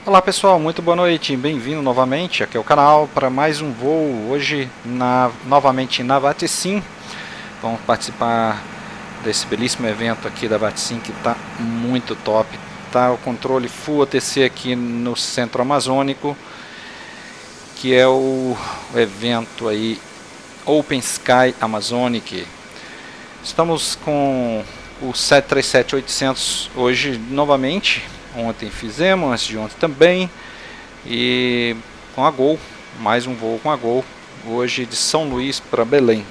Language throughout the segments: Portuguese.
Olá pessoal, muito boa noite, bem-vindo novamente aqui ao canal para mais um voo. Hoje novamente na VATSIM. Vamos participar desse belíssimo evento aqui da VATSIM, que está muito top. Tá o controle Full OTC aqui no Centro Amazônico, que é o evento aí Open Sky Amazonic. Estamos com o 737-800 hoje novamente. Ontem fizemos, antes de ontem também, e com a Gol, mais um voo com a Gol, hoje de São Luís para Belém.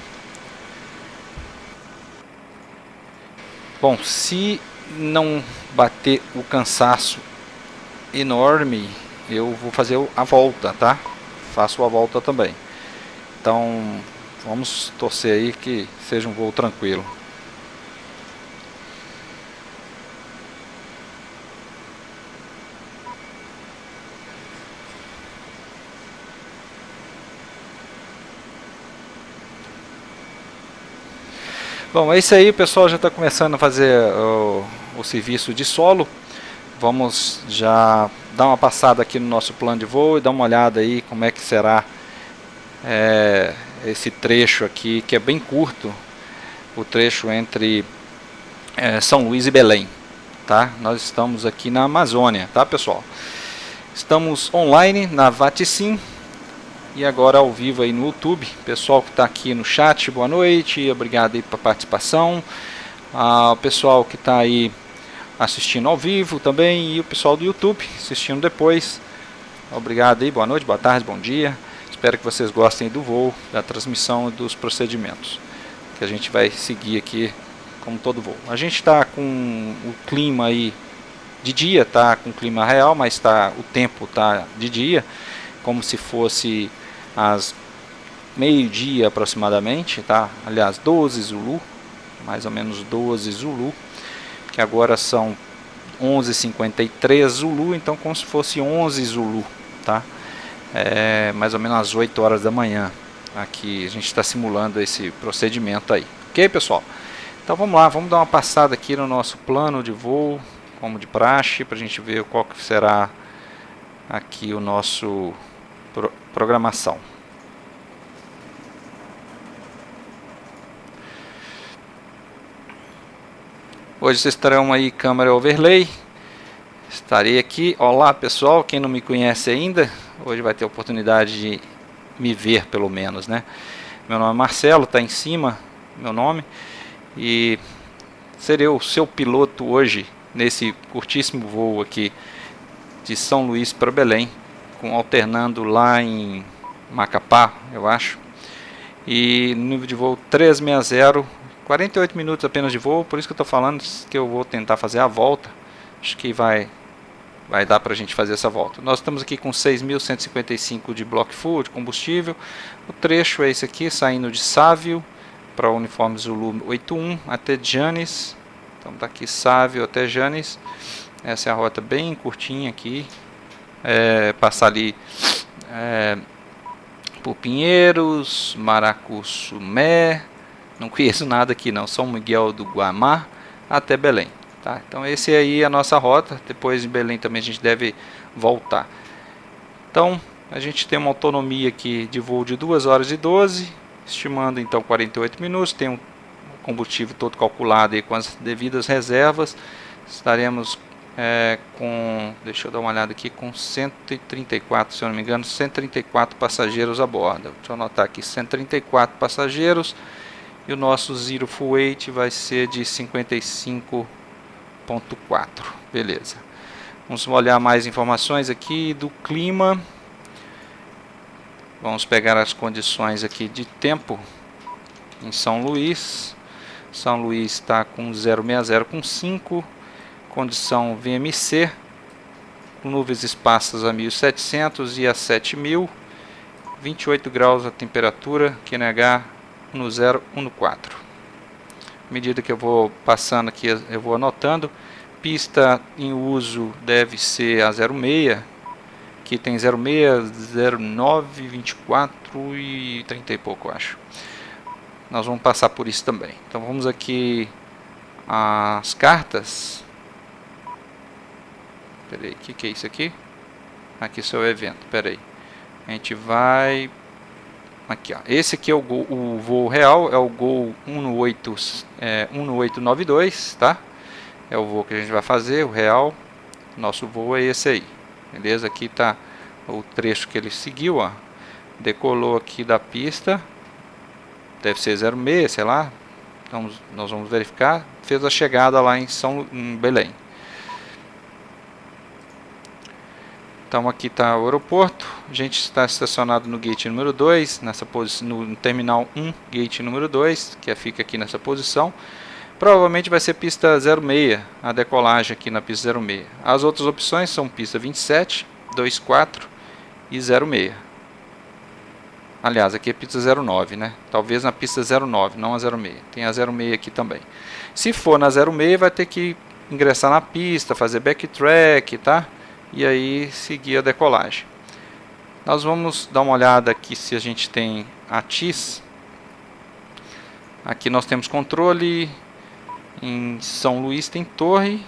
Bom, se não bater o cansaço enorme, eu vou fazer a volta, tá? Faço a volta também. Então, vamos torcer aí que seja um voo tranquilo. Bom, é isso aí, o pessoal já está começando a fazer o serviço de solo. Vamos já dar uma passada aqui no nosso plano de voo e dar uma olhada aí como é que será esse trecho aqui, que é bem curto, o trecho entre São Luís e Belém, tá? Nós estamos aqui na Amazônia, tá pessoal? Estamos online na VATSIM. E agora ao vivo aí no YouTube, pessoal que está aqui no chat, boa noite, obrigado aí pela participação, o pessoal que está aí assistindo ao vivo também, e o pessoal do YouTube assistindo depois, obrigado aí, boa noite, boa tarde, bom dia, espero que vocês gostem do voo, da transmissão e dos procedimentos, que a gente vai seguir aqui como todo voo. A gente está com o clima aí de dia, tá com o clima real, mas o tempo tá de dia, como se fosse às meio-dia aproximadamente, tá? Aliás, 12 Zulu, mais ou menos 12 Zulu, que agora são 11h53 Zulu, então como se fosse 11 Zulu, tá? Mais ou menos às 8 horas da manhã. Aqui a gente está simulando esse procedimento aí, ok, pessoal? Então vamos lá, vamos dar uma passada aqui no nosso plano de voo, como de praxe, para a gente ver qual que será aqui o nosso programação. Hoje vocês terão aí câmera overlay. Estarei aqui. Olá pessoal, quem não me conhece ainda, hoje vai ter a oportunidade de me ver pelo menos, né? Meu nome é Marcelo, está em cima meu nome, e serei o seu piloto hoje nesse curtíssimo voo aqui de São Luís para Belém, alternando lá em Macapá, eu acho, e nível de voo 360, 48 minutos apenas de voo, por isso que eu estou falando que eu vou tentar fazer a volta. Acho que vai dar para a gente fazer essa volta. Nós estamos aqui com 6.155 de bloco full de combustível. O trecho é esse aqui, saindo de Sávio para o uniforme Zulu 81 até Janes. Então daqui Sávio até Janes. Essa é a rota bem curtinha aqui. Passar ali por Pinheiros, Maracuçumé, não conheço nada aqui não, São Miguel do Guamá até Belém, tá? Então esse aí é a nossa rota. Depois em Belém também a gente deve voltar. Então a gente tem uma autonomia aqui de voo de 2 horas e 12, estimando então 48 minutos, tem um combustível todo calculado aí com as devidas reservas. Estaremos deixa eu dar uma olhada aqui, com 134, se eu não me engano, 134 passageiros a bordo. Deixa eu anotar aqui, 134 passageiros, e o nosso Zero Full Weight vai ser de 55,4. Beleza. Vamos olhar mais informações aqui do clima. Vamos pegar as condições aqui de tempo em São Luís. São Luís está com 060 com 5. Condição VMC, nuvens esparsas a 1700 e a 7000, 28 graus a temperatura, QNH 1014. À medida que eu vou passando aqui, eu vou anotando. Pista em uso deve ser a 06, que tem 06, 09, 24 e 30 e pouco, eu acho. Nós vamos passar por isso também. Então vamos aqui às cartas. Peraí, o que é isso aqui? aqui seu evento, pera aí. A gente vai aqui, ó. Esse aqui é o voo real, é o Gol 11892, tá? É o voo que a gente vai fazer, o real. Nosso voo é esse aí, beleza? Aqui tá o trecho que ele seguiu, ó. Decolou aqui da pista, deve ser 06, sei lá. Então, nós vamos verificar. Fez a chegada lá em Belém. Então aqui está o aeroporto. A gente está estacionado no gate número 2, no terminal 1, gate número 2, que fica aqui nessa posição. Provavelmente vai ser pista 06, a decolagem aqui na pista 06. As outras opções são pista 27, 24 e 06. Aliás, aqui é pista 09, né? Talvez na pista 09, não a 06. Tem a 06 aqui também. Se for na 06, vai ter que ingressar na pista, fazer backtrack, tá? E aí seguir a decolagem. Nós vamos dar uma olhada aqui se a gente tem a TIS. Aqui nós temos controle. Em São Luís tem torre.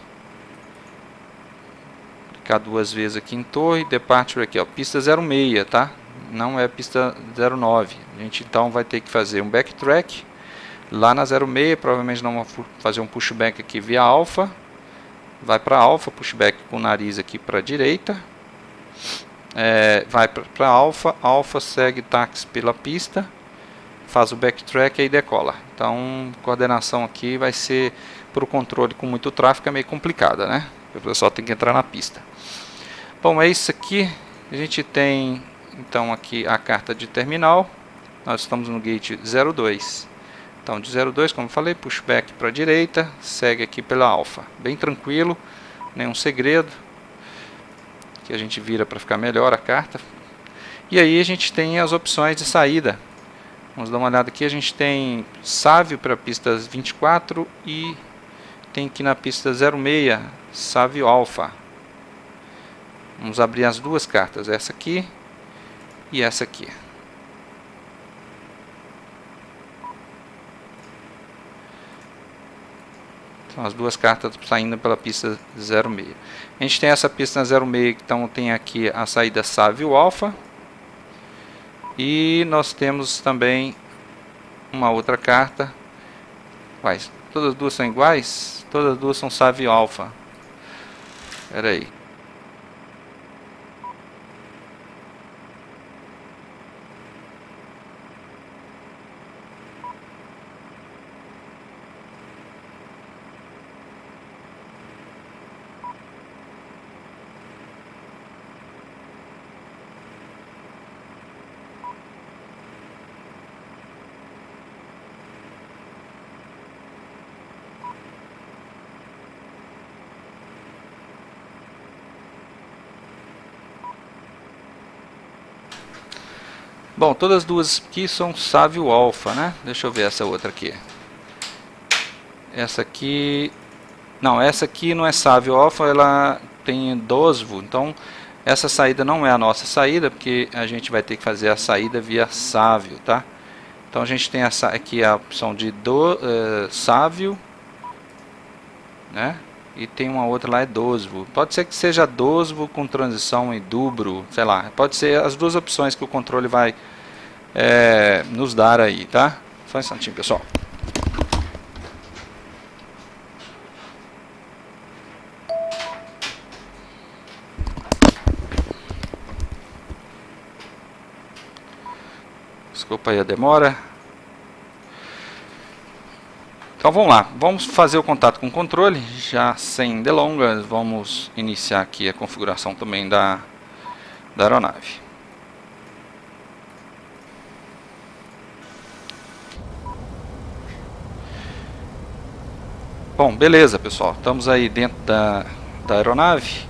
Clicar duas vezes aqui em torre. Departure aqui, ó, pista 06, tá? Não é pista 09. A gente então vai ter que fazer um backtrack lá na 06. Provavelmente não vamos fazer um pushback aqui via alfa. Vai para alfa, pushback com o nariz aqui para a direita. Vai para alfa, alfa segue táxi pela pista, faz o backtrack e decola. Então, coordenação aqui vai ser para o controle com muito tráfego, é meio complicada, né? O pessoal tem que entrar na pista. Bom, é isso aqui. A gente tem então aqui a carta de terminal. Nós estamos no gate 02. Então de 02, como eu falei, pushback para a direita, segue aqui pela alfa. Bem tranquilo, nenhum segredo. Aqui a gente vira para ficar melhor a carta. E aí a gente tem as opções de saída. Vamos dar uma olhada aqui, a gente tem Sávio para a pista 24 e tem aqui na pista 06, Sávio Alfa. Vamos abrir as duas cartas, essa aqui e essa aqui. São as duas cartas saindo pela pista 06. A gente tem essa pista na 06, então tem aqui a saída Sávio Alfa. E nós temos também uma outra carta. Todas as duas são iguais? Todas as duas são Sávio Alfa. Espera aí. Bom, todas as duas aqui são Sávio Alfa, né? Deixa eu ver essa outra aqui. Essa aqui... Não, essa aqui não é Sávio Alfa, ela tem Dosvo. Então, essa saída não é a nossa saída, porque a gente vai ter que fazer a saída via Sávio, tá? Então, a gente tem aqui a opção de Sávio, né? E tem uma outra lá, é Dosvo. Pode ser que seja Dosvo com transição em Dubro, sei lá. Pode ser as duas opções que o controle vai nos dar aí, tá? Só um instantinho, pessoal. Desculpa aí a demora. Então vamos lá, vamos fazer o contato com o controle, já sem delongas, vamos iniciar aqui a configuração também da aeronave. Bom, beleza pessoal, estamos aí dentro da aeronave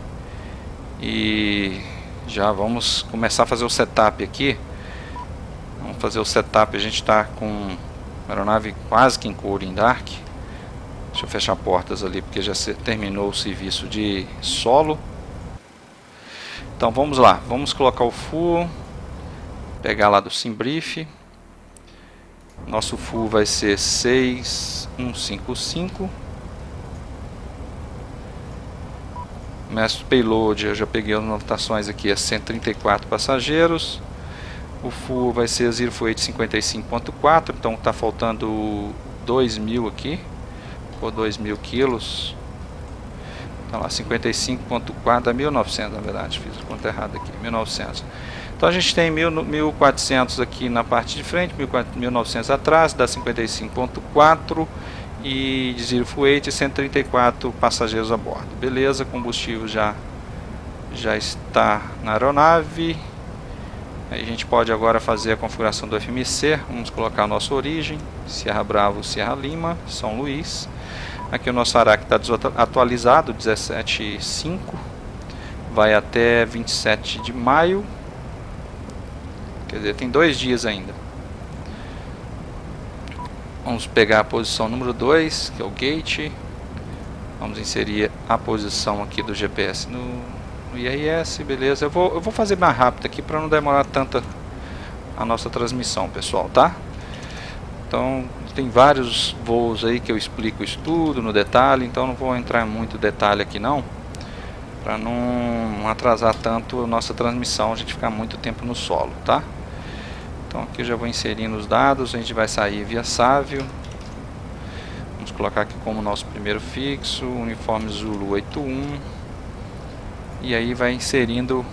e já vamos começar a fazer o setup aqui. Vamos fazer o setup, a gente está com a aeronave quase que em Cooling Dark. Deixa eu fechar portas ali porque já terminou o serviço de solo. Então vamos lá, vamos colocar o full, pegar lá do SimBrief. Nosso full vai ser 6155. Master Payload, eu já peguei as anotações aqui, é 134 passageiros. O full vai ser 048 então está faltando 2.000 aqui, ou 2.000 quilos. Então lá 55.4 a 1.900, na verdade, fiz a conta errada aqui, 1.900. Então a gente tem 1.400 aqui na parte de frente, 1.900 atrás, dá 55.4 e de 048 134 passageiros a bordo. Beleza, combustível já está na aeronave. Aí a gente pode agora fazer a configuração do FMC. Vamos colocar a nossa origem, Sierra Bravo, Sierra Lima, São Luís. Aqui o nosso ARAC está desatualizado, 17.5, vai até 27 de maio, quer dizer, tem 2 dias ainda. Vamos pegar a posição número 2, que é o gate. Vamos inserir a posição aqui do GPS no IRS, beleza. Eu vou fazer mais rápido aqui para não demorar tanto a nossa transmissão, pessoal, tá? Então tem vários voos aí que eu explico isso tudo no detalhe, então não vou entrar em muito detalhe aqui não, para não atrasar tanto a nossa transmissão, a gente ficar muito tempo no solo, tá? Então aqui eu já vou inserindo os dados, a gente vai sair via Savio. Vamos colocar aqui como nosso primeiro fixo, uniforme Zulu 81. E aí vai inserindo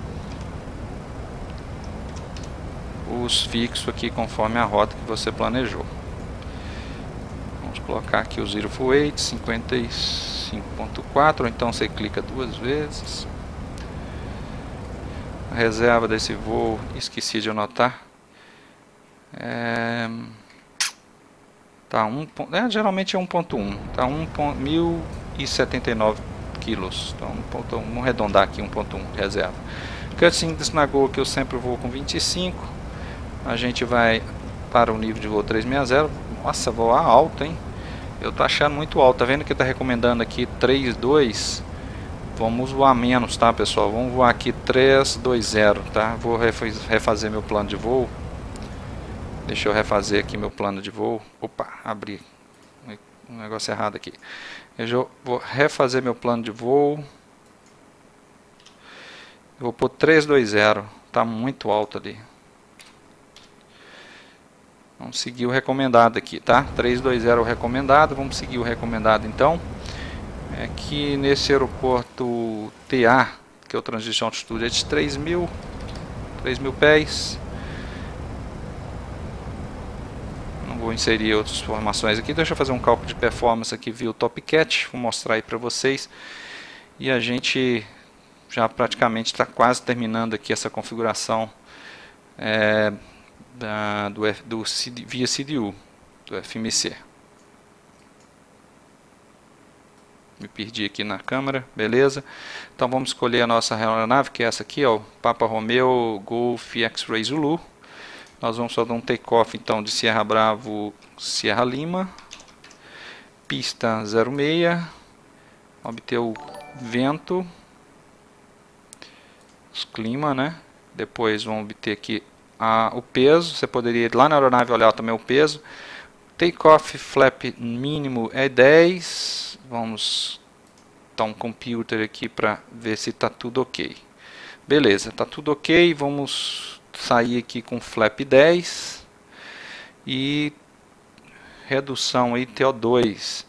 os fixos aqui conforme a rota que você planejou. Vamos colocar aqui o 048, 55.4, ou então você clica 2 vezes. A reserva desse voo, esqueci de anotar. Geralmente é 1.1, tá 1.1079 quilos, então vamos arredondar aqui 1.1 reserva. Cutscene de Snagol, que eu sempre vou com 25. A gente vai para o nível de voo 360. Nossa, voar alto, hein? Eu tô achando muito alto, tá vendo que tá recomendando aqui 3.2. Vamos voar menos, tá, pessoal? Vamos voar aqui 3.20, tá? Vou refazer meu plano de voo. Deixa eu refazer aqui meu plano de voo. Opa, abri um negócio errado aqui. Eu vou refazer meu plano de voo. Eu vou pôr 3.20. Tá muito alto ali. Vamos seguir o recomendado aqui, tá? 3.20 é o recomendado. Vamos seguir o recomendado então. Aqui nesse aeroporto TA, que é o Transition Altitude, é de 3.000 pés. Não vou inserir outras informações aqui. Deixa eu fazer um cálculo de performance aqui via o Topcat. Vou mostrar aí para vocês. E a gente já praticamente está quase terminando aqui essa configuração via CDU, do FMC. Me perdi aqui na câmera, beleza? Então vamos escolher a nossa aeronave, que é essa aqui, ó, Papa Romeo Golf X-Ray Zulu. Nós vamos só dar um take-off então de Sierra Bravo, Sierra Lima, pista 06, obter o vento, os clima, né? Depois vamos obter aqui o peso. Você poderia ir lá na aeronave olhar também o peso. Take-off flap mínimo é 10. Vamos dar um computer aqui para ver se está tudo ok. Beleza, está tudo ok. Vamos sair aqui com flap 10 e redução aí TO2.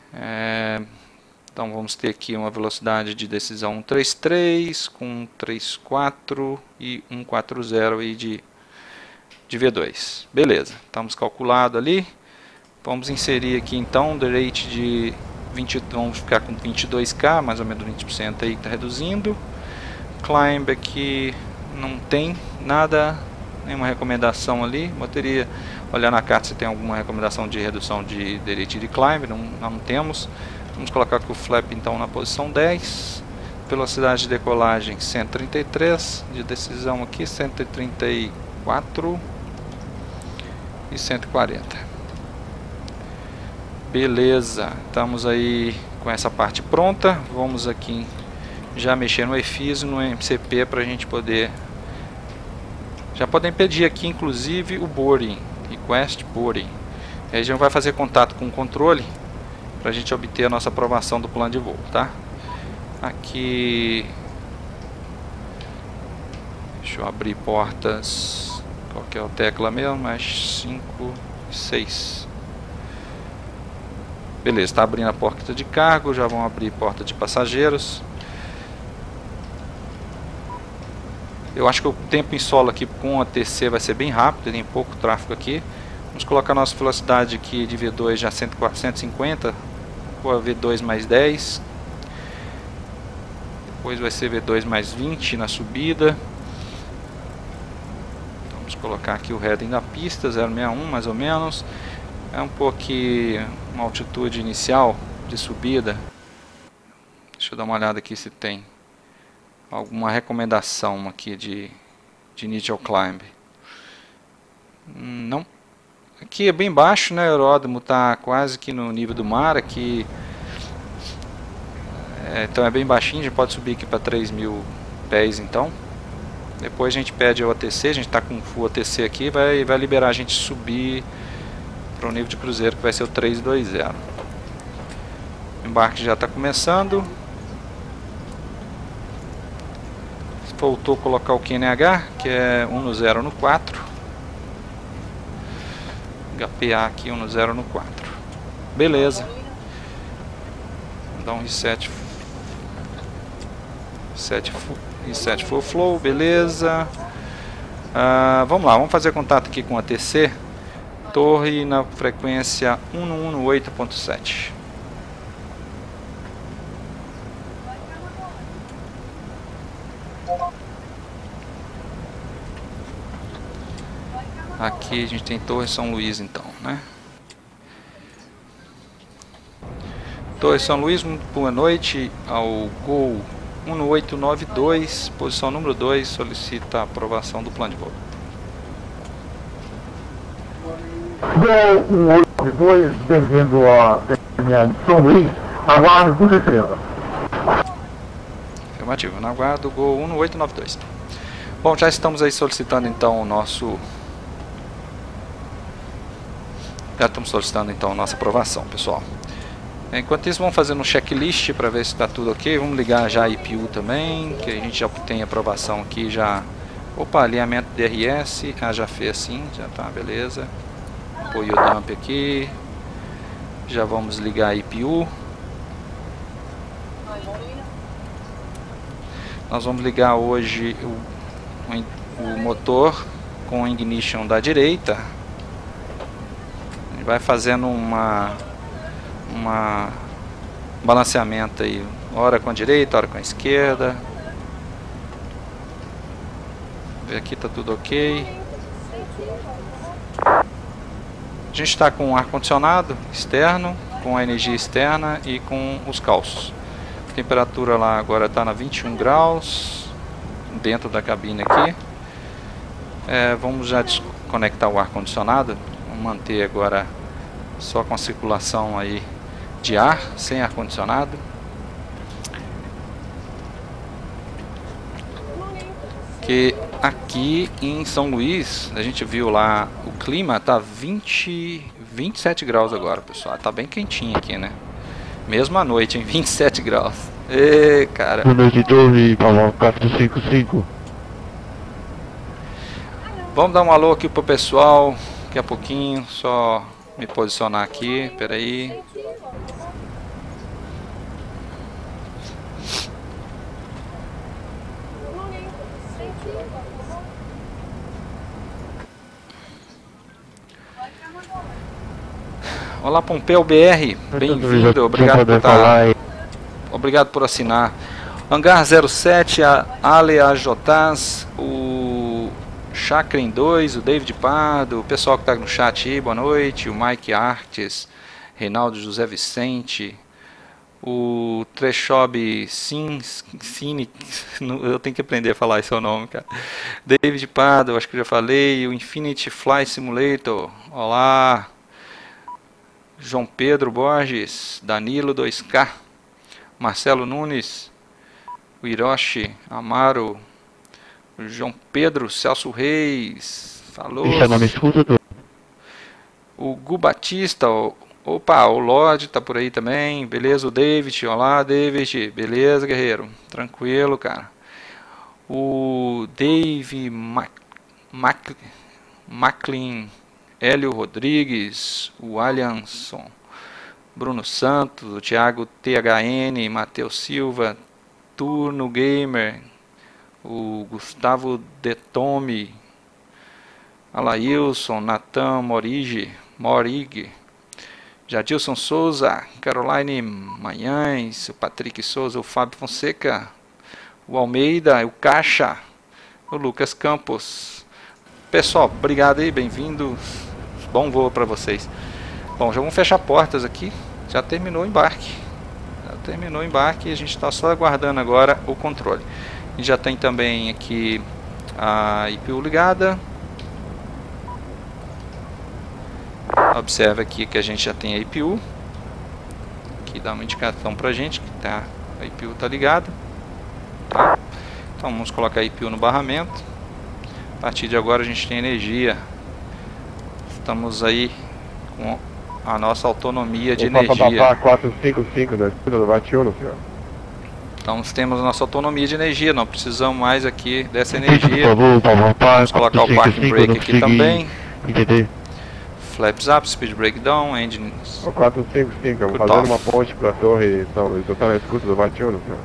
Então vamos ter aqui uma velocidade de decisão 133 com 134 e 140 aí de V2. Beleza, estamos calculado ali. Vamos inserir aqui então o rate de 20, vamos ficar com 22k, mais ou menos 20% aí, está reduzindo. Climb aqui não tem nada, nenhuma recomendação ali. Bateria, olhar na carta se tem alguma recomendação de redução de rate de climb, não temos. Vamos colocar aqui o flap então na posição 10. Velocidade de decolagem 133, de decisão aqui 134 e 140. Beleza, estamos aí com essa parte pronta. Vamos aqui já mexer no EFIS e no MCP para a gente poder. Já podem pedir aqui inclusive o boarding, request boarding. Aí a gente vai fazer contato com o controle para a gente obter a nossa aprovação do plano de voo, tá? Aqui, deixa eu abrir portas, qual que é a tecla mesmo? Mais 5, 6. Beleza, está abrindo a porta de cargo, já vão abrir porta de passageiros. Eu acho que o tempo em solo aqui com a TC vai ser bem rápido, tem pouco tráfego aqui. Vamos colocar nossa velocidade aqui de V2 já 150, com a V2 mais 10. Depois vai ser V2 mais 20 na subida. Vamos colocar aqui o heading da pista, 061 mais ou menos. É um pouco aqui uma altitude inicial de subida. Deixa eu dar uma olhada aqui se tem alguma recomendação aqui de initial climb. Não. Aqui é bem baixo, né? O aeródromo está quase que no nível do mar aqui. Então é bem baixinho, a gente pode subir aqui para 3.000 pés então. Depois a gente pede o OTC, a gente está com o full OTC aqui, vai liberar a gente subir para o nível de cruzeiro que vai ser o 320. O embarque já está começando. Faltou colocar o QNH, que é 1 no 0 no 4. HPA aqui 1 no 0 no 4. Beleza. Vou dar um reset. Reset full flow, beleza. Vamos lá, vamos fazer contato aqui com a TC. Torre na frequência 1 no 8.7. Aqui a gente tem Torre São Luís então, né? Torre São Luís, muito boa noite ao Gol 1892, posição número 2, solicita a aprovação do plano de voo. Gol 1892, bem-vindo a São Luís, aguardo por estrela. Afirmativo, na aguardo Gol 1892. Bom, já estamos aí solicitando então o nosso... Já estamos solicitando então a nossa aprovação, pessoal. Enquanto isso, vamos fazer um checklist para ver se está tudo ok. Vamos ligar já a IPU também, que a gente já tem aprovação aqui já. Opa, alinhamento DRS, já fez sim, já tá, beleza. Apoio dump aqui. Já vamos ligar a IPU. Nós vamos ligar hoje o motor com o ignition da direita. Vai fazendo um balanceamento aí, hora com a direita, hora com a esquerda. Aqui tá tudo ok. A gente está com o ar condicionado externo, com a energia externa e com os calços. A temperatura lá agora está na 21 graus dentro da cabine aqui. Vamos já desconectar o ar condicionado. Vamos manter agora só com a circulação aí de ar, sem ar condicionado. Que aqui em São Luís, a gente viu lá, o clima tá 27 graus agora, pessoal. Tá bem quentinho aqui, né? Mesmo à noite, em 27 graus. Ê, cara. Boa noite, Torre, Paulo 455. Vamos dar um alô aqui pro pessoal, daqui a pouquinho, só me posicionar aqui, peraí. Olá, Pompeu BR, bem-vindo, obrigado por assinar. Hangar 07, a Ale AJs, o Chakren 2, o David Pardo, o pessoal que está no chat aí, boa noite, o Mike Artes, Reinaldo José Vicente, o Treshob Cine, eu tenho que aprender a falar esse seu nome, cara. David Pardo, acho que eu já falei, o Infinity Fly Simulator, olá. João Pedro Borges, Danilo 2K, Marcelo Nunes, o Hiroshi Amaro, o João Pedro Celso Reis, falou. O Gu Batista, Opa, o Lorde tá por aí também, beleza, o David, olá David, beleza guerreiro, tranquilo cara. O Dave Macklin, Hélio Rodrigues, o Alianson, Bruno Santos, o Thiago THN, Matheus Silva, Turno Gamer, o Gustavo Detome, Alailson, Natan Morig, Jadilson Souza, Caroline Manhães, o Patrick Souza, o Fábio Fonseca, o Almeida, o Caixa, o Lucas Campos. Pessoal, obrigado aí, bem-vindos, bom voo para vocês. Bom, já vamos fechar portas aqui, já terminou o embarque. E a gente está só aguardando agora o controle. E já tem também aqui a IPU ligada. Observe aqui que a gente já tem a IPU. Aqui dá uma indicação pra gente que tá, a IPU está ligada. Tá? Então vamos colocar a IPU no barramento. A partir de agora a gente tem energia. Estamos aí com a nossa autonomia de energia. 455 da escuta do Batiuno, senhor. Então temos a nossa autonomia de energia, não precisamos mais aqui dessa energia. Vamos colocar o parking brake aqui também. Flaps up, speed brake down, engine. 455, vamos fazendo uma ponte para a torre São Luís. Eu estou na escuta do Batiuno, senhor.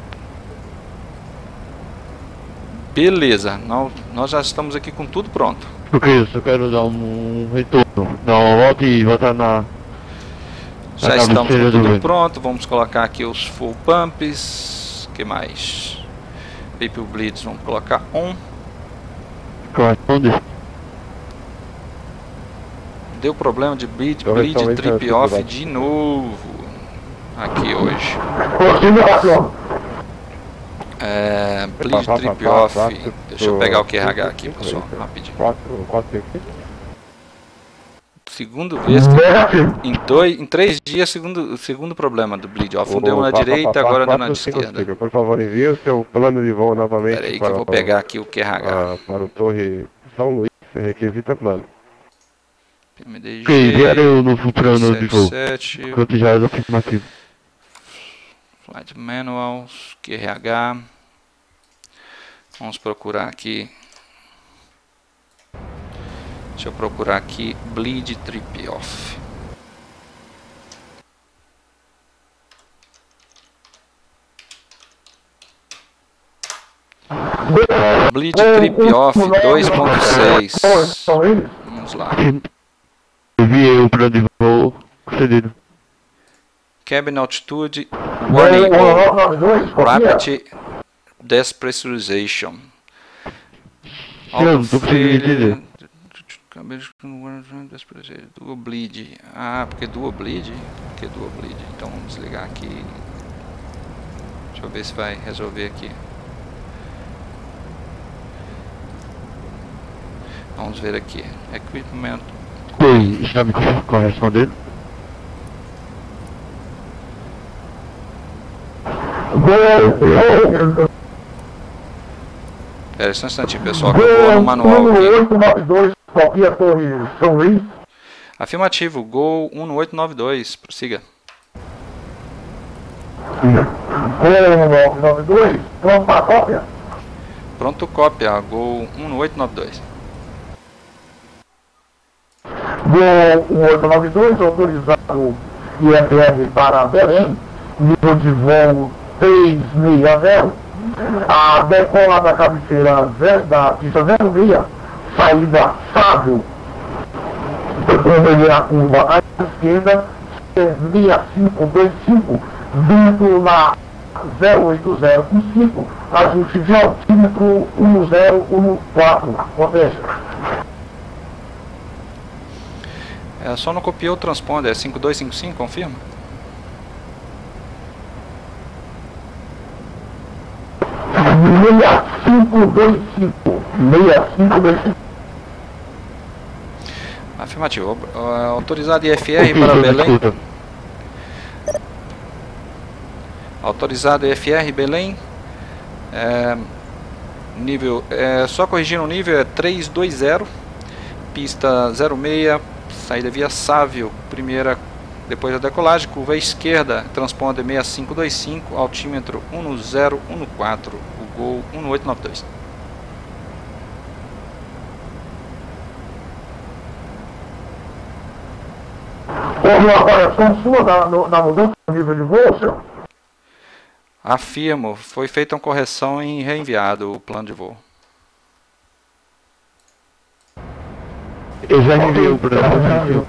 Beleza, nós já estamos aqui com tudo pronto. Porque isso, eu quero dar um retorno, dar uma volta e voltar na... Já estamos com tudo pronto, vamos colocar aqui os full pumps. O que mais? Vapour bleeds, vamos colocar on. Corresponde. Deu problema de bleed trip off de novo aqui hoje. Bleed trip off. Deixa eu pegar o QRH aqui, pessoal, rapidinho. Segundo vez que em 3 dias, segundo problema do bleed off. Deu na direita, agora deu na esquerda. Por favor, envie o seu plano de voo novamente. Espera aí que eu vou pegar aqui o QRH. Para o Torre São Luís, requisita plano. PMDG, eu no plano de voo. Quanto já é afirmativo. Flight Manuals, QRH. Vamos procurar aqui. Deixa eu procurar aqui bleed trip off. Bleed trip off 2.6. Vamos lá. Enviei o plano de voo concedido. Cabin altitude warning rapid despressurization. Auto failure. Dual bleed. Ah, porque dual bleed? Então vamos desligar aqui. Deixa eu ver se vai resolver aqui. Vamos ver aqui. Equipment. Já me correspondeu. Espera só um instantinho, pessoal, que eu vou no manual aqui. 892, aqui a Torre São Luís. Afirmativo, Gol 1892, prossiga. 1892, pronto para cópia. Pronto, cópia, Gol 1892. Gol 1892, autorizado IFR para Belém, nível de voo 360. A decola da cabeceira da pista 06, saída Sábio, a curva à esquerda, 6525, vindo na 08015, ajuste de altímetro 1014, acontece. Só não copiou o transponder, é 5255, confirma? Afirmativo. Autorizado IFR para Belém. Autorizado IFR Belém. Nível, só corrigindo o nível, é 320. Pista 06. Saída via Sávio. Primeira Depois da decolagem, curva à esquerda, transponder 6525, altímetro 1014, o Gol 1892. Houve uma correção sua na mudança do nível de voo, senhor? Afirmo, foi feita uma correção e reenviado o plano de voo. Eu já enviei o plano.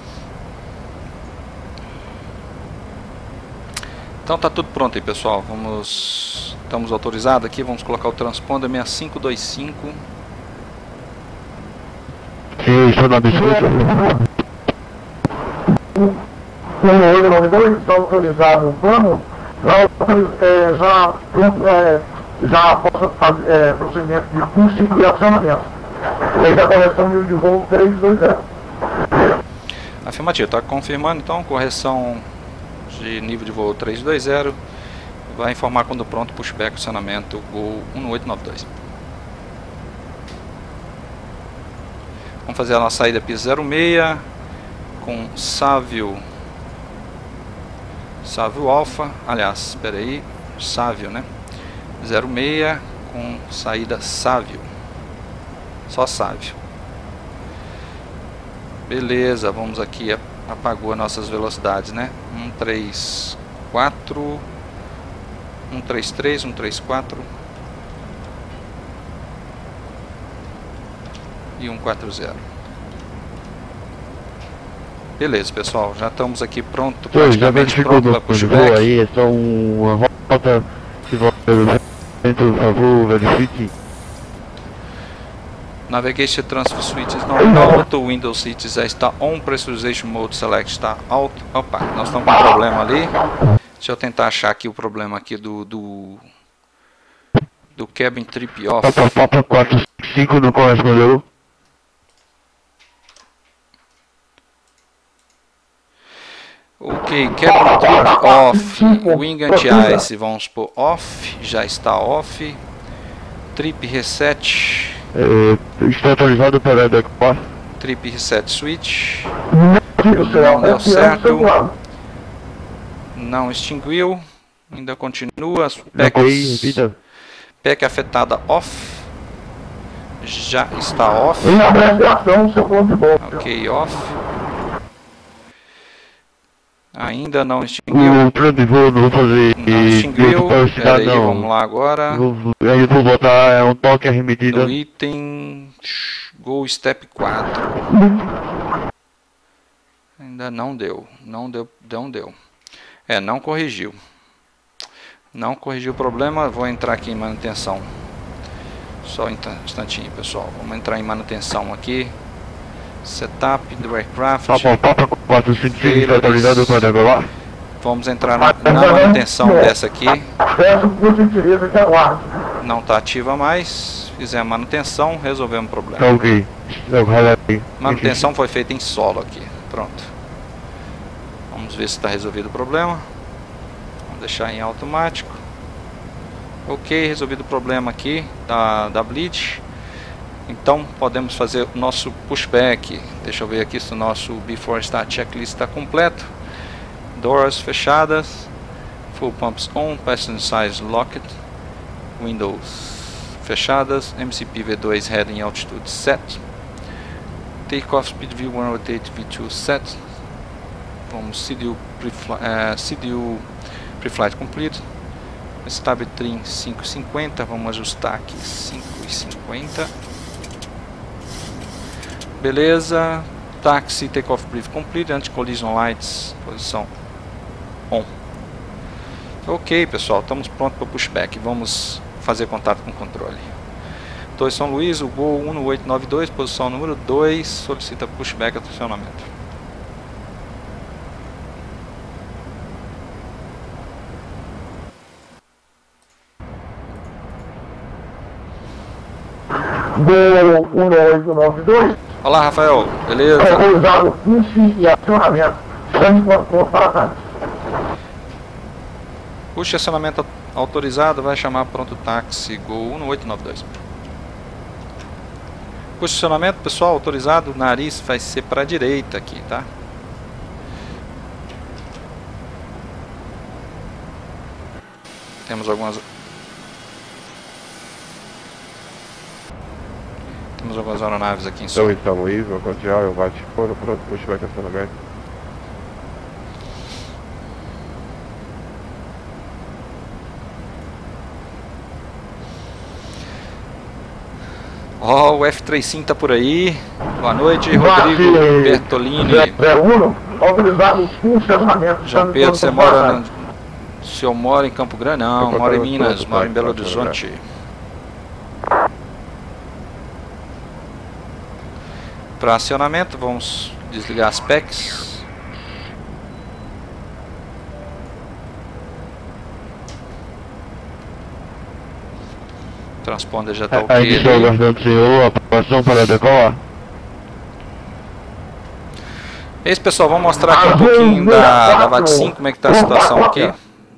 Então tá tudo pronto aí, pessoal. Estamos autorizados aqui, vamos colocar o transponder 6525. Sim, estou na biscoito. Como hoje não está autorizado o plano, já posso fazer procedimento de curso e acionamento. Feita a correção de voo 320. Afirmativo, está confirmando então, correção de nível de voo 320. Vai informar quando pronto, pushback, acionamento Gol 1892. Vamos fazer a nossa saída piso 06 com Savio Alpha, aliás, espera aí, Savio, né? 06 com saída Savio, só Savio. Beleza, vamos aqui, apagou as nossas velocidades, né? 134, 133, 134 e 140. Beleza, pessoal, já estamos aqui pronto, praticamente pronto para pushback. Aí, é só uma rota, se você por favor, verifique. Navigation Transfer Switch is not auto, Windows Switch já está on, Pressurization Mode Select está alto. Opa, nós estamos com um problema ali. Deixa eu tentar achar aqui o problema aqui do Cabin Trip Off. Papa 45 não correspondeu. Ok, Cabin Trip Off, Wing Anti-Ice, vamos por Off, já está Off. Trip Reset. Está atualizado para adequar. Trip Reset Switch. Não deu certo. Não extinguiu. Ainda continua. PEC afetada off. Já está off. Ok, off. Ainda não extinguiu. O plano de voo não vou fazer. Não extinguiu. Peraí, vamos lá agora. Eu vou botar um toque arremedida. No item Go Step 4. Ainda não deu. Não deu. Não corrigiu. Não corrigiu o problema. Vou entrar aqui em manutenção. Só um instantinho, pessoal. Vamos entrar em manutenção aqui. Setup do aircraft. Vamos entrar na manutenção dessa aqui. Não está ativa mais. Fizemos a manutenção, resolvemos o problema. Ok. Manutenção foi feita em solo aqui. Pronto. Vamos ver se está resolvido o problema. Vamos deixar em automático. Ok, resolvido o problema aqui da bleed. Então podemos fazer o nosso pushback. Deixa eu ver aqui se o nosso Before Start Checklist está completo. Doors fechadas. Full pumps on. Passenger size locked. Windows fechadas. MCP V2 heading altitude set. Takeoff speed V108 V2 set. Vamos CDU Preflight complete. Stab trim 550. Vamos ajustar aqui 550. Beleza, taxi, takeoff brief complete, anti-collision lights, posição on. Ok, pessoal, estamos prontos para o pushback. Vamos fazer contato com o controle. Torre São Luís, o Gol 1892, posição número 2, solicita pushback acionamento. Gol 1892. Olá, Rafael, beleza? Autorizado push e acionamento. Push acionamento autorizado, vai chamar pronto táxi Gol 1892. Push acionamento, pessoal, autorizado, nariz vai ser para a direita aqui, tá? Temos algumas aeronaves aqui em Estou solo. em São Luís, vou continuar, eu bate fora, pronto, puxo vai estacionamento. Ó, o F-35 tá por aí. Boa noite, Rodrigo Bertolini. João Pedro, você mora no... O senhor mora em Campo Grande? Não, mora em Minas, mora em Belo Horizonte. Para acionamento, vamos desligar as PECs. Transponder já está ok. Aí estou aguardando o senhor, aprovação para decolar. É isso, pessoal, vamos mostrar aqui um pouquinho da VAT-5, como é que está a situação aqui.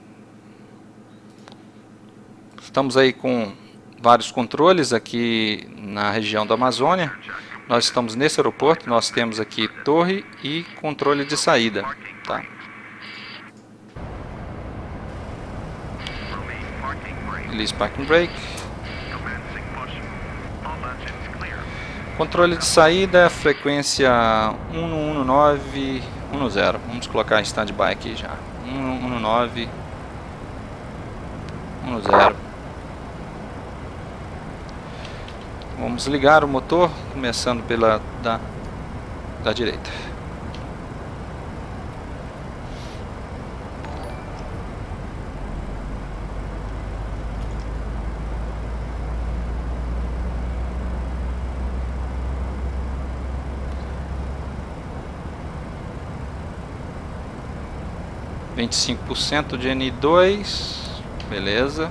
Estamos aí com vários controles aqui na região da Amazônia. Nós estamos nesse aeroporto, nós temos aqui torre e controle de saída. Tá? Release Parking Brake. Controle de saída, frequência 11910. Vamos colocar em standby aqui já. 11910. Vamos ligar o motor, começando pela da direita. %25 de N2, beleza.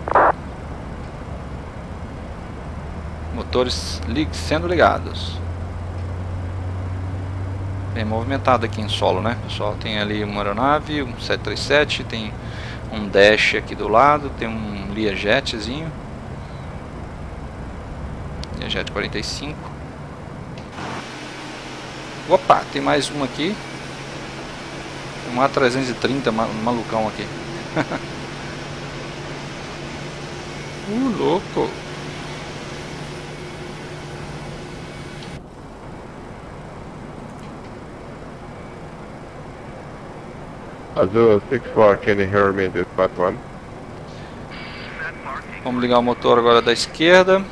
Motores sendo ligados. Bem movimentado aqui em solo, né, pessoal? Tem ali uma aeronave, um 737, tem um Dash aqui do lado, tem um Learjetzinho. Learjet 45. Opa, tem mais um aqui. Um A330 malucão aqui. Louco. Azul 64, can you hear me this VAT-1? Vamos ligar o motor agora da esquerda.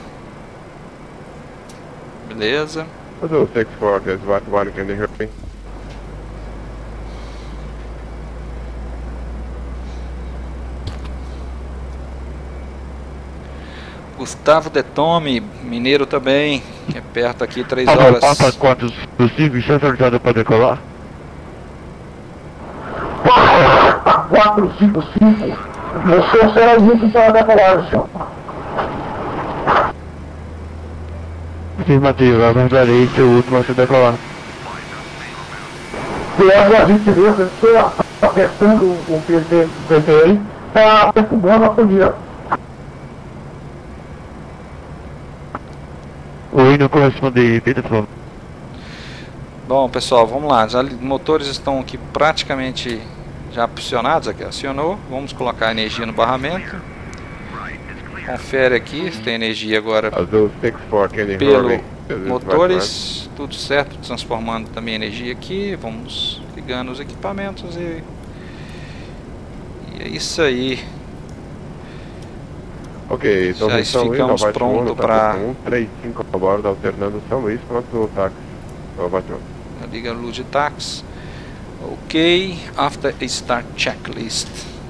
Beleza. Azul 64, this VAT-1, can you hear me? Gustavo Detome, mineiro também, é perto aqui, 3 horas. Passa quantos possíveis, está acertado para decolar? 455. Você será dito para decolar, senhor. Afirmativo, aguardarei seu último a se decolar. Pela a gente vê, você está testando o PT aí, está perfumando a comida. Oi, não corresponde, repita, por favor. Bom, pessoal, vamos lá. Já, motores estão aqui praticamente já acionados. Aqui, acionou. Vamos colocar a energia no barramento. Confere aqui se tem energia agora pelo motores. Tudo certo, transformando também energia aqui. Vamos ligando os equipamentos e é isso aí. Ok, então já ficamos prontos para 135 a bordo, alternando São Luís, pronto o táxi. Liga a luz de táxi. Ok, after start checklist.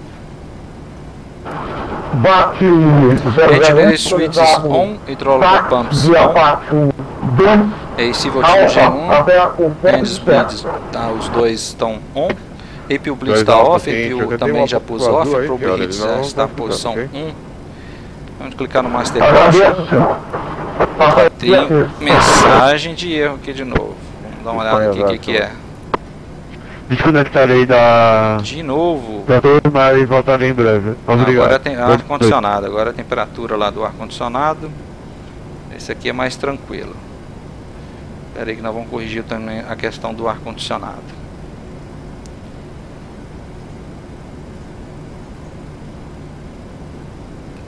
Bate Engineering switches on, hydraulic pumps on. AC voltage G1, engines bleeds, tá, os dois estão on. APU bleed está off, APU também já pôs off, Probe Heat já está na posição 1. Vamos clicar no Master Caution. Tem mensagem de erro aqui de novo. Vamos dar uma olhada aqui o que é. Desconectarei da... De novo. Da turma e voltarei em breve. Obrigado. Agora tem ar-condicionado. Agora a temperatura lá do ar-condicionado. Esse aqui é mais tranquilo. Espera aí que nós vamos corrigir também a questão do ar-condicionado.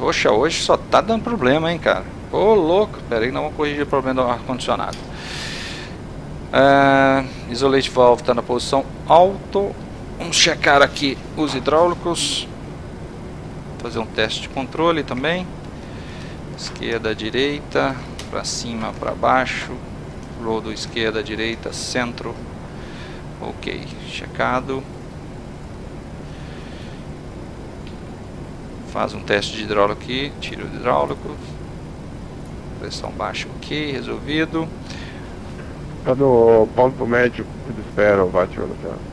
Poxa, hoje só tá dando problema, hein, cara. Ô, louco. Pera aí, não vamos corrigir o problema do ar-condicionado. Isolate valve está na posição alto. Vamos checar aqui os hidráulicos. Fazer um teste de controle também. Esquerda, direita, para cima, para baixo. Flow do esquerda, direita, centro. Ok, checado. Faz um teste de hidráulico aqui, tira o hidráulico. Pressão baixa, ok, resolvido. Tá no ponto médio de espera o vácuo.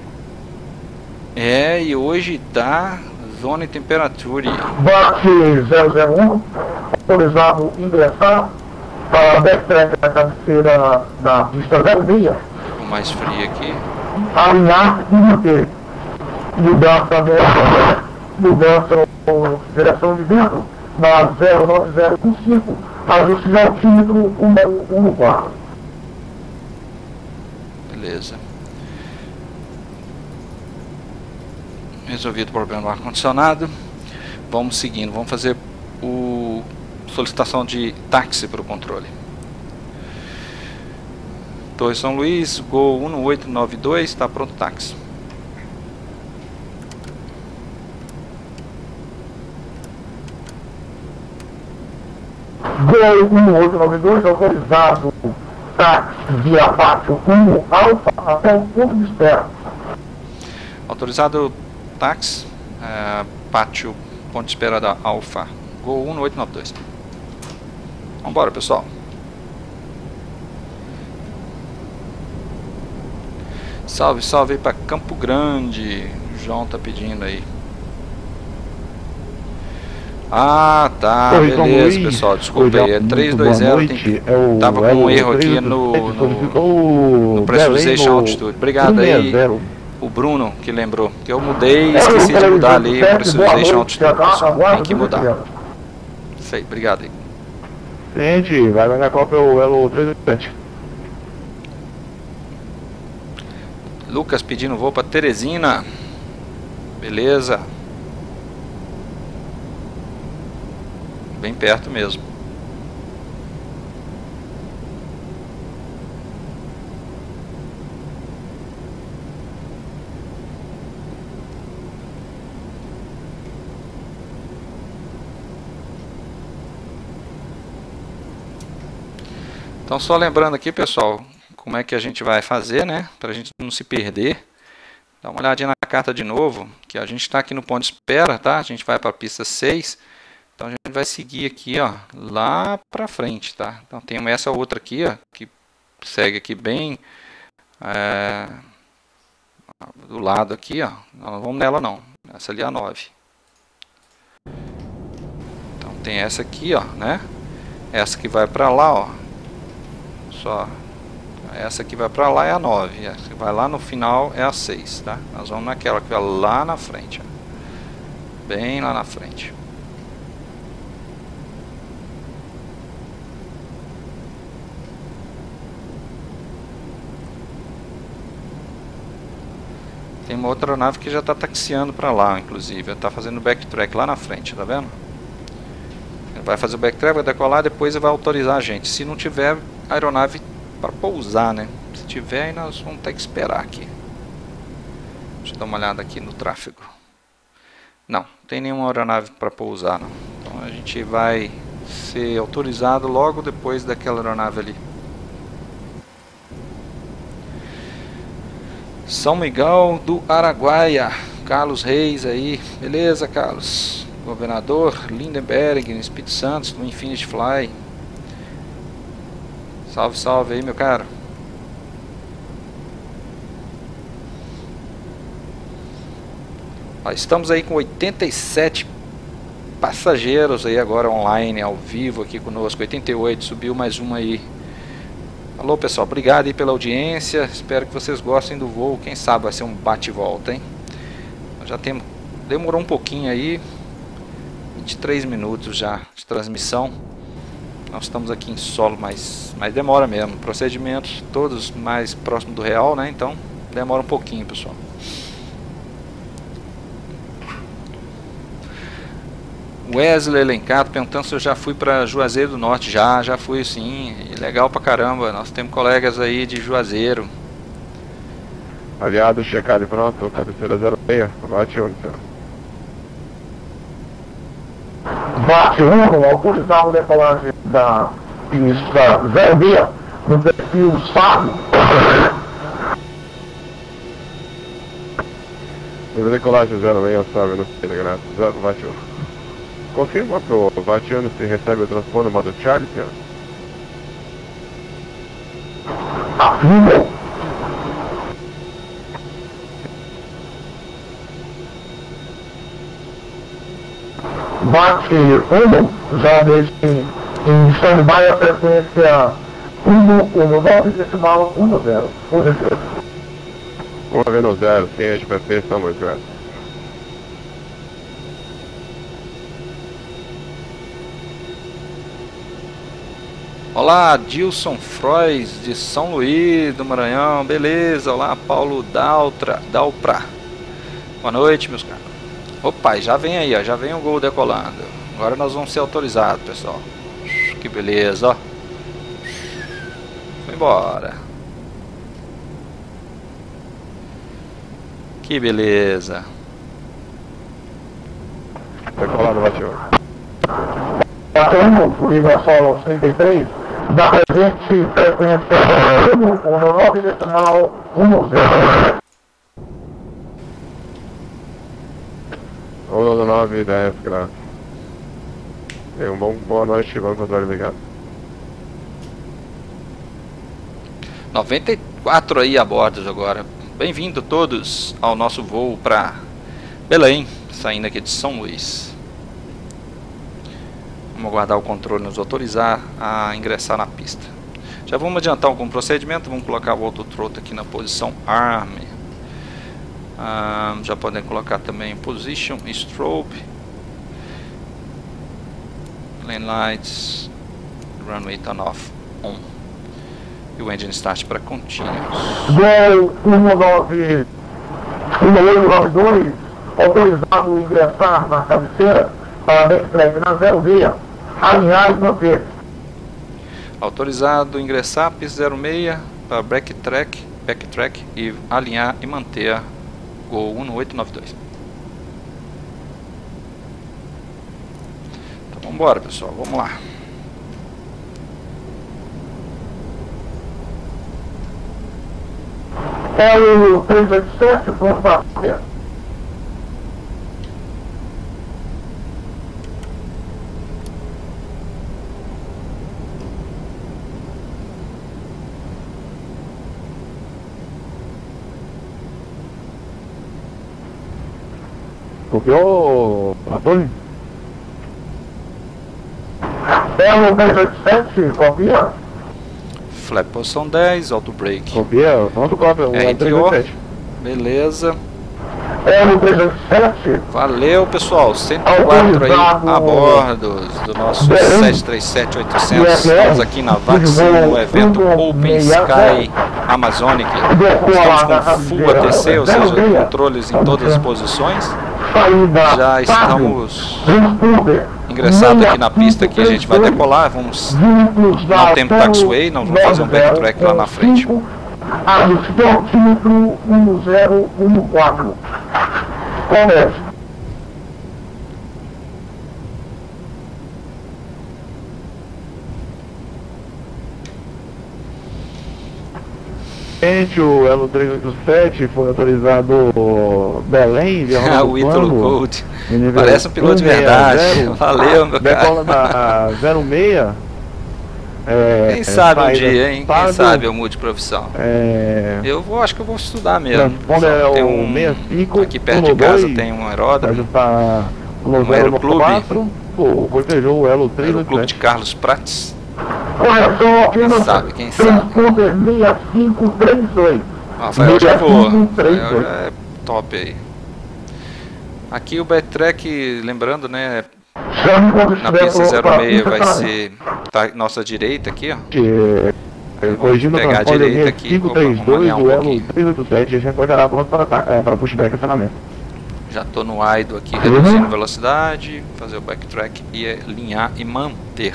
E hoje tá zona de temperatura. Box 001, autorizado ingressar para a backtrack da cabeceira da pista 06. Ficou mais frio aqui. Alinhar e manter. Mudança ou direção de vento na 09015, ajuste altímetro 114. Beleza. Resolvido o problema do ar-condicionado. Vamos seguindo. Vamos fazer o solicitação de táxi para o controle. Torre São Luís, Gol 1892, está pronto o táxi. Gol 1892, autorizado táxi via pátio 1 Alfa até o ponto de espera. Autorizado táxi, pátio, ponto de espera da Alfa, Gol 1892. Vambora, pessoal. Salve, salve aí para Campo Grande. O João tá pedindo aí. Ah, tá, Oi, beleza, pessoal, desculpa aí, é 320, tava com um erro aqui no Pressurization Altitude. Obrigado aí, o Bruno, que lembrou, que eu mudei e esqueci de mudar ali o Pressurization Altitude, pessoal, tem que mudar. Isso aí, obrigado aí. Gente, vai na Copa o Elo 387. Lucas pedindo voo para Teresina, beleza. Bem perto mesmo. Então só lembrando aqui, pessoal, como é que a gente vai fazer, né? Para a gente não se perder. Dá uma olhadinha na carta de novo, que a gente está aqui no ponto de espera, tá? A gente vai para a pista 6. Então a gente vai seguir aqui, ó, lá pra frente, tá? Então tem essa outra aqui, ó, que segue aqui bem do lado aqui, ó. Não vamos nela não. Essa ali é a 9. Então tem essa aqui, ó, né? Essa que vai pra lá, ó. Só essa que vai pra lá é a 9. Essa que vai lá no final é a 6, tá? Nós vamos naquela que vai lá na frente, ó. Bem lá na frente. Tem uma outra nave que já está taxiando para lá, inclusive. Está fazendo backtrack lá na frente, tá vendo? Ele vai fazer o backtrack, vai decolar, depois ele vai autorizar a gente. Se não tiver aeronave para pousar, né? Se tiver, aí nós vamos ter que esperar aqui. Deixa eu dar uma olhada aqui no tráfego. Não tem nenhuma aeronave para pousar, não. Então a gente vai ser autorizado logo depois daquela aeronave ali. São Miguel do Araguaia, Carlos Reis aí, beleza, Carlos? Governador Lindenberg, no Espírito Santo, no Infinity Fly. Salve, salve aí, meu caro. Ó, estamos aí com 87 passageiros aí agora online, ao vivo aqui conosco. 88, subiu mais uma aí. Alô, pessoal, obrigado aí pela audiência. Espero que vocês gostem do voo. Quem sabe vai ser um bate e volta, hein? Já temos, demorou um pouquinho aí, 23 minutos já de transmissão. Nós estamos aqui em solo, mas demora mesmo. Procedimentos todos mais próximo do real, né? Então demora um pouquinho, pessoal. Wesley Elencato perguntando se eu já fui para Juazeiro do Norte. Já fui sim, e legal pra caramba. Nós temos colegas aí de Juazeiro. Aliado, checado e pronto, cabeceira 06, bate 1, senhor. Bate 1, autorizar o decolagem da pista 06 no perfil Sábio. Decolagem 06, sabe, no Telegram, 0, bate 1. Confirma pro bate 1 se recebe o transponder modo Charlie, senhor. Afirmo. Bate 1, já deixa em stand-by a frequência 119 decimal 10. Positivo. 190, ciente, perfeição, muito grato. Olá, Dilson Frois de São Luís do Maranhão, beleza? Olá, Paulo Dalpra. Boa noite, meus caros. Opa, já vem aí, ó, já vem o gol decolando. Agora nós vamos ser autorizados, pessoal. Que beleza, ó. Foi embora. Que beleza. Decolado, bate 1. Batendo, ligação 33, da presente frequência 119 decimal 10. 119, 10, graças. Tenha boa noite, vamos controle ligado. 94 aí a bordo agora. Bem-vindo todos ao nosso voo para Belém, saindo aqui de São Luís. Vamos aguardar o controle nos autorizar a ingressar na pista. Já vamos adiantar algum procedimento, vamos colocar o autotroto aqui na posição ARM. Já podem colocar também Position, Strobe, Lane Lights, Runway Turn Off On. E o Engine Start para Continuous. Gol 192, autorizado a ingressar na cabeceira para backtrack na 06, alinhar e manter. Autorizado a ingressar pista 06 para backtrack e alinhar e manter Gol 1892. Então vamos embora, pessoal, vamos lá. É o 387, vamos para a Copiou, Antônio? é o 387, copia. Flap posição 10, auto brake. Copia, pronto, cópia, o 387. Beleza. É o 387. Valeu, pessoal. 104 aí a bordo do nosso 737-800. Estamos aqui na VAXI, no evento Open Sky Amazonic. Estamos com Full ATC, ou seja, controles em todas as posições. Já estamos ingressados aqui na pista que a gente vai decolar. Vamos, não temos taxiway, nós vamos fazer um backtrack lá na frente. Altímetro 1014. Comece. O Elo 387 foi autorizado Belém, O Ítalo Gold. Parece um piloto de verdade. Valeu, meu cara. Decola da 06. Quem sabe um dia, hein? Quem sabe eu mude de profissão. Acho que eu vou estudar mesmo. Tem um aqui perto de casa tem um aeródromo, um aeroclube, cortejou o Elo 387. Aeroclube de Carlos Prates. Correção aqui no Quem sabe? 6532. Rafael já voa. Rafael já é top aí. Aqui o backtrack, lembrando, né? Na pista 06 vai ser tá, nossa direita aqui, ó. Corrigindo pegar a direita aqui. 532 do Elo 387, a gente vai gerar pronto para pushback e acionamento. Já estou no idle aqui, reduzindo velocidade, fazer o backtrack e alinhar e manter.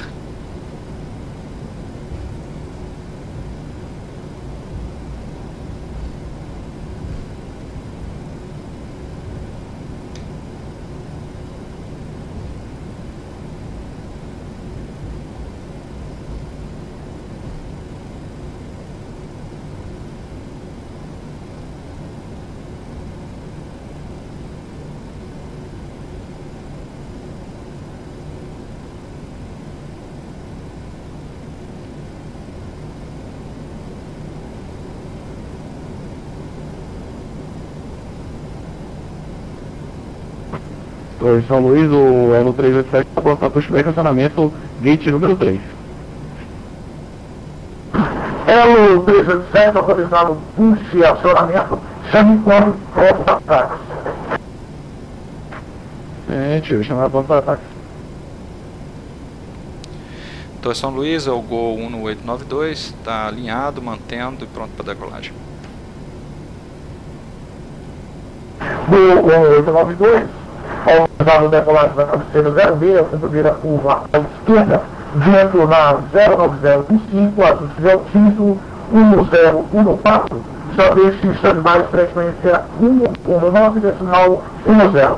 São Luís, o Elo 387 está pronto para o estacionamento gate número 3. Elo 387 autorizado push e acionamento, chame quando pronto para ataque. Tio, chamar pronto para ataque. Torre São Luís, é o Gol 1892, está alinhado, mantendo e pronto para decolagem. Gol 1892. Autorizado decolagem na cabeceira 06, primeira curva à esquerda, vento na 09015, altitude 1014, só deixe standby frequência 119, decimal 10.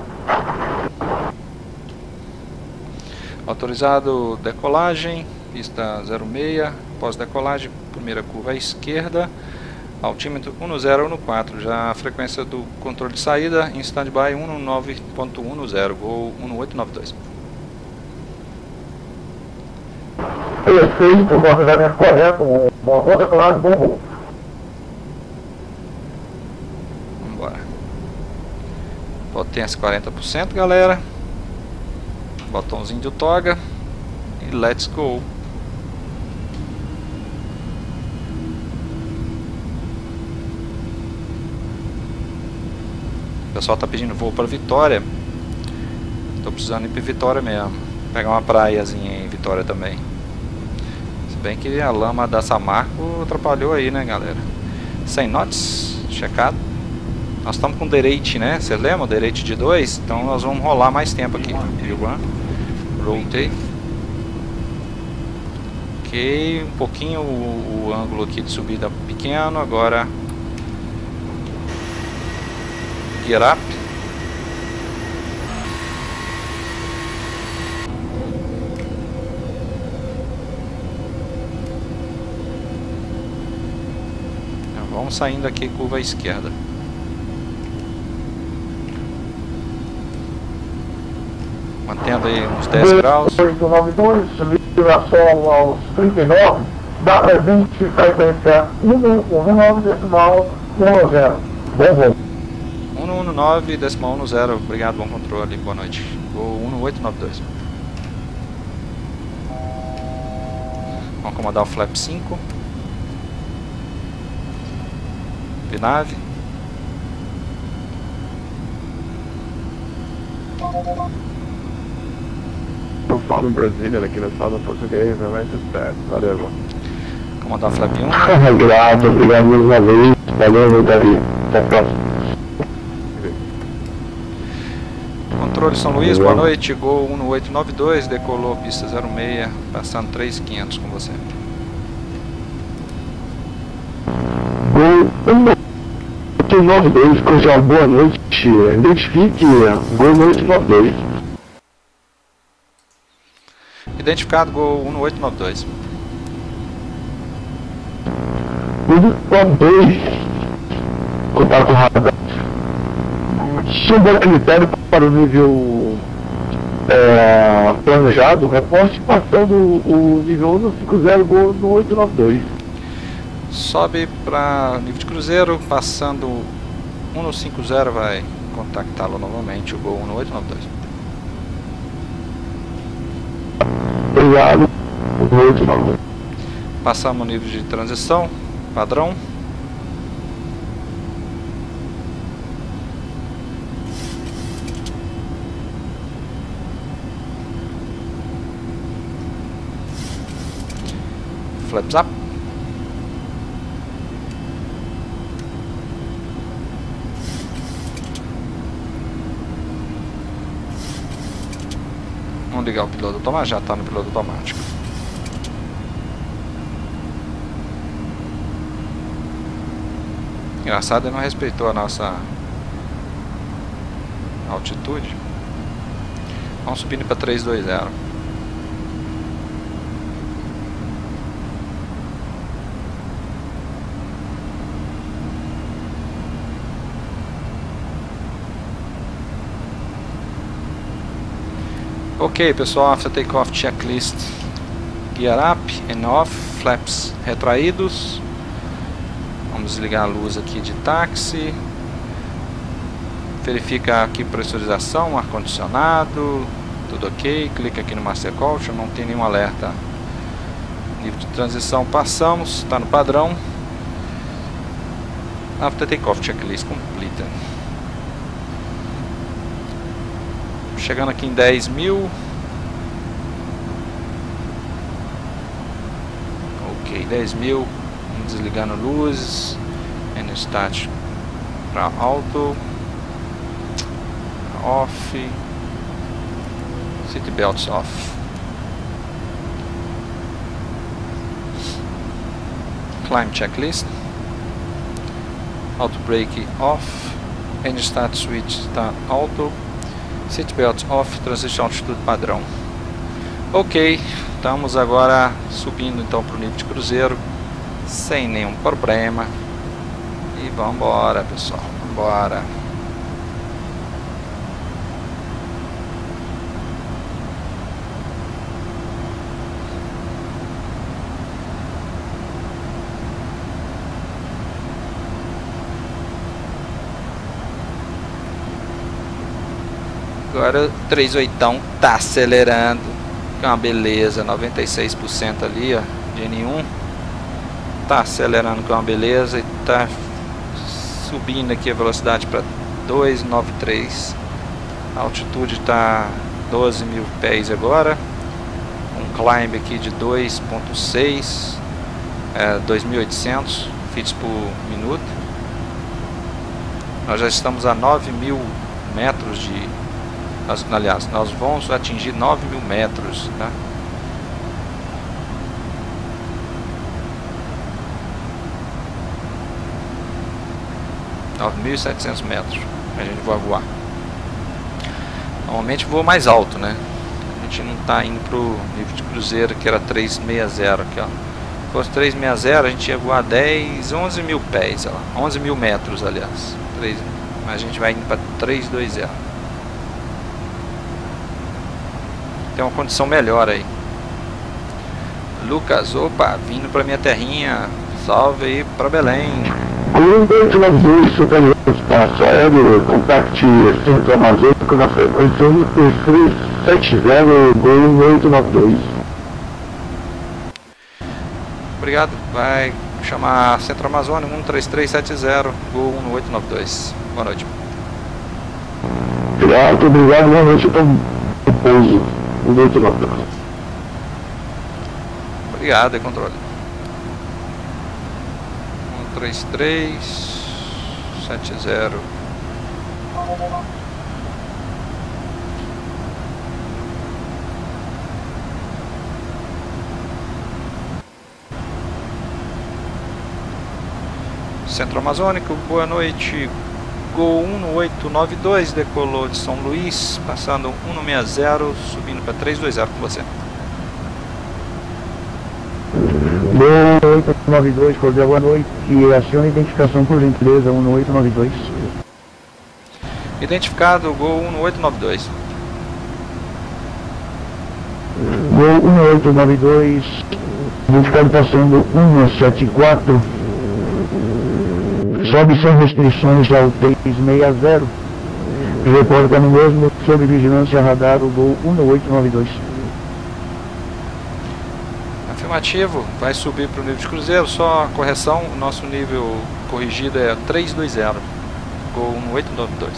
Autorizado decolagem, pista 06, pós-decolagem, primeira curva à esquerda, altímetro 1014, já a frequência do controle de saída em standby 19.10, Gol 1892. Perfeito, o ordenamento correto, bom decolagem, bom voo. Vamos embora. Potência 40%, galera. Botãozinho de toga e let's go. O pessoal tá pedindo voo para Vitória. Tô precisando ir para Vitória mesmo. Pegar uma praiazinha em Vitória também. Se bem que a lama da Samarco atrapalhou aí, né, galera? 100 knots, checado. Nós estamos com derate, né? Você lembra? O derate de 2. Então nós vamos rolar mais tempo aqui. Rotate. Ok, um pouquinho o ângulo aqui de subida pequeno. Agora gear up. Então, vamos saindo aqui curva à esquerda. Mantendo aí uns 10 graus. 892, liberação aos 39, da presente frequência 119 decimal 10. Bom voo. 119 decimal 10, obrigado, bom controle, boa noite. Gol 1892. Vamos acomodar o flap 5. Vinave. Eu falo em Brasília, aqui na sala português, é mais esperto. Valeu, irmão. Acomodar o flap 1. Obrigado mais uma vez. Valeu, meu Davi. Até a próxima. Controle São Luís, boa noite. Gol 1892, decolou pista 06, passando 3500 com você. Gol 1892, Cruzeiro, boa noite. Identifique Gol 1892. Identificado, Gol 1892. Gol 1892. Contato com o radar. Suba critério para o nível planejado, reporte passando o nível 150, Gol 1892. Sobe para nível de cruzeiro, passando 150, vai contactá-lo novamente, o Gol 1892. Obrigado. 1892. Passamos o nível de transição, padrão. Flaps up. Vamos ligar o piloto automático, já está no piloto automático. Engraçado, ele não respeitou a nossa altitude. Vamos subindo para 320. Ok, pessoal, after takeoff checklist. Gear up and off, flaps retraídos. Vamos desligar a luz aqui de táxi. Verifica aqui pressurização, ar-condicionado, tudo ok. Clica aqui no Master Caution, não tem nenhum alerta. Nível de transição passamos, está no padrão. After takeoff checklist completa. Chegando aqui em 10.000. Ok, 10.000. Vamos desligando luzes. And start para auto. Off. Seat belts off. Climb checklist. Auto brake off. And start switch está auto. Seatbelt off, transição altitude padrão. Ok, estamos agora subindo então para o nível de cruzeiro sem nenhum problema. E vamos embora, pessoal, vamos embora. Agora o 38 tá acelerando, que é uma beleza, 96% ali, ó, de N1. Tá acelerando, que é uma beleza, e tá subindo aqui a velocidade para 293. A altitude tá 12.000 pés agora. Um climb aqui de 2.6, 2.800 feet por minuto. Nós já estamos a 9.000 metros de... Aliás, nós vamos atingir 9.000 metros, tá? Tá? 9.700 metros a gente vai voar. Normalmente voa mais alto, né? A gente não está indo pro nível de cruzeiro que era 360 aqui, ó. Se fosse 360 a gente ia voar 11.000 pés, ó, 11.000 metros, aliás. Mas a gente vai indo para 320. Tem uma condição melhor aí. Lucas, opa, vindo pra minha terrinha. Salve aí pra Belém. Gol 192, superior espaço aéreo, contact Centro Amazônico na frequência 1370, Gol 892. Obrigado, vai chamar Centro Amazônico 13370, Gol 1892. Boa noite. Obrigado, boa noite para o pouso. Obrigado, controle. 13370. Centro Amazônico, boa noite. Gol 1892, decolou de São Luís, passando 160, subindo para 320 com você. Gol 1892, Cordeiro, boa noite. Aciona a identificação por gentileza, 1892. Identificado, Gol 1892. Gol 1892, identificado passando 174. Sobe sem restrições ao 360. Reporta no mesmo, sob vigilância radar, o Gol 1892. Afirmativo, vai subir para o nível de cruzeiro, só a correção, o nosso nível corrigido é 320, Gol 1892.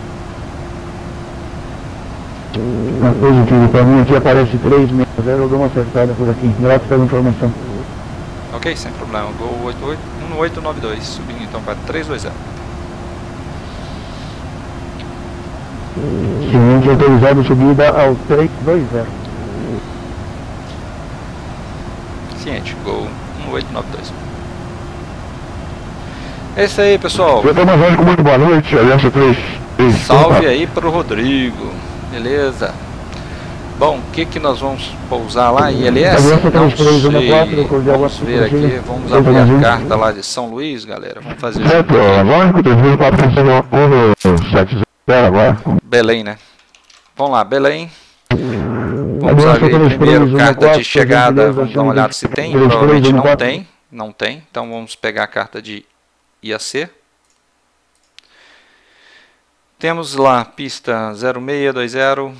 Positivo, para mim aqui aparece 360, eu dou uma acertada por aqui, graças pela informação. Ok, sem problema, Gol 1892, subindo então para 320. Sim. Descendente autorizado, subida ao 320. Ciente, Gol 1892. É isso aí, pessoal. Muito boa noite, Aliança 3. Salve aí pro Rodrigo. Beleza. Bom, o que nós vamos pousar lá? ILS? Não sei. Vamos ver aqui. Vamos abrir a carta lá de São Luís, galera. Vamos fazer isso. Belém, né? Vamos lá, Belém. Vamos abrir primeiro carta de chegada. Vamos dar uma olhada se tem. Provavelmente não tem. Não tem. Então vamos pegar a carta de IAC. Temos lá pista 0620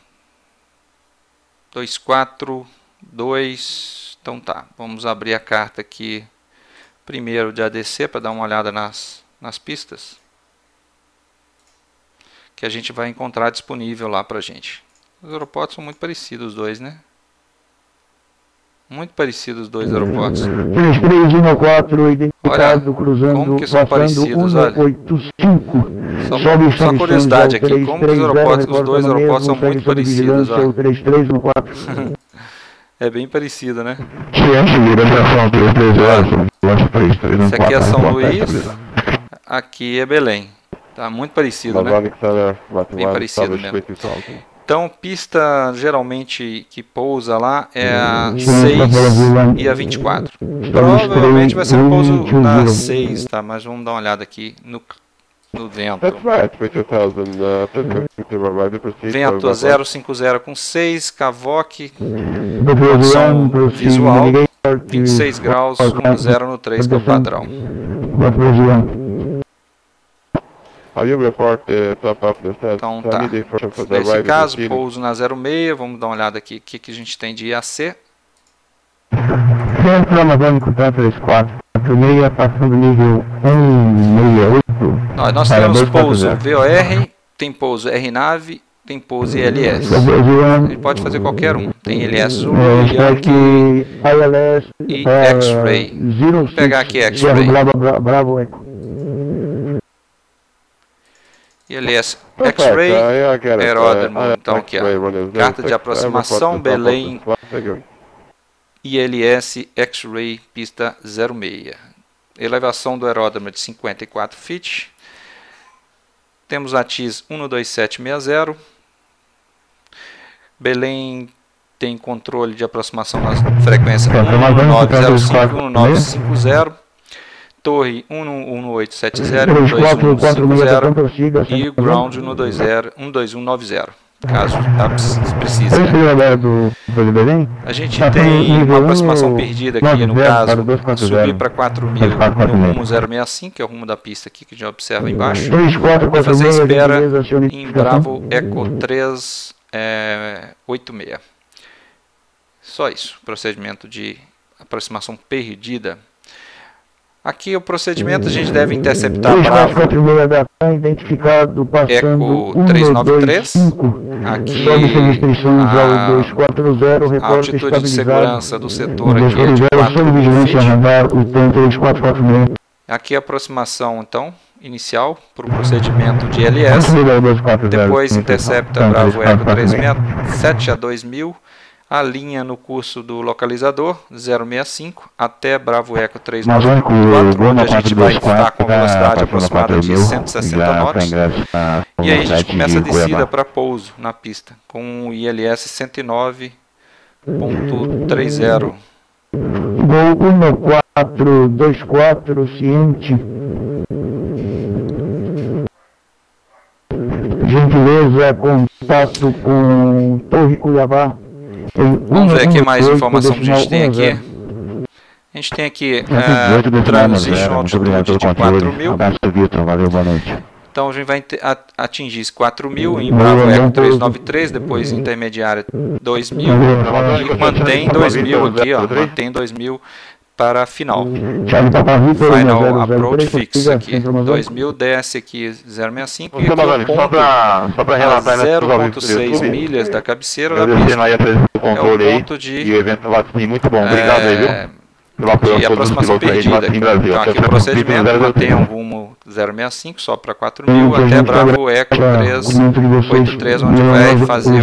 242. Então tá, vamos abrir a carta aqui primeiro de ADC para dar uma olhada nas pistas que a gente vai encontrar disponível lá pra gente. Os aeroportos são muito parecidos os dois, né? Muito parecidos os dois aeroportos. 3314 identificado, olha, cruzando, como que são parecidos, olha. 185. Só curiosidade aqui, como que os dois aeroportos são muito parecidos, ó. É bem parecido, né? Esse aqui é São Luís, aqui é Belém. Tá muito parecido, né? Bem parecido mesmo. Então, pista geralmente que pousa lá é a 6 e a 24. Provavelmente vai ser um pouso na 6, tá? Mas vamos dar uma olhada aqui no vento. Vento 050 com 6, Cavoque, condição visual, 26 graus, 10 no 3, que é o padrão. Então tá, nesse caso, pouso na 06, vamos dar uma olhada aqui, o que a gente tem de IAC. Centro Amazônico 34, 46, passando nível 168. Nós temos pouso VOR, tem pouso RNAV, tem pouso ILS. Ele pode fazer qualquer um. Tem ILS Zulu, Yankee e X-Ray. Vou pegar aqui X-Ray. ILS X-Ray, aeródromo, então aqui ó, carta de aproximação, Belém, ILS X-Ray, pista 06. Elevação do aeródromo de 54 feet. Temos a TIS 12760. Belém tem controle de aproximação na frequência 1905 e 1950. Torre 11870, 12150 e ground 12190, caso precise. Né? A gente tem uma aproximação perdida aqui, no caso, subir para 4000 no rumo 065, que é o rumo da pista aqui que a gente observa embaixo. Vou fazer espera em Bravo Eco 386. Só isso, procedimento de aproximação perdida. Aqui o procedimento a gente deve interceptar Bravo Eco 393, aqui a altitude de segurança do setor aqui é de 4.000 feet. Aqui a aproximação então inicial para o procedimento de LS, depois intercepta Bravo Eco 367 a 2000, a linha no curso do localizador 065 até Bravo Eco 394, onde a gente vai estar com velocidade aproximada de 160 knots. E aí a gente começa a descida para pouso na pista com o ILS 109.30. Gol 1424, ciente. Gentileza, contato com Torre Cuiabá. Vamos ver aqui mais informação que a gente tem aqui. A gente tem aqui Transition altitude de 4.000. Então a gente vai atingir 4.000 em Bravo Eco 393, depois intermediária 2.000 e mantém 2.000 aqui, ó, mantém 2.000 para a final. Final approach fix aqui, 2.000, desce aqui 065 e aqui o ponto a 0.6 milhas da cabeceira da pista. É o ponto de aproximação perdida. Então aqui o procedimento mantém um rumo 065, só para 4.000, até Bravo Eco 383, onde vai fazer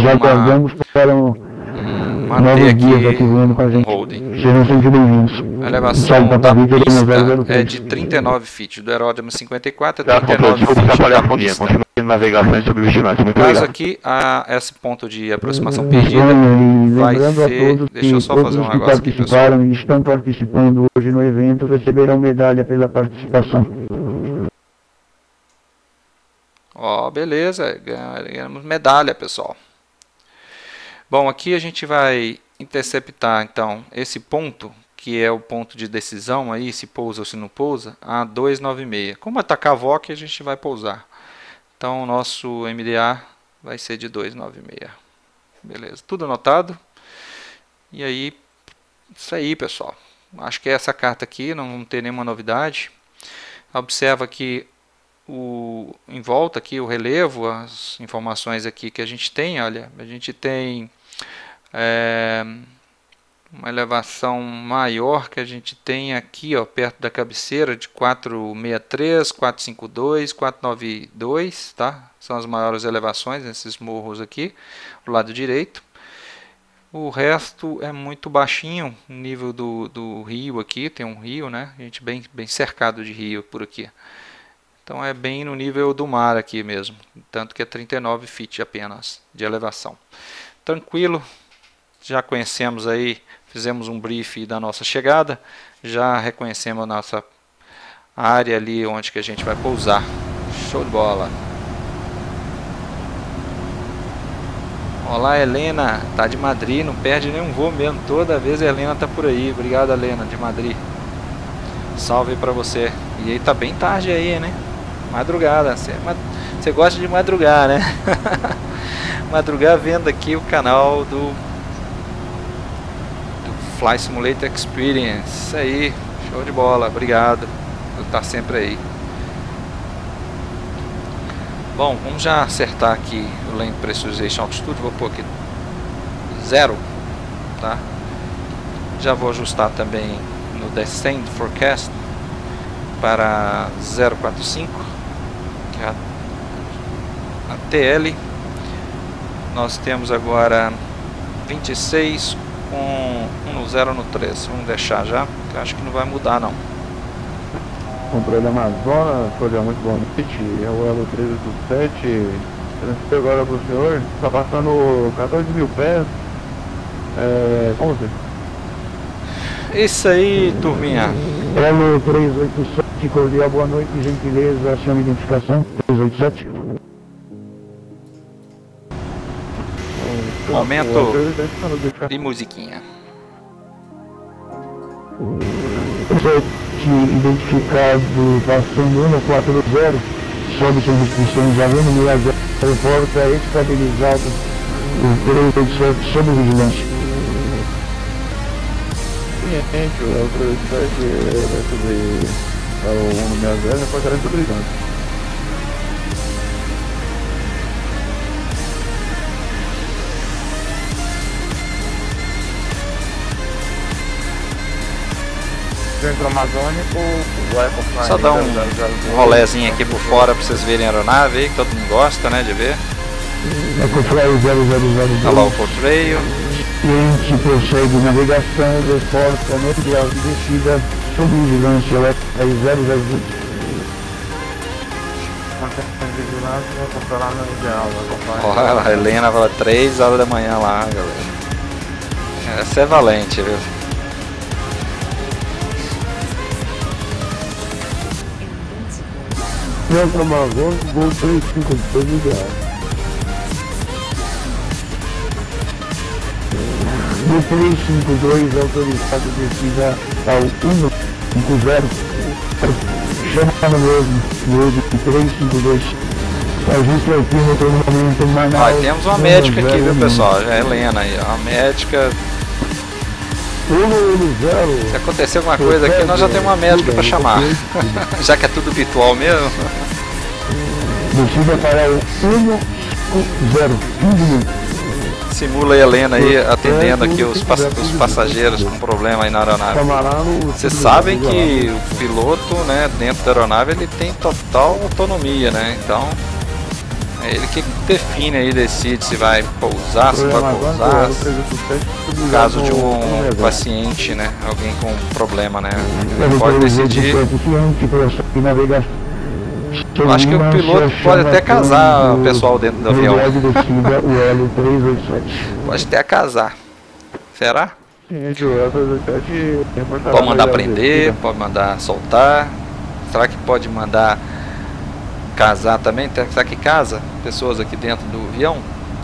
manter aqui um holding. A elevação da pista é de 39 feet, do aeródromo 54 a 39 feet da pista. No caso aqui, esse ponto de aproximação perdida vai ser... Deixa eu só fazer um negócio aqui, pessoal. Estão participando hoje no evento, receberão medalha pela participação. Ó, beleza, ganhamos medalha, pessoal. Bom, aqui a gente vai interceptar, então, esse ponto, que é o ponto de decisão aí, se pousa ou se não pousa, a 296. Como atacar a VOC, a gente vai pousar. Então, o nosso MDA vai ser de 296. Beleza, tudo anotado. E aí, isso aí, pessoal. Acho que é essa carta aqui, não vamos ter nenhuma novidade. Observa que em volta aqui o relevo, as informações aqui que a gente tem, olha, a gente tem uma elevação maior que a gente tem aqui, ó, perto da cabeceira, de 463, 452, 492, tá? São as maiores elevações nesses morros aqui, do lado direito. O resto é muito baixinho, o nível do rio aqui, tem um rio, né? A gente bem cercado de rio por aqui. Então é bem no nível do mar aqui mesmo, tanto que é 39 feet apenas de elevação. Tranquilo, já conhecemos aí, fizemos um brief da nossa chegada, já reconhecemos a nossa área ali onde que a gente vai pousar. Show de bola! Olá, Helena, tá de Madrid, não perde nenhum voo mesmo, toda vez a Helena tá por aí. Obrigado, Helena, de Madrid. Salve pra você. E aí tá bem tarde aí, né? Madrugada, você gosta de madrugar, né? Madrugar vendo aqui o canal do Fly Simulator Experience. Isso aí, show de bola, obrigado por estar sempre aí. Bom, vamos já acertar aqui o Land Pressurization Altitude, vou pôr aqui 0, tá? Já vou ajustar também no Descent Forecast para 045, que é a TL. Nós temos agora 26 com 1 no 0 no 3. Vamos deixar já, que eu acho que não vai mudar não. Comprei da Amazonas, folha muito boa noite, é o Elo 1387, transfiro agora para o senhor, está passando 14.000 pés, como você? Isso aí, turminha. Elo 387, cordial, boa noite, gentileza, chama identificação, 387. Momento de musiquinha. Identificado passando 140, sob suas restrições, havendo meia zero, reporta estabilizado o 387 sob vigilância. Gente, o 387 vai subir ao 160, reportará estabilizado. Centro Amazônico, só dar um rolezinho aqui por fora para vocês verem a aeronave aí, que todo mundo gosta, né, de ver. EcoFly 0002. Olha lá o Portrail. Cliente prossegue navegação, reforça no ideal de descida, sob vigilância, EcoFly 002. Olha a Helena fala 3 horas da manhã lá, galera. Essa é valente, viu? Centro Amazônico, voo 352 ideal. Do 352, autorizado descida ao 150. Chama mesmo 352. Ajuste aqui no treinamento Manaus. Temos uma médica aqui, viu, pessoal? Já é Helena aí, ó. A médica. Se acontecer alguma coisa aqui, nós já temos uma médica para chamar. Já que é tudo virtual mesmo. Descida para o 150. Simula a Helena aí atendendo aqui os passageiros com problema aí na aeronave. Vocês sabem que o piloto, né, dentro da aeronave, ele tem total autonomia, né? Então é ele que define aí, decide se vai pousar, se vai pousar. No caso de um paciente, né, alguém com problema, né, ele pode decidir. Eu acho que o piloto pode até casar o pessoal dentro do avião. Pode até casar. Será? Pode mandar prender, pode mandar soltar. Será que pode mandar casar também? Será que casa pessoas aqui dentro do avião?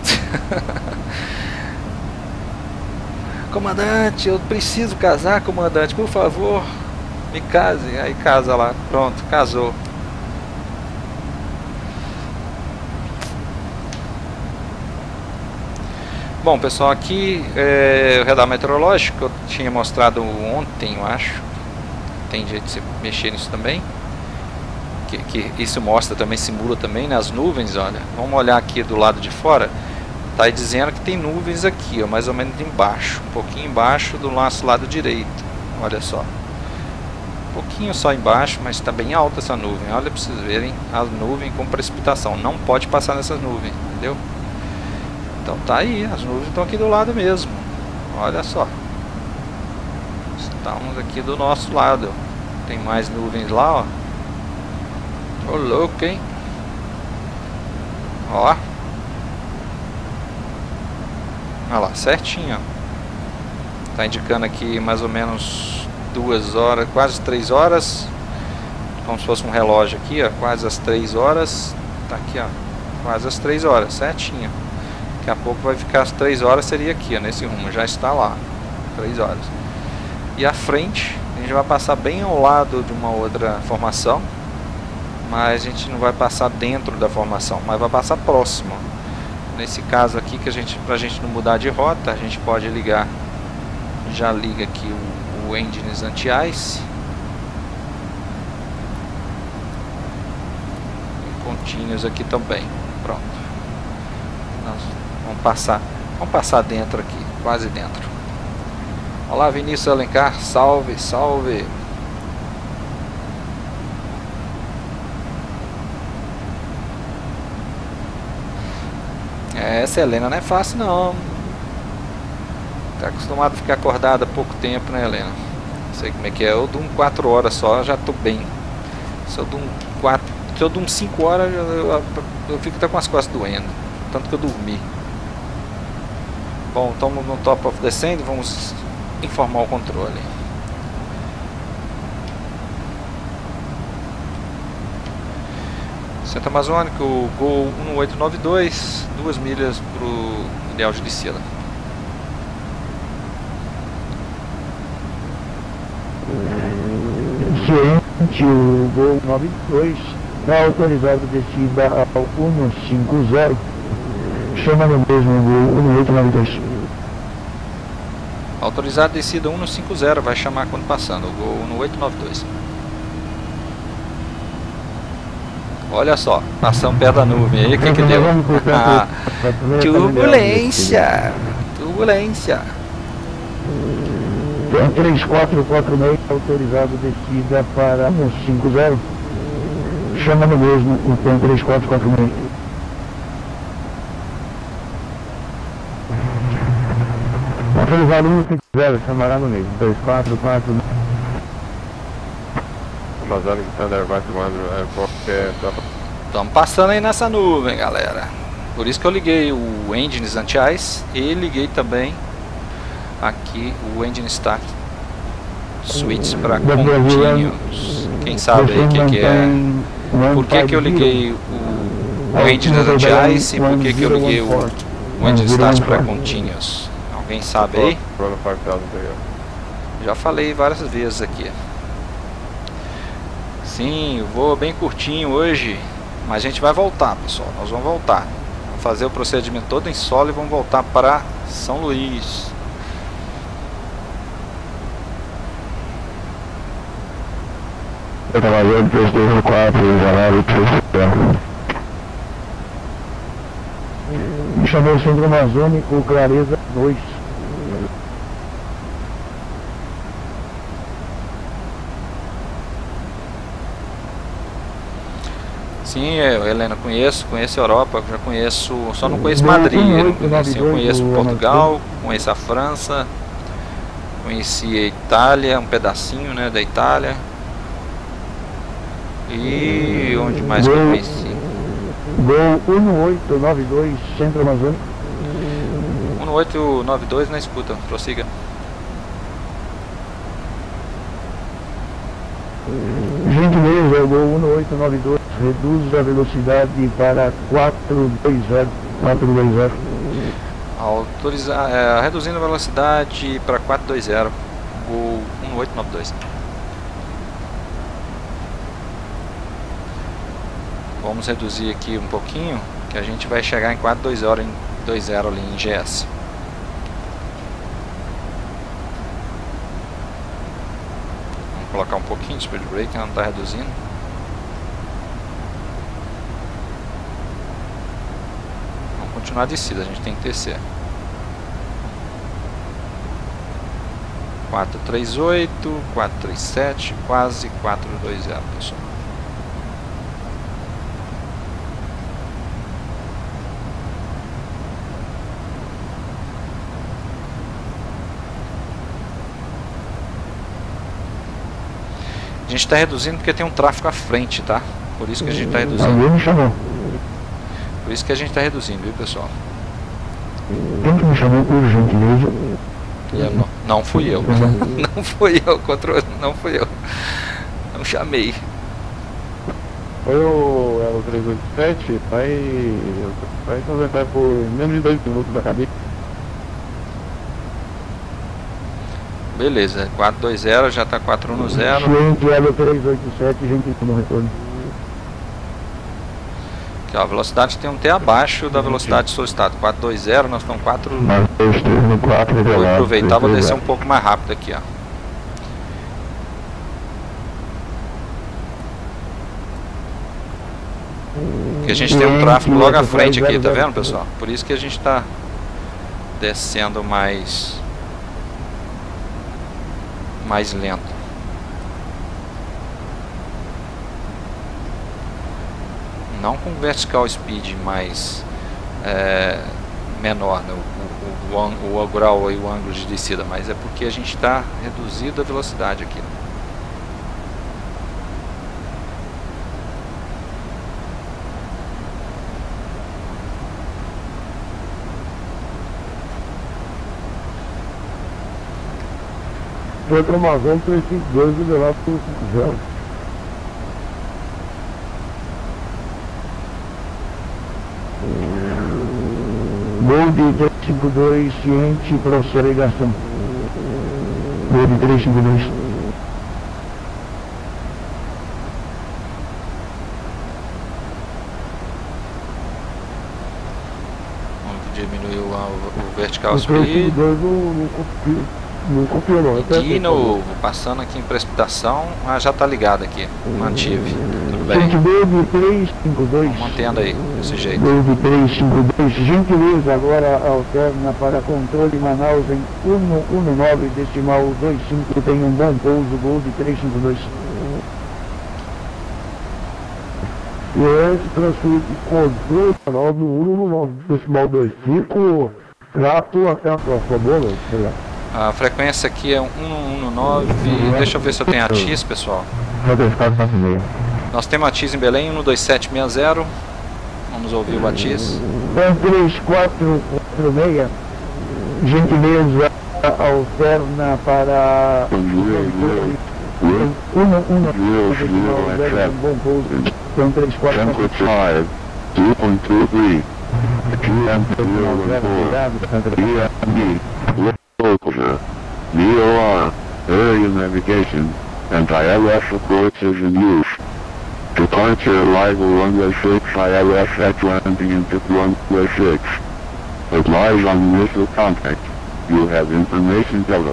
Comandante, eu preciso casar, comandante, por favor, me case. Aí casa lá, pronto, casou. Bom, pessoal, aqui o radar meteorológico eu tinha mostrado ontem, eu acho. Tem jeito de você mexer nisso também. Que isso mostra também, simula também nas nuvens, olha. Vamos olhar aqui do lado de fora. Tá aí dizendo que tem nuvens aqui, ó, mais ou menos embaixo. Um pouquinho embaixo do nosso lado direito. Olha só. Um pouquinho só embaixo, mas está bem alta essa nuvem. Olha para vocês verem a nuvem com precipitação. Não pode passar nessas nuvens, entendeu? Então tá aí, as nuvens estão aqui do lado mesmo. Olha só. Estamos aqui do nosso lado. Tem mais nuvens lá, ó. Ô louco, hein? Ó. Olha lá, certinho, ó. Tá indicando aqui mais ou menos 2 horas, quase 3 horas. Como se fosse um relógio aqui, ó. Quase as 3 horas. Tá aqui, ó. Quase as 3 horas, certinho. Daqui a pouco vai ficar as 3 horas, seria aqui, ó, nesse rumo, já está lá, 3 horas. E à frente, a gente vai passar bem ao lado de uma outra formação, mas a gente não vai passar dentro da formação, mas vai passar próximo. Nesse caso aqui, pra gente não mudar de rota, a gente pode ligar, já liga aqui o engines anti-ice. E contínuos aqui também, pronto. Vamos passar dentro aqui, quase dentro. Olá, Vinícius Alencar, salve, salve. Essa Helena não é fácil não. Tá acostumado a ficar acordada há pouco tempo, né, Helena? Não sei como é que é. Eu durmo 4 horas só, já tô bem. Se eu durmo 5 horas, eu fico até com as costas doendo. Tanto que eu dormi. Bom, estamos no top of descend, vamos informar o controle. Centro Amazônico, Gol 1892, 2 milhas para o ideal de descida. Ciente, o Gol 92 está autorizado descida ao 150. Chama no mesmo Gol 1892. Autorizado descida 150, vai chamar quando passando, o Gol 1892. Olha só, passamos perto da nuvem aí, o que deu? Turbulência! Turbulência! 3446, autorizado descida para 150. Chama no mesmo o 3446. Autorizado 150, chamará no mesmo. 244. Estamos passando aí nessa nuvem, galera. Por isso que eu liguei o Engines Anti-Ice e liguei também aqui o Engine Start Switch para Continuous. Quem sabe aí o que é? Por que eu liguei o Engines Anti-Ice e por que eu liguei o Engine Start para Continuous? Alguém sabe aí? Já falei várias vezes aqui. Sim, vou bem curtinho hoje, mas a gente vai voltar, pessoal. Nós vamos voltar. Vamos fazer o procedimento todo em solo e vamos voltar para São Luís. Eu tava vendo 324, já lá, Me chamou Centro Amazônico, Clareza 2. Sim, Helena, conheço a Europa, já conheço, só não conheço Madrid, assim, eu conheço Portugal, conheço a França, conheci a Itália, um pedacinho, né, da Itália. E onde mais que eu conheci? Gol 1892, Centro Amazônico. 1892 na escuta, prossiga. Gentileza, gol 1892, reduz a velocidade para 420. Reduzindo a velocidade para 420, gol 1892. Vamos reduzir aqui um pouquinho, que a gente vai chegar em 420 ali em GS. Vamos colocar um pouquinho de speed brake, não está reduzindo. Vamos continuar a descida, a gente tem que descer. 438, 437, quase 420, pessoal. A gente está reduzindo porque tem um tráfego à frente, tá? Por isso que a gente está reduzindo. Alguém me chamou. Por isso que a gente está reduzindo, viu, pessoal? Quem que me chamou, por gentileza? Não fui eu. Não fui eu, controle. Não fui eu. Não chamei. Foi o Elo 387, vai solventar por menos de 2 minutos da cabeça. Beleza, 420, já está 410. Gente, Elo 387, gente no retorno. Aqui, ó, a velocidade tem um T abaixo da velocidade solicitada. 420, nós estamos 4. Vou aproveitar, vou descer um pouco mais rápido aqui, ó. Porque a gente tem um tráfego logo à frente aqui, tá vendo, pessoal? Por isso que a gente está descendo mais lento. Não com vertical speed mais menor, né? o grau e o ângulo de descida, mas é porque a gente está reduzindo a velocidade aqui. Centro Amazônico 352, liberado por 50. Gol de 352, ciente para aceleração. Gol de 352. Vamos diminuir o vertical speed. Não confio não. De novo, passando aqui em precipitação, já está ligado aqui, mantive, tudo bem. Gentileza 352. Mantendo aí, desse jeito. Gol de 352. Gentileza agora alterna para controle Manaus em 119,25. Tem um bom pouso, gol de 352. E esse transferido de controle Manaus no 119,25. Trato até a próxima bola. A frequência aqui é 119, deixa eu ver se eu tenho a TIS, pessoal. Nós temos a TIS em Belém, 12760. Vamos ouvir o ATIS. 3446. Gentileza alterna para 119. Bom pouso. Então 3446. 2.23. VOR, area navigation, anti-ILS reports is in use. Departure arrival runway 6 ILS at landing into runway 6. Applies on initial contact. You have information Delta.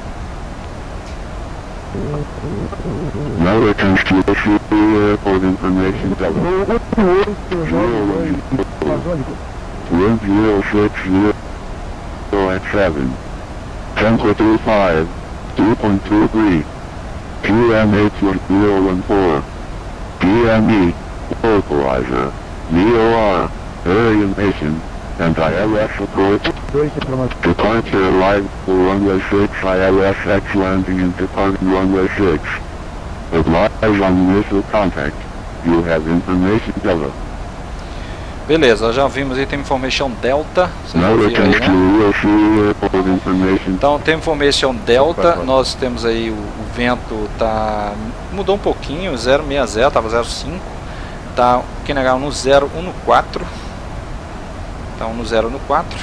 Now returns to the airport information Delta. Wind 060 at 7. Temperature 5, 2.23. PM 8.014. PME, localizer, VOR, orientation, anti-LS report. Departure live for runway 6 ILS-X landing and departing runway 6. Advise on initial contact. You have information Delta. Beleza, já vimos aí, tem information Delta. Vocês já viram aí, né? Então tem information Delta, nós temos aí o vento tá mudou um pouquinho, 060, estava 05, tá aqui no 014, então no 014.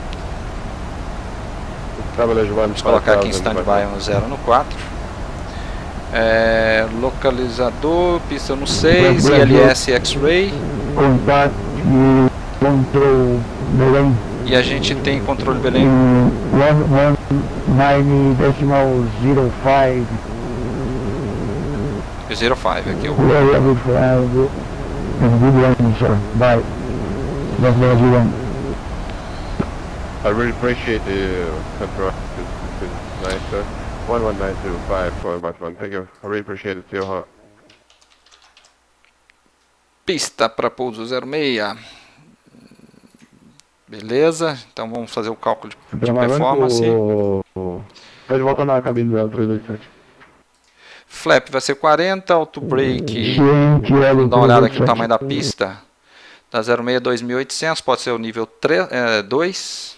Vamos colocar aqui em standby no 014. Localizador, pista no 6, ILS X-Ray. Contato control Belém. E a gente tem controle Belém. 119.05. 05 aqui. I really appreciate the control. This is nice, sir. 11925, thank you. I really appreciate it, too. Pista para pouso 06. Beleza, então vamos fazer o cálculo de performance. Pode voltar na cabine do 327. Flap vai ser 40, auto brake. Vamos dar uma olhada aqui no tamanho da pista. Da 06 2800, pode ser o nível 2.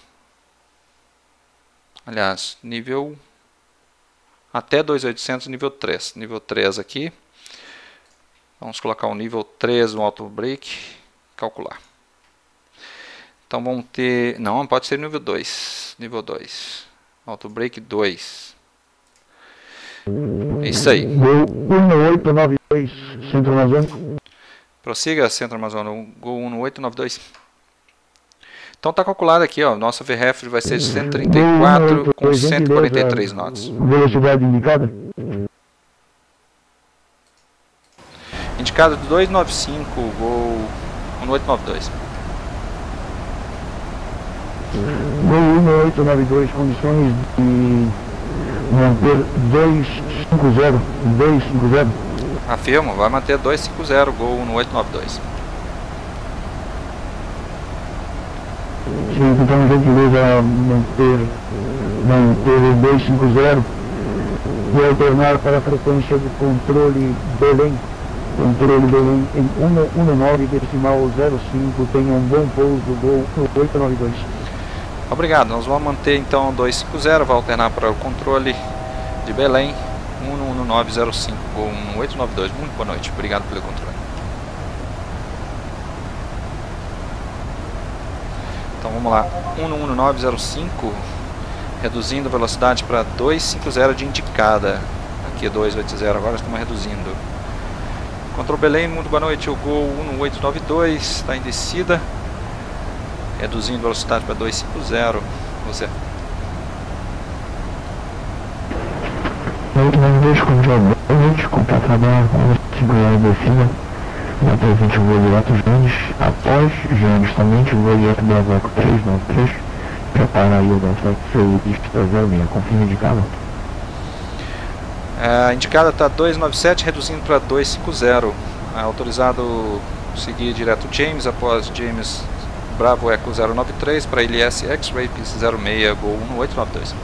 Aliás, nível até 2800, nível 3. Nível 3 aqui. Vamos colocar o nível 3 no auto brake, calcular. Então vamos ter, não, pode ser nível 2, nível 2, auto brake 2. É isso aí. 1892, Centro Amazônico. Prossiga, Centro Amazônico, Gol 1892. Então está calculado aqui, ó, nossa VREF vai ser de 134 com 143 knots. Velocidade indicada? Indicado de 295, Gol 1892. Gol 1892, condições de manter 250. Afirmo, vai manter 250, Gol 1892. Sim, então gentileza manter 250 e alternar para a frequência de controle Belém. Controle Belém em 19,05, tenha um bom pouso, Gol 892. Obrigado, nós vamos manter então 250, vai alternar para o controle de Belém, 11905, Gol 1892. Muito boa noite, obrigado pelo controle. Então vamos lá, 11905, reduzindo a velocidade para 250 de indicada, aqui é 280, agora estamos reduzindo. Controle Belém, muito boa noite, o Gol 1892, está em descida, reduzindo a velocidade para 250, você. Não vejo como já boa contratada com 50 descida, na presente voo direto Jandes, após Jandes também, voo direto Bravo 393, prepara aí o nosso pista 06, confirma indicado. A indicada está 297, reduzindo para 250. Autorizado seguir direto James, após James Bravo Echo 093 para ILS X-Ray pista 06, Gol 1892.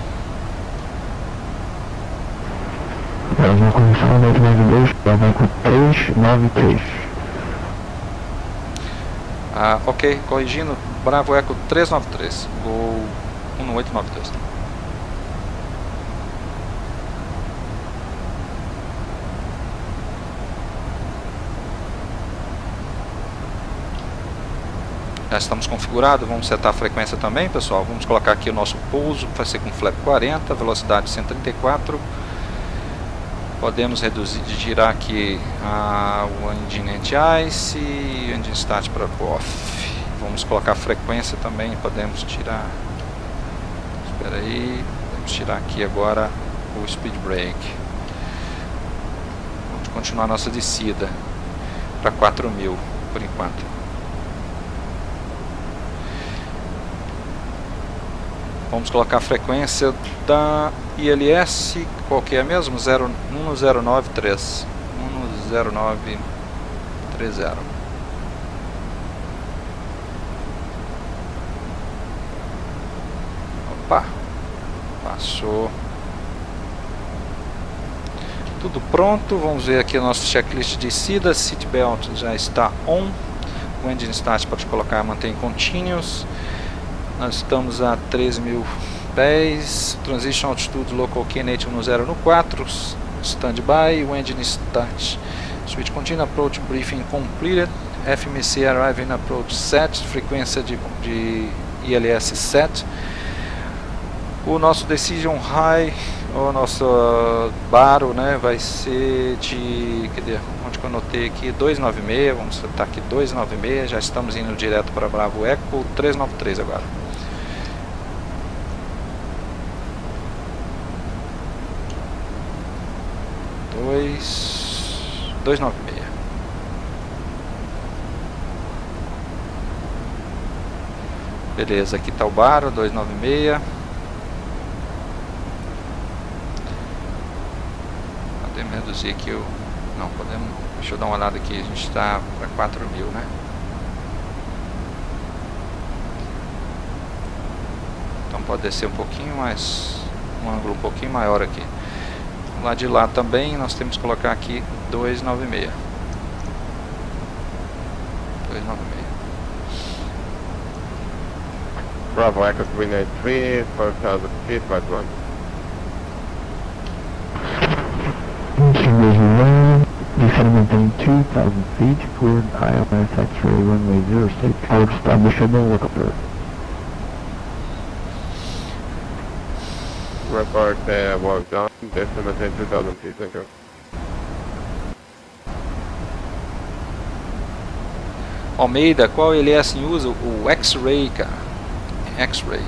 Próxima condição 292, Bravo Echo 393. Ok, corrigindo, Bravo Echo 393, Gol 1892. Já estamos configurados, vamos setar a frequência também, pessoal. Vamos colocar aqui o nosso pouso, vai ser com flap 40, velocidade 134. Podemos reduzir, girar aqui o engine anti-ice e engine start para off. Vamos colocar a frequência também, podemos tirar. Espera aí, podemos tirar aqui agora o speed brake. Vamos continuar a nossa descida para 4000 por enquanto. Vamos colocar a frequência da ILS, qual que é mesmo? 10930. Opa, passou. Tudo pronto, vamos ver aqui o nosso checklist de descida. Seatbelt já está on. O engine start pode colocar mantém continuous. Nós estamos a 13.000 pés. Transition altitude local key native no 0 no 4. Standby. O engine start. Switch continue approach briefing completed. FMC arriving approach set. Frequência de ILS set. O nosso decision high, o nosso baro, né, vai ser de, cadê, onde que eu anotei aqui, 296, vamos setar aqui 296, já estamos indo direto para Bravo Echo 393 agora. Dois 296. Beleza, aqui está o baro 296. Podemos reduzir aqui o... Não, podemos... Deixa eu dar uma olhada aqui, a gente está para 4.000, né? Então pode descer um pouquinho mais... Um ângulo um pouquinho maior aqui. Lá de lá também nós temos que colocar aqui 296. 296. Bravo Echo 393, 4,000 feet, by 1. Descending within 2,000 feet toward ILS X-ray runway 06. I'll establish a no look-up. Report work done, descend within 2,000 feet, thank you. Almeida, qual ILS usa? O X-ray, cara. X-ray.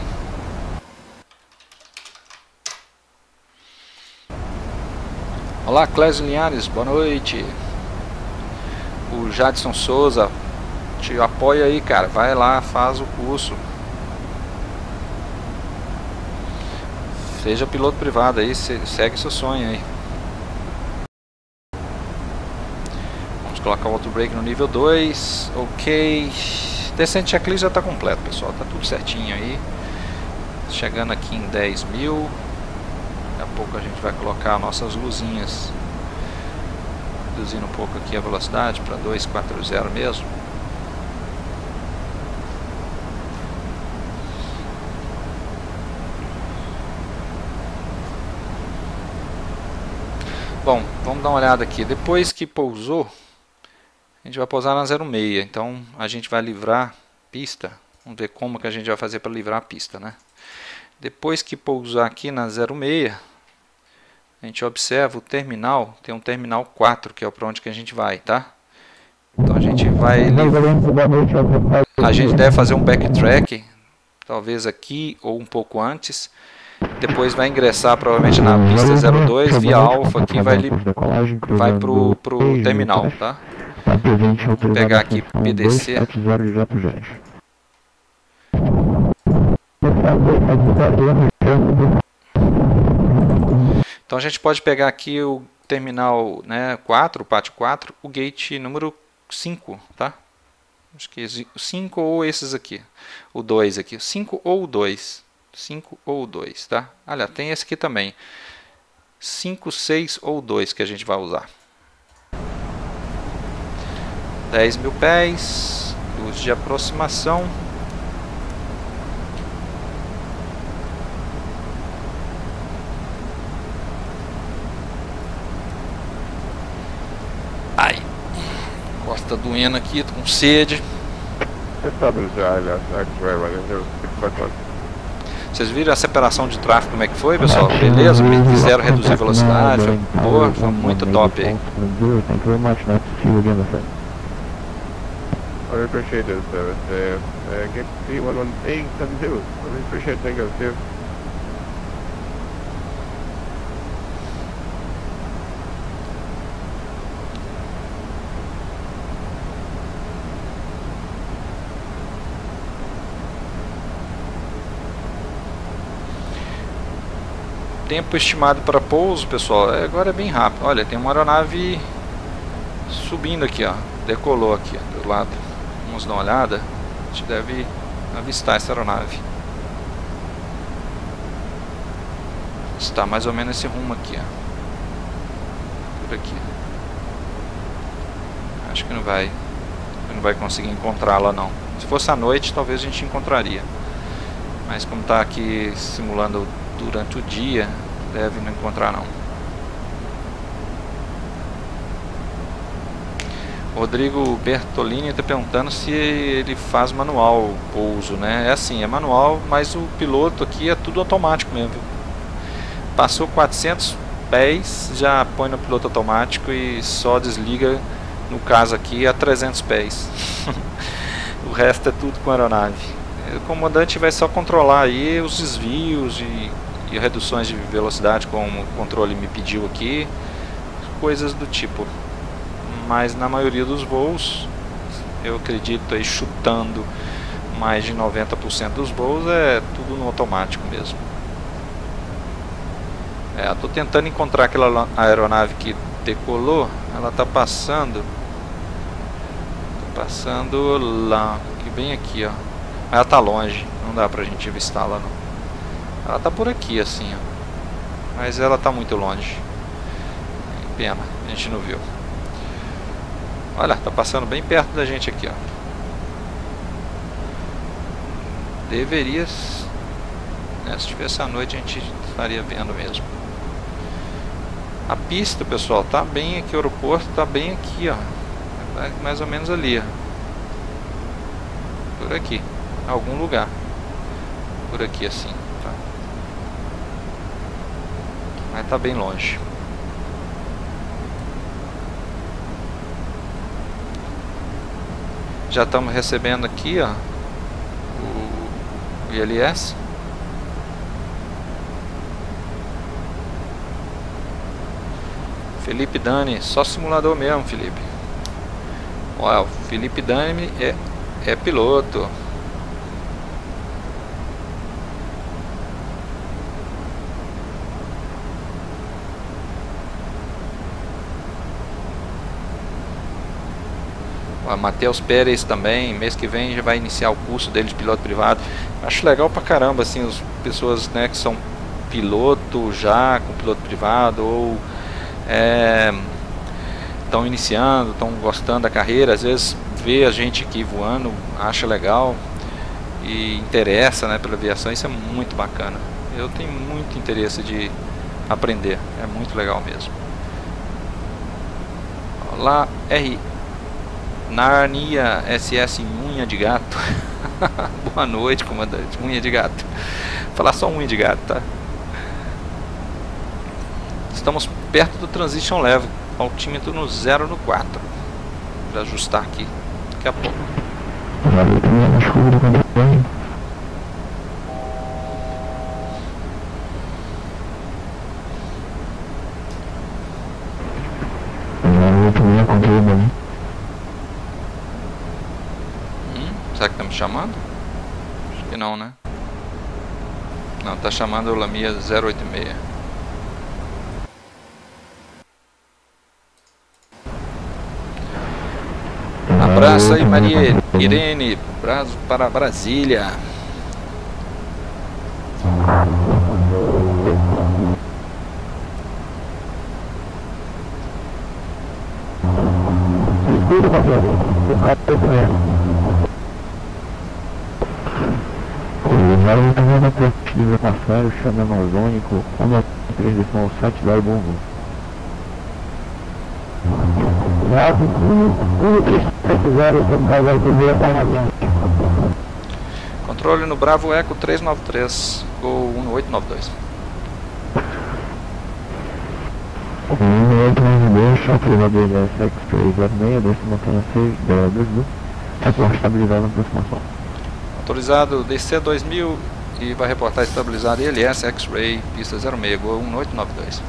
Olá, Clésio Linhares, boa noite. O Jadson Souza te apoia aí, cara. Vai lá, faz o curso. Seja piloto privado aí, segue seu sonho aí. Vamos colocar o auto brake no nível 2. Ok. Descent checklist já está completo, pessoal. Tá tudo certinho aí. Chegando aqui em 10.000. Daqui a pouco a gente vai colocar nossas luzinhas, reduzindo um pouco aqui a velocidade para 240 mesmo. Bom, vamos dar uma olhada aqui. Depois que pousou, a gente vai pousar na 06. Então a gente vai livrar pista. Vamos ver como que a gente vai fazer para livrar a pista, né? Depois que pousar aqui na 06, a gente observa o terminal, tem um terminal 4, que é para onde que a gente vai, tá? Então a gente vai... A gente deve fazer um backtrack, talvez aqui ou um pouco antes. Depois vai ingressar provavelmente na pista 02, via alfa, aqui vai pro terminal, tá? Vou pegar aqui PDC. Então a gente pode pegar aqui o terminal, né, 4, o pátio 4, o gate número 5, tá? Acho que o 5 ou esses aqui, o 2 aqui, o 5 ou o 2, 5 ou 2, tá? Olha, tem esse aqui também, 5, 6 ou 2 que a gente vai usar. 10.000 pés, luz de aproximação. Ai, costa doendo aqui, tô com sede. Vocês viram a separação de tráfego como é que foi, pessoal? Beleza? Quiseram reduzir a velocidade, foi muito top aí. I appreciate this service. Get C11872. I appreciate it. Thank you, Steve. tempo estimado para pouso, pessoal, agora é bem rápido. Olha, tem uma aeronave subindo aqui, ó. Decolou aqui, ó, do lado. Vamos dar uma olhada. A gente deve avistar essa aeronave. Está mais ou menos esse rumo aqui, ó. Por aqui. Acho que não vai conseguir encontrá-la, não. Se fosse à noite, talvez a gente encontraria. Mas como está aqui simulando durante o dia, deve não encontrar, não. Rodrigo Bertolini está perguntando se ele faz manual o pouso, né? É assim, é manual, mas o piloto aqui é tudo automático mesmo. Passou 400 pés, já põe no piloto automático e só desliga, no caso aqui, a 300 pés. O resto é tudo com aeronave. O comandante vai só controlar aí os desvios e reduções de velocidade, como o controle me pediu aqui, coisas do tipo. Mas na maioria dos voos, eu acredito aí, chutando mais de 90% dos voos, é tudo no automático mesmo. Estou tentando encontrar aquela aeronave que decolou. Ela está passando lá, bem aqui, ó. Ela está longe, não dá pra gente avistá-la, não. Ela está por aqui assim, ó. Mas ela está muito longe. Pena, a gente não viu. Olha, tá passando bem perto da gente aqui, ó. Deveria, né, se tivesse à noite a gente estaria vendo mesmo. A pista, pessoal, tá bem aqui, o aeroporto tá bem aqui, ó. Tá mais ou menos ali, ó. Por aqui, em algum lugar. Por aqui assim, tá? Mas tá bem longe. Já estamos recebendo aqui, ó, o ILS. Felipe Dani, só simulador mesmo, Felipe. Olha, o Felipe Dani é piloto. Matheus Pérez também, mês que vem já vai iniciar o curso dele de piloto privado. Acho legal pra caramba, assim, as pessoas, né, que são piloto já, com piloto privado, ou estão iniciando, estão gostando da carreira, às vezes vê a gente aqui voando, acha legal e interessa, né, pela aviação. Isso é muito bacana. Eu tenho muito interesse de aprender, é muito legal mesmo. Olá, Narnia SS unha de gato. Boa noite, comandante. Unha de gato. Vou falar só unha de gato, tá? Estamos perto do Transition Level. Altímetro no 0 no 4. Para ajustar aqui daqui a pouco. Será que tá me chamando? Acho que não, né? Não, tá chamando o Lamia 086. Abraço aí, Maria Irene, abraço para Brasília. Agora eu vou na pesquisa passar, chama Amazônico, 1.3.7 da Ibongo. Controle no Bravo Eco 393, Gol 1892. 1892, autorizado ILS X-Ray 06, descima 6, 22, reporte estabilizado na aproximação. Autorizado DC 2000 e vai reportar estabilizado ILS X-Ray, pista 06, Gol 1892.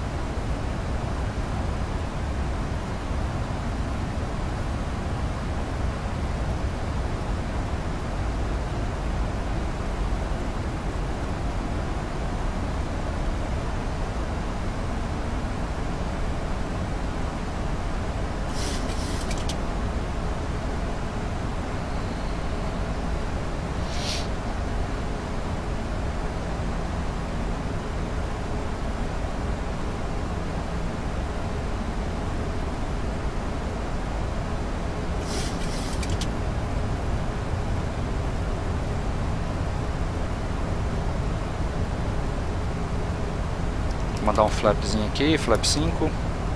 mandar um flapzinho aqui, flap 5.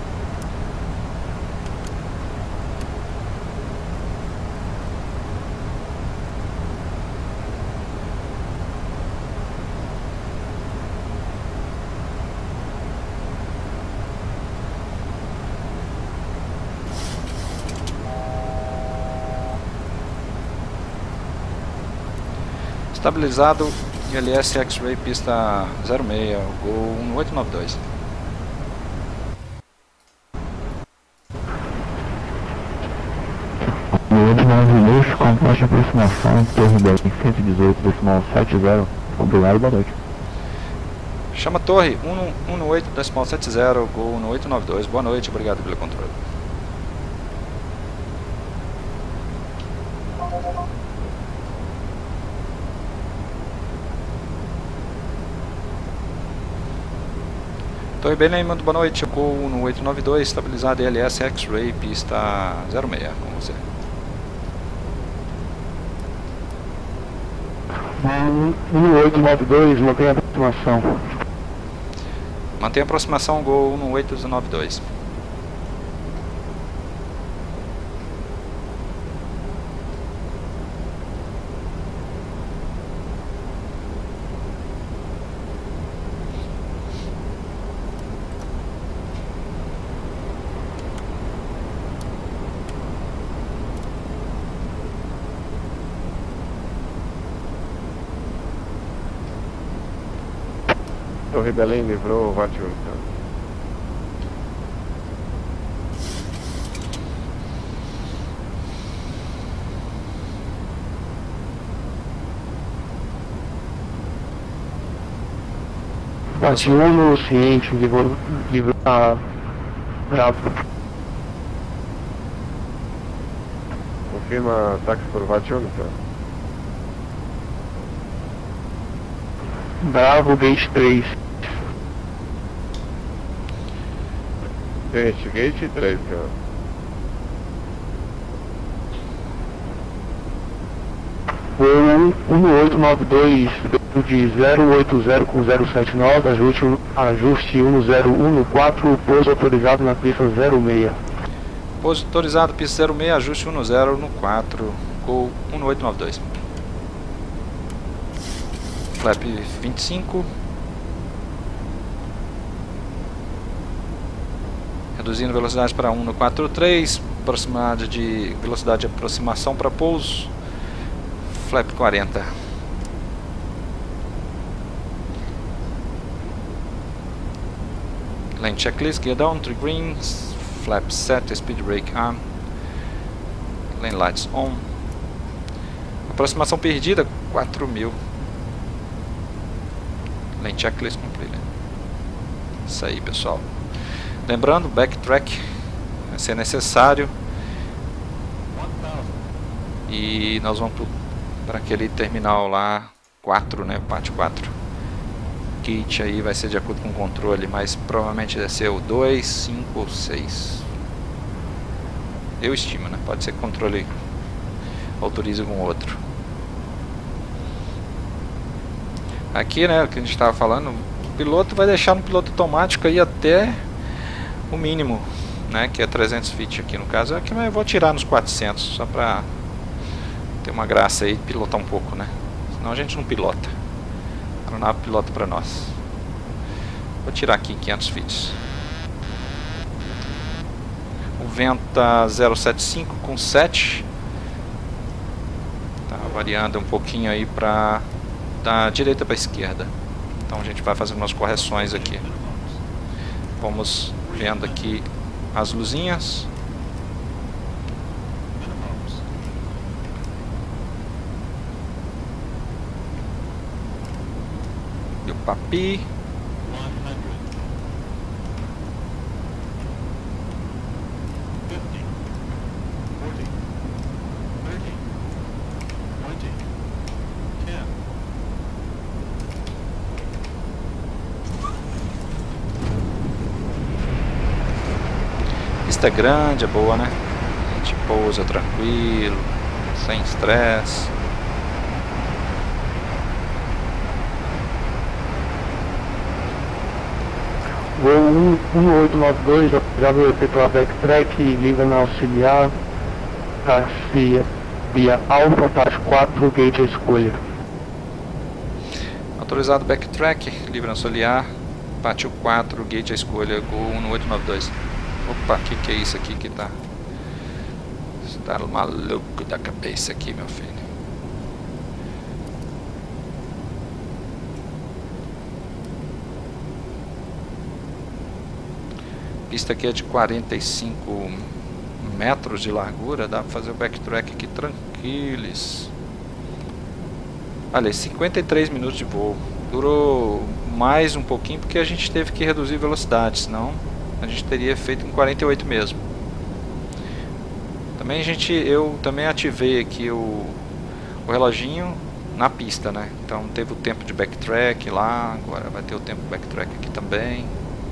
Estabilizado, ILS X-Ray pista 06, Gol 1892. No 892, com baixa aproximação, Torre Belém 118,70. Obrigado, boa noite. Chama Torre 118,70, Gol 1892. Boa noite, obrigado pelo controle. Torre Belém, muito boa noite, Gol 1892, estabilizado ILS X-Ray, pista 06, com você. 1892, mantém a aproximação. Mantém a aproximação, Gol 1892. Torre Belém livrou o Vatiur. Vatiur no ciente, livrou a Bravo. Confirma ataque por Vatiur, então. Bravo, Gate 3. Gate 3, cara. Foi 1892 de 080 com 079, ajuste 10114, pouso autorizado na pista 06. Pouso autorizado, pista 06, ajuste 10 no 4, Gol 1892. Flap 25. Reduzindo a velocidade para 1 no 43, velocidade de aproximação para pouso, flap 40. Lane checklist, gear down, 3 greens, flap set, speed brake on, lane lights on. Aproximação perdida, 4.000. Lane checklist complete. Isso aí, pessoal. Lembrando, backtrack vai ser necessário. E nós vamos para aquele terminal lá 4, né, pátio 4. Kit aí vai ser de acordo com o controle, mas provavelmente deve ser o 2, 5 ou 6. Eu estimo, né? Pode ser que o controle autorize algum outro. Aqui, né, o que a gente estava falando, o piloto vai deixar no piloto automático aí até o mínimo, né, que é 300 feet aqui no caso. Aqui eu vou tirar nos 400, só para ter uma graça aí, pilotar um pouco, né? Senão a gente não pilota. A aeronave pilota para nós. Vou tirar aqui em 500 feet. O Venta 075 com 7. Tá variando um pouquinho aí para da direita para a esquerda. Então a gente vai fazer umas correções aqui. Vamos vendo aqui as luzinhas. E o papi. Pista grande, é boa, né? A gente pousa tranquilo, sem estresse. Voo 1892, já vou efetuar backtrack, livre na auxiliar, taxi via Alfa, taxa 4, gate à escolha. Autorizado backtrack, livre na auxiliar, pátio 4, gate à escolha, Gol 1892. Opa, que é isso aqui que tá? Você tá maluco da cabeça aqui, meu filho. A pista aqui é de 45 metros de largura, dá pra fazer o backtrack aqui tranquilos. Olha, 53 minutos de voo. Durou mais um pouquinho porque a gente teve que reduzir velocidade, senão a gente teria feito em 48 mesmo. Também eu também ativei aqui o reloginho na pista, né? Então teve o tempo de backtrack lá, agora vai ter o tempo de backtrack aqui também.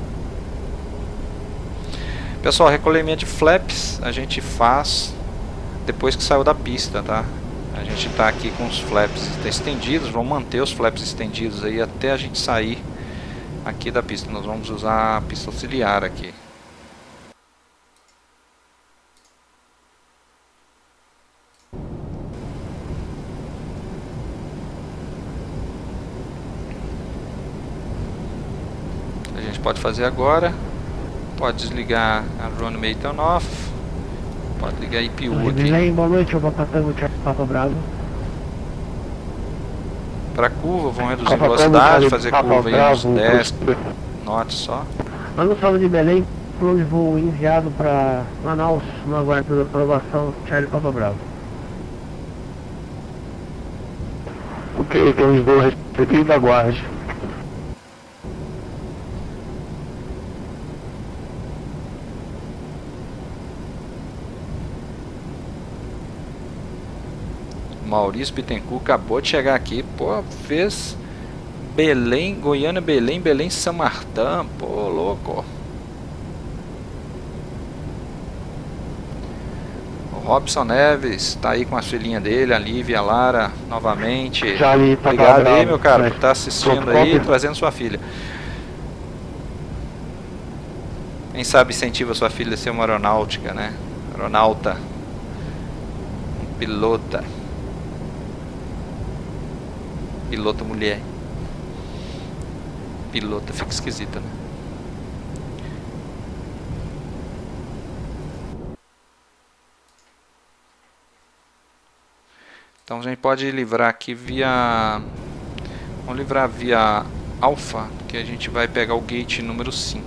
Pessoal, recolhimento de flaps a gente faz depois que saiu da pista, tá? A gente está aqui com os flaps estendidos, vamos manter os flaps estendidos aí até a gente sair aqui da pista. Nós vamos usar a pista auxiliar aqui. A gente pode fazer agora. Pode desligar a runway turn off. Pode ligar a IPU aqui. Boa noite, eu vou passando o Papa Bravo. Para curva, vão reduzir velocidade, fazer curva aí uns 10 knots só. Manda um salve de Belém, plano de voo enviado para Manaus, no aguardo da aprovação, Charlie Papa Bravo. Ok, plano de voo recebido, aguarde. Maurício Bittencourt acabou de chegar aqui, pô, fez Belém, Goiânia, Belém, São Martin, pô, louco. O Robson Neves tá aí com a filhinha dele, a Lívia, a Lara, novamente. Obrigado aí, meu cara, por estar assistindo aí e trazendo sua filha. Quem sabe incentiva sua filha a ser uma aeronáutica, né? Aeronauta. Um pilota. Pilota mulher. Pilota fica esquisita, né? Então a gente pode livrar aqui via... Vamos livrar via Alfa, que a gente vai pegar o gate número 5.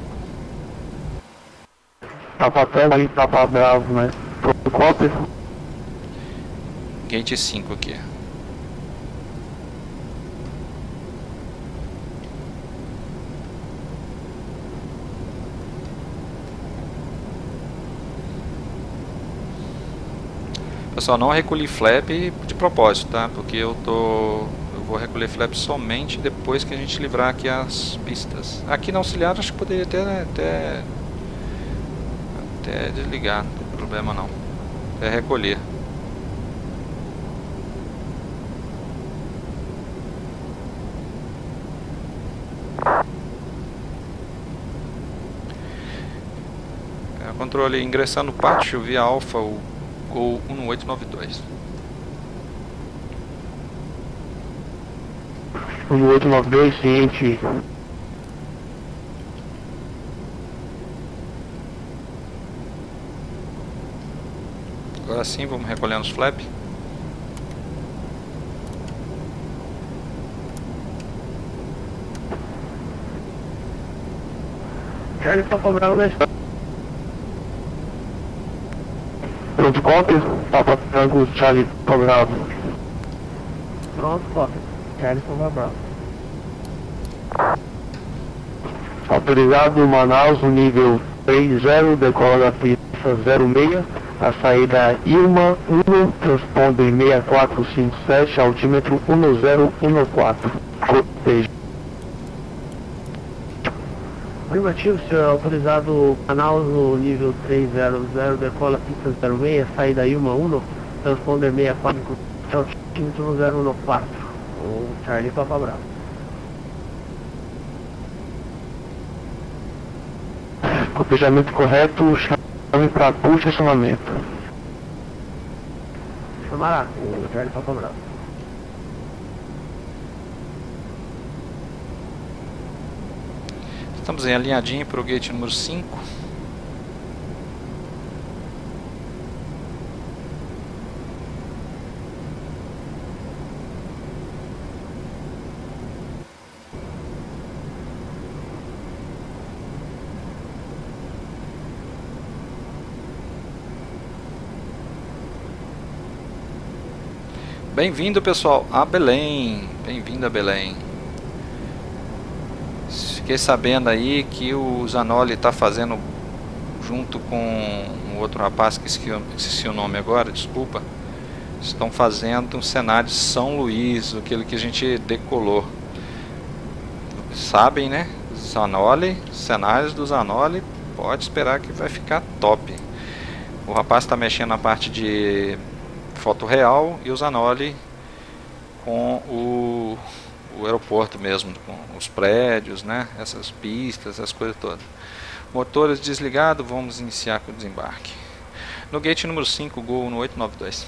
Tá passando aí, tá pra Bravo, né? Protocolo. Gate 5 aqui. Pessoal, não recolhi flap de propósito, tá? Porque eu vou recolher flap somente depois que a gente livrar aqui as pistas. Aqui na auxiliar acho que poderia até desligar, não tem problema não. Até recolher. Controle ingressando no pátio via Alfa, o Gol 1892. 1892, ciente. Agora sim, vamos recolhendo os flaps. Charlie Papa Bravo, né? Pronto, cópia. Papa Franco, Charlie Papa Bravo. Pronto, cópia. Charlie Papa Bravo. Autorizado Manaus, no nível 30, decola da pista 06, a saída Ilma 1, transponder 6457, altímetro 1014. Proteja. Afirmativo, senhor, autorizado Manaus no nível 300, decola pista 06, saída Ilma 1, transponder 64, altímetro 1014. O Charlie Papa Bravo. Cotejamento correto, chame para posicionamento. Chamará, o Charlie para cobrar. Estamos em alinhadinho para o gate número 5. Bem-vindo, pessoal, a Belém. Bem-vindo a Belém. Fiquei sabendo aí que o Zanoli está fazendo, junto com um outro rapaz que esqueci o nome agora, desculpa. Estão fazendo um cenário de São Luís, aquele que a gente decolou. Sabem, né? Zanoli, cenários do Zanoli, pode esperar que vai ficar top. O rapaz está mexendo na parte de foto real e o Zanoli com o aeroporto mesmo, com os prédios, né? Essas pistas, essas coisas todas. Motores desligados, vamos iniciar com o desembarque. No gate número 5, Gol no 892.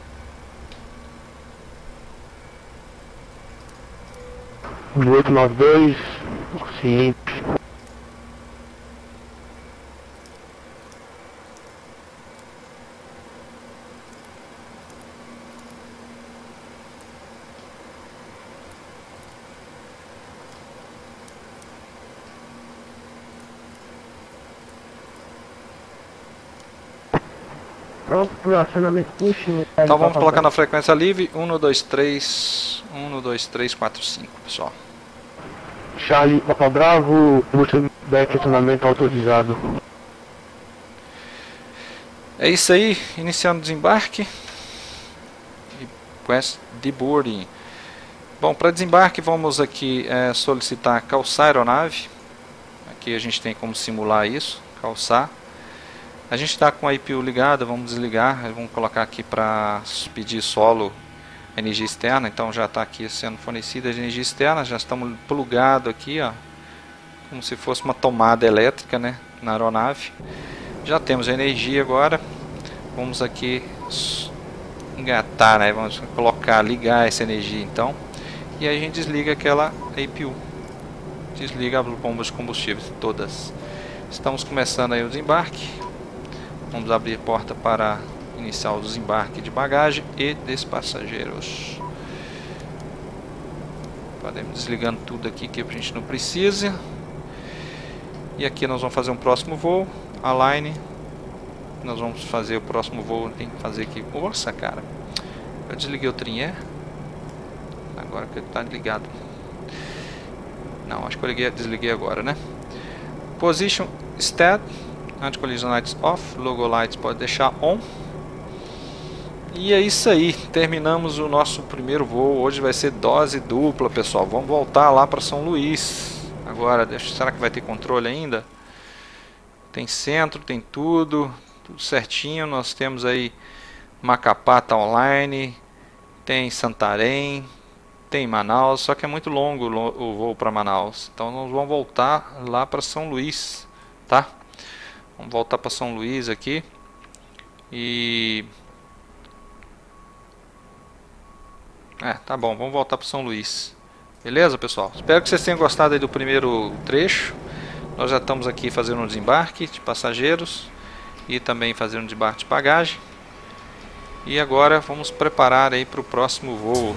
No 892, ciente. Pronto para o acionamento push. Então vamos colocar na frequência livre 123 12345, pessoal. Charlie, Papa Bravo, back acionamento autorizado. É isso aí, iniciando o desembarque. Request deboarding. Bom, para desembarque vamos aqui solicitar calçar a aeronave. Aqui a gente tem como simular isso, calçar. A gente está com a IPU ligada, vamos desligar, vamos colocar aqui para pedir solo energia externa, então já está aqui sendo fornecida a energia externa, já estamos plugado aqui, ó, como se fosse uma tomada elétrica, né, na aeronave. Já temos a energia agora, vamos aqui engatar, né, vamos colocar, ligar essa energia então, e aí a gente desliga aquela IPU, desliga as bombas de combustível todas. Estamos começando aí o desembarque. Vamos abrir a porta para iniciar o desembarque de bagagem e despassageiros. Podemos desligando tudo aqui que a gente não precisa. E aqui nós vamos fazer um próximo voo. Align. Nós vamos fazer o próximo voo. Tem que fazer aqui. Nossa, cara. Eu desliguei o trinhé. Agora que ele está ligado. Não, acho que eu desliguei agora, né? Position Stat. Anti-collision lights off, logo lights pode deixar on. E é isso aí, terminamos o nosso primeiro voo. Hoje vai ser dose dupla, pessoal. Vamos voltar lá para São Luís. Agora, será que vai ter controle ainda? Tem centro, tem tudo certinho. Nós temos aí Macapá tá online, tem Santarém, tem Manaus, só que é muito longo o voo para Manaus. Então nós vamos voltar lá para São Luís, tá? Vamos voltar para São Luís aqui. E tá bom, vamos voltar para São Luís. Beleza, pessoal? Espero que vocês tenham gostado aí do primeiro trecho. Nós já estamos aqui fazendo um desembarque de passageiros e também fazendo um desembarque de bagagem. E agora vamos preparar aí para o próximo voo.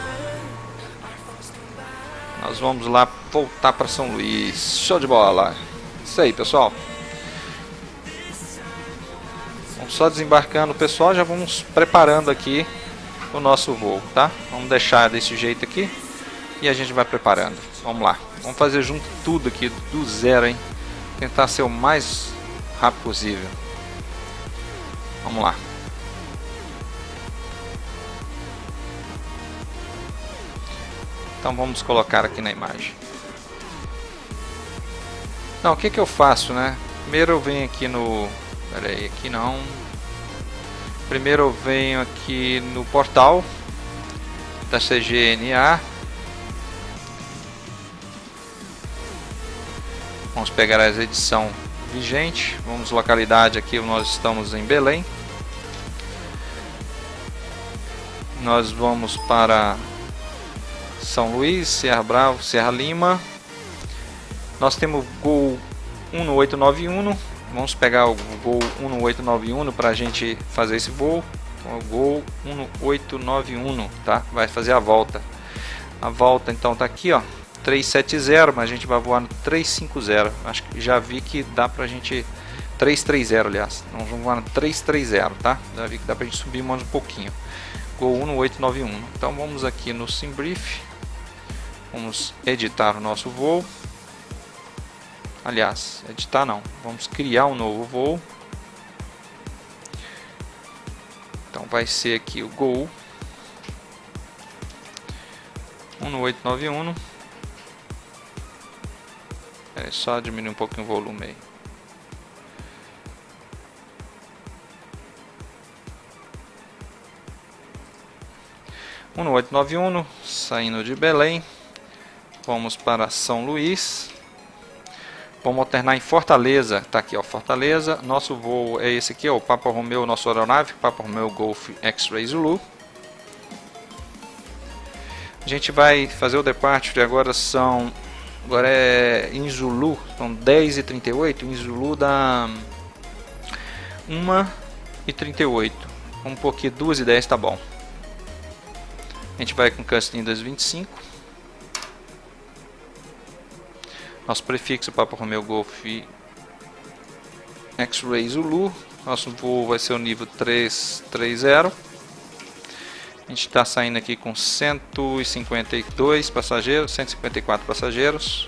Nós vamos lá voltar para São Luís. Show de bola! Isso aí, pessoal. Vamos só desembarcando o pessoal, já vamos preparando aqui o nosso voo, tá? Vamos deixar desse jeito aqui e a gente vai preparando. Vamos lá, vamos fazer junto tudo aqui do zero, hein? Tentar ser o mais rápido possível. Vamos lá. Então vamos colocar aqui na imagem. Não, o que que eu faço, né? Primeiro eu venho aqui no... Pera aí, aqui não. Primeiro eu venho aqui no portal da CGNA. Vamos pegar a edição vigente. Vamos localidade aqui, nós estamos em Belém. Nós vamos para São Luís, Serra Bravo, Serra Lima. Nós temos Gol 1891. Vamos pegar o Gol 1891 para a gente fazer esse voo. Então, o Gol 1891, tá? Vai fazer a volta. A volta então tá aqui, ó, 370, mas a gente vai voar no 350. Acho que já vi que dá pra gente 330, aliás. Nós vamos voar no 330, tá? Já vi que dá pra gente subir mais um pouquinho. Gol 1891. Então vamos aqui no SimBrief. Vamos editar o nosso voo. Aliás, editar não. Vamos criar um novo voo. Então vai ser aqui o Gol 1891. É só diminuir um pouquinho o volume aí. Um 1891, saindo de Belém, vamos para São Luís. Vamos alternar em Fortaleza. Tá aqui, ó, Fortaleza. Nosso voo é esse aqui, ó, o Papa Romeo, nossa aeronave, Papa Romeo Golf X-Ray Zulu. A gente vai fazer o departure agora, agora é em Zulu, são 10h38, em Zulu dá 1h38, vamos pôr aqui 2h10, tá bom. A gente vai com Custom 25. Nosso prefixo Papa Romeo Golf X-Ray Zulu. Nosso voo vai ser o nível 330. A gente está saindo aqui com 152 passageiros, 154 passageiros.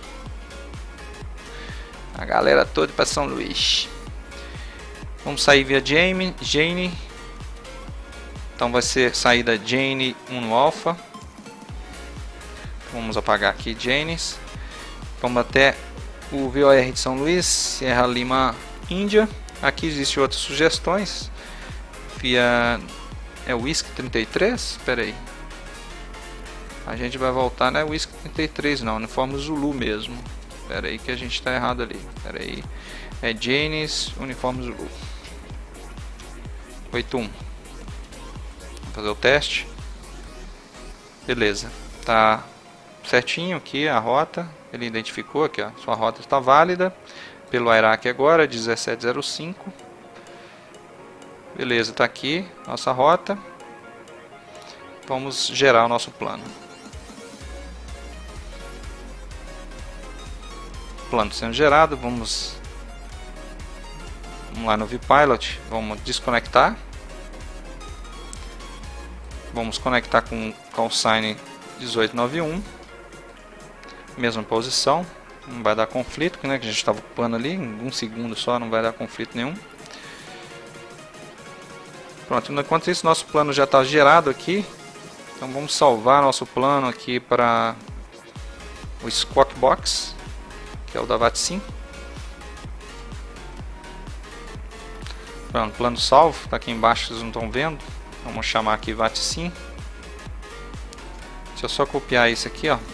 A galera toda para São Luís. Vamos sair via Jane. Então vai ser saída Jane 1 Alpha. Vamos apagar aqui Janes. Vamos até o VOR de São Luís, Serra Lima, Índia. Aqui existem outras sugestões. Via Whisky 33? Espera aí. A gente vai voltar, não é Whisky 33 não, uniforme Zulu mesmo. Espera aí que a gente está errado ali. Espera aí. É Janes, uniforme Zulu. 81. Vamos fazer o teste. Beleza. Tá certinho aqui a rota. Ele identificou aqui, ó. Sua rota está válida. Pelo Iraque agora, 1705. Beleza, está aqui nossa rota. Vamos gerar o nosso plano. Plano sendo gerado, vamos lá no VPilot, vamos desconectar. Vamos conectar com o call sign 1891. Mesma posição, não vai dar conflito, né, que a gente estava ocupando ali, em 1 segundo só, não vai dar conflito nenhum. Pronto, enquanto isso nosso plano já está gerado aqui. Então vamos salvar nosso plano aqui para o Squawk Box, que é o da VATSIM. Pronto, plano salvo, está aqui embaixo, vocês não estão vendo. Vamos chamar aqui VATSIM. Deixa eu só copiar isso aqui, ó.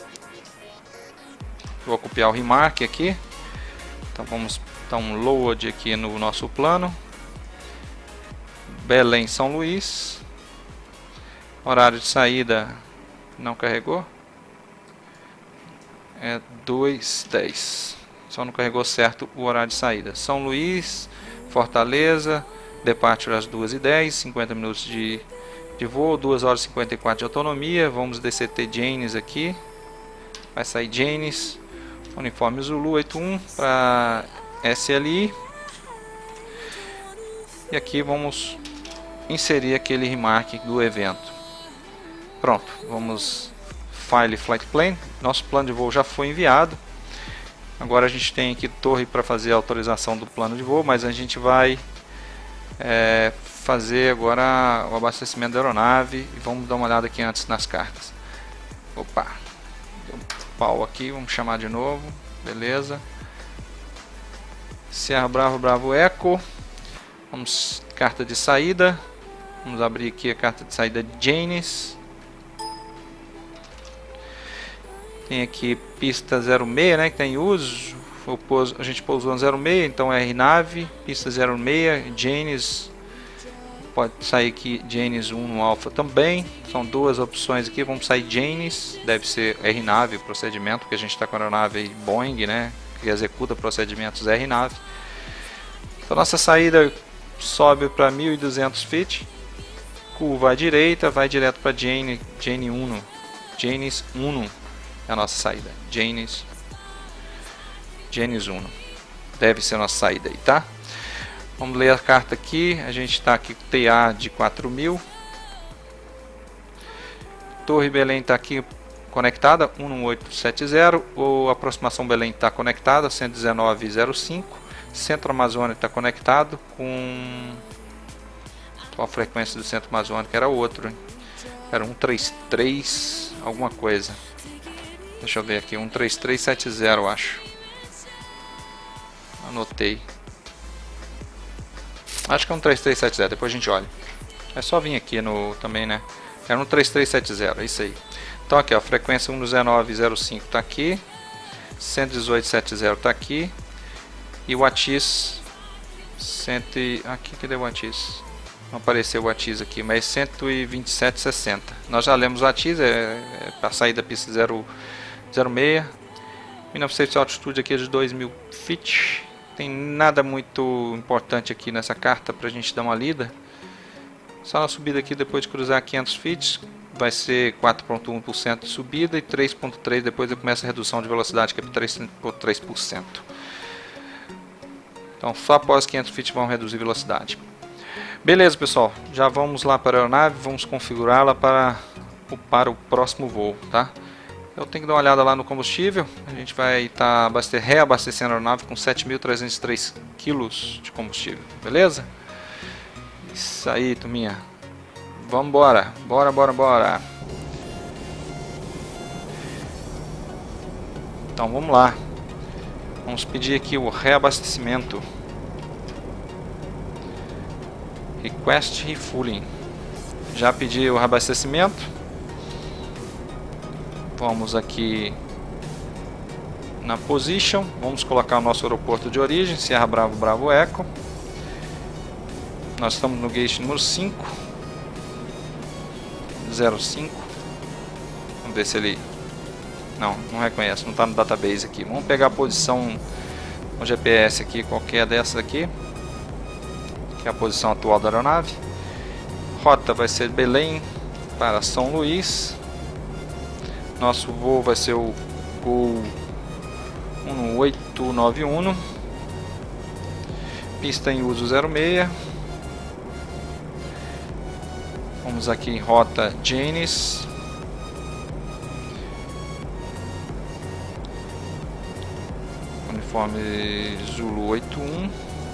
Vou copiar o remark aqui. Então vamos dar um load aqui no nosso plano. Belém, São Luís. Horário de saída não carregou. É 2:10. Só não carregou certo o horário de saída. São Luís, Fortaleza. Departure às 2:10. 50 minutos de voo. 2 horas e 54 de autonomia. Vamos DCT Janes aqui. Vai sair Janes. Uniforme Zulu 81 para SLI. E aqui vamos inserir aquele remark do evento. Pronto, vamos File Flight Plan. Nosso plano de voo já foi enviado. Agora a gente tem aqui torre para fazer a autorização do plano de voo, mas a gente vai fazer agora o abastecimento da aeronave e vamos dar uma olhada aqui antes nas cartas. Opa, deu um pau aqui, vamos chamar de novo, beleza. Serra Bravo, Bravo Echo. Vamos, carta de saída. Vamos abrir aqui a carta de saída de Janes. Tem aqui pista 06, né, que tem uso. a gente pousou no 06, então é RNAV, pista 06, Janes, pode sair aqui Janes 1 no Alpha também, são duas opções aqui, vamos sair Janes, deve ser RNAV o procedimento, porque a gente está com a aeronave Boeing, né, que executa procedimentos RNAV. Então nossa saída sobe para 1200 feet, curva à direita, vai direto para Janes 1, Janes 1 é a nossa saída, Janes 1 deve ser a nossa saída aí, tá? Vamos ler a carta aqui, a gente está aqui com TA de 4000, Torre Belém está aqui conectada 11870, ou aproximação Belém está conectada 119,05, Centro Amazônia está conectado com qual a frequência do Centro Amazônico era outro, hein? Era 133 alguma coisa, deixa eu ver aqui, 13370 eu acho, anotei. Acho que é um 3370, depois a gente olha. É só vir aqui no também, né? É um 3370, é isso aí. Então aqui, ó, frequência 11905 está aqui, 11870 está aqui, e o ATIS aqui, cadê o ATIS? Não apareceu o ATIS aqui, mas 127,60. Nós já lemos o ATIS, é para sair da pista 06, 1900 de altitude aqui é de 2000 feet. Tem nada muito importante aqui nessa carta para a gente dar uma lida. Só na subida aqui, depois de cruzar 500 feet, vai ser 4,1% de subida e 3,3% depois começa a redução de velocidade, que é 3,3%. Então só após 500 feet vão reduzir velocidade. Beleza, pessoal, já vamos lá para a aeronave, vamos configurá-la para o próximo voo, tá? Eu tenho que dar uma olhada lá no combustível. A gente vai estar reabastecendo a aeronave com 7.303 kg de combustível, beleza? Isso aí, turminha. Vamos embora, bora. Então vamos lá. Vamos pedir aqui o reabastecimento. Request Refueling. Já pedi o reabastecimento. Vamos aqui na Position, vamos colocar o nosso aeroporto de origem, Sierra Bravo Bravo Echo. Nós estamos no gate número 5, 05. Vamos ver se ele... não reconhece, não está no database aqui. Vamos pegar a posição no GPS aqui, qualquer dessa aqui, que é a posição atual da aeronave. Rota vai ser Belém para São Luís. Nosso voo vai ser o Gol 1891, pista em uso 06. Vamos aqui em rota Janes. Uniforme Zulu 81.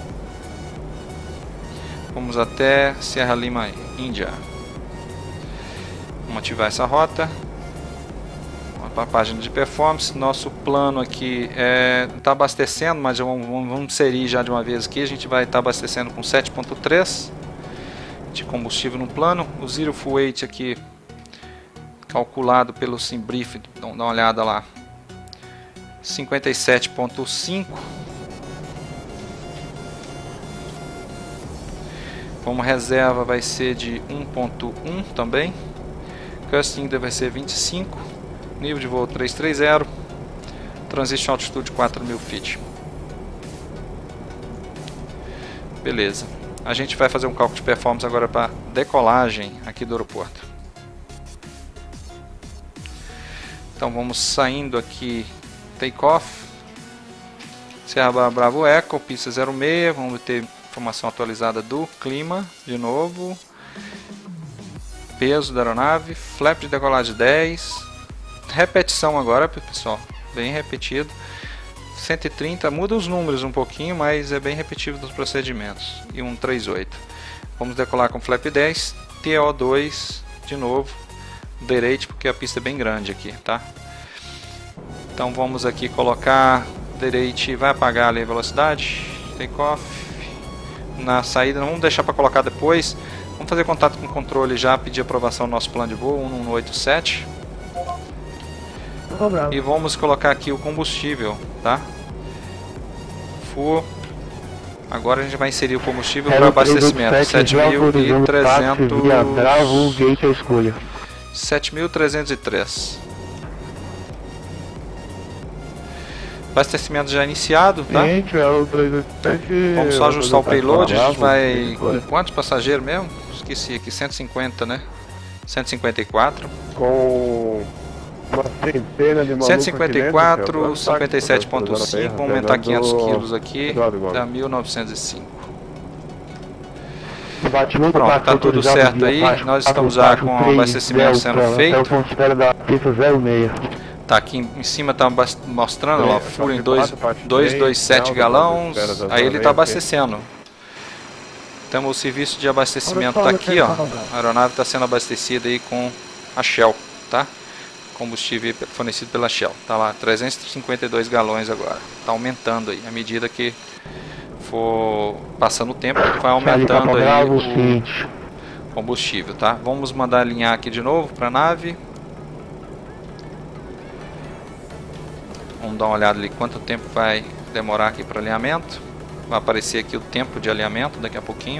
Vamos até Sierra Lima, Índia. Vamos ativar essa rota. Para a página de performance, nosso plano aqui está abastecendo, mas vamos inserir já de uma vez aqui. A gente vai estar abastecendo com 7,3 de combustível no plano. O Zero Fuel Weight aqui calculado pelo SimBrief, dá uma olhada lá, 57,5. Como reserva vai ser de 1,1 também. Custom vai ser 25. Nível de voo 330, Transition Altitude 4.000 feet. Beleza. A gente vai fazer um cálculo de performance agora para decolagem aqui do aeroporto. Então vamos saindo aqui, takeoff, Sierra Bravo Echo, pista 06, vamos ter informação atualizada do clima de novo, peso da aeronave, flap de decolagem 10. Repetição agora, pessoal, bem repetido, 130, muda os números um pouquinho, mas é bem repetido dos procedimentos, e 138. Vamos decolar com flap 10, TO2 de novo, direito, porque a pista é bem grande aqui, tá? Então vamos aqui colocar direito, vai apagar ali a velocidade, takeoff, na saída, não vamos deixar para colocar depois, vamos fazer contato com o controle já, pedir aprovação do nosso plano de voo, 1187. E vamos colocar aqui o combustível, tá? for. Agora a gente vai inserir o combustível para abastecimento. 7.300. Bravo, gate à escolha. 7.303. Abastecimento já iniciado, tá? Vamos só ajustar o payload. A gente vai com quantos passageiros mesmo? Esqueci aqui, 150, né? 154. Com uma centena de malucos 154, aqui dentro, 57.5, vamos aumentar 500 quilos aqui, dá 1.905. Pronto, tá tudo certo aí, nós estamos já com o abastecimento sendo feito. Tá aqui em cima, tá mostrando lá, full em 227 galões, aí ele tá abastecendo. Então o serviço de abastecimento tá aqui, ó, a aeronave está sendo abastecida aí com a Shell, tá? Combustível fornecido pela Shell, tá lá, 352 galões agora, tá aumentando aí, à medida que for passando o tempo, vai aumentando aí o combustível, tá? Vamos mandar alinhar aqui de novo para a nave. Vamos dar uma olhada ali quanto tempo vai demorar aqui para alinhamento. Vai aparecer aqui o tempo de alinhamento daqui a pouquinho.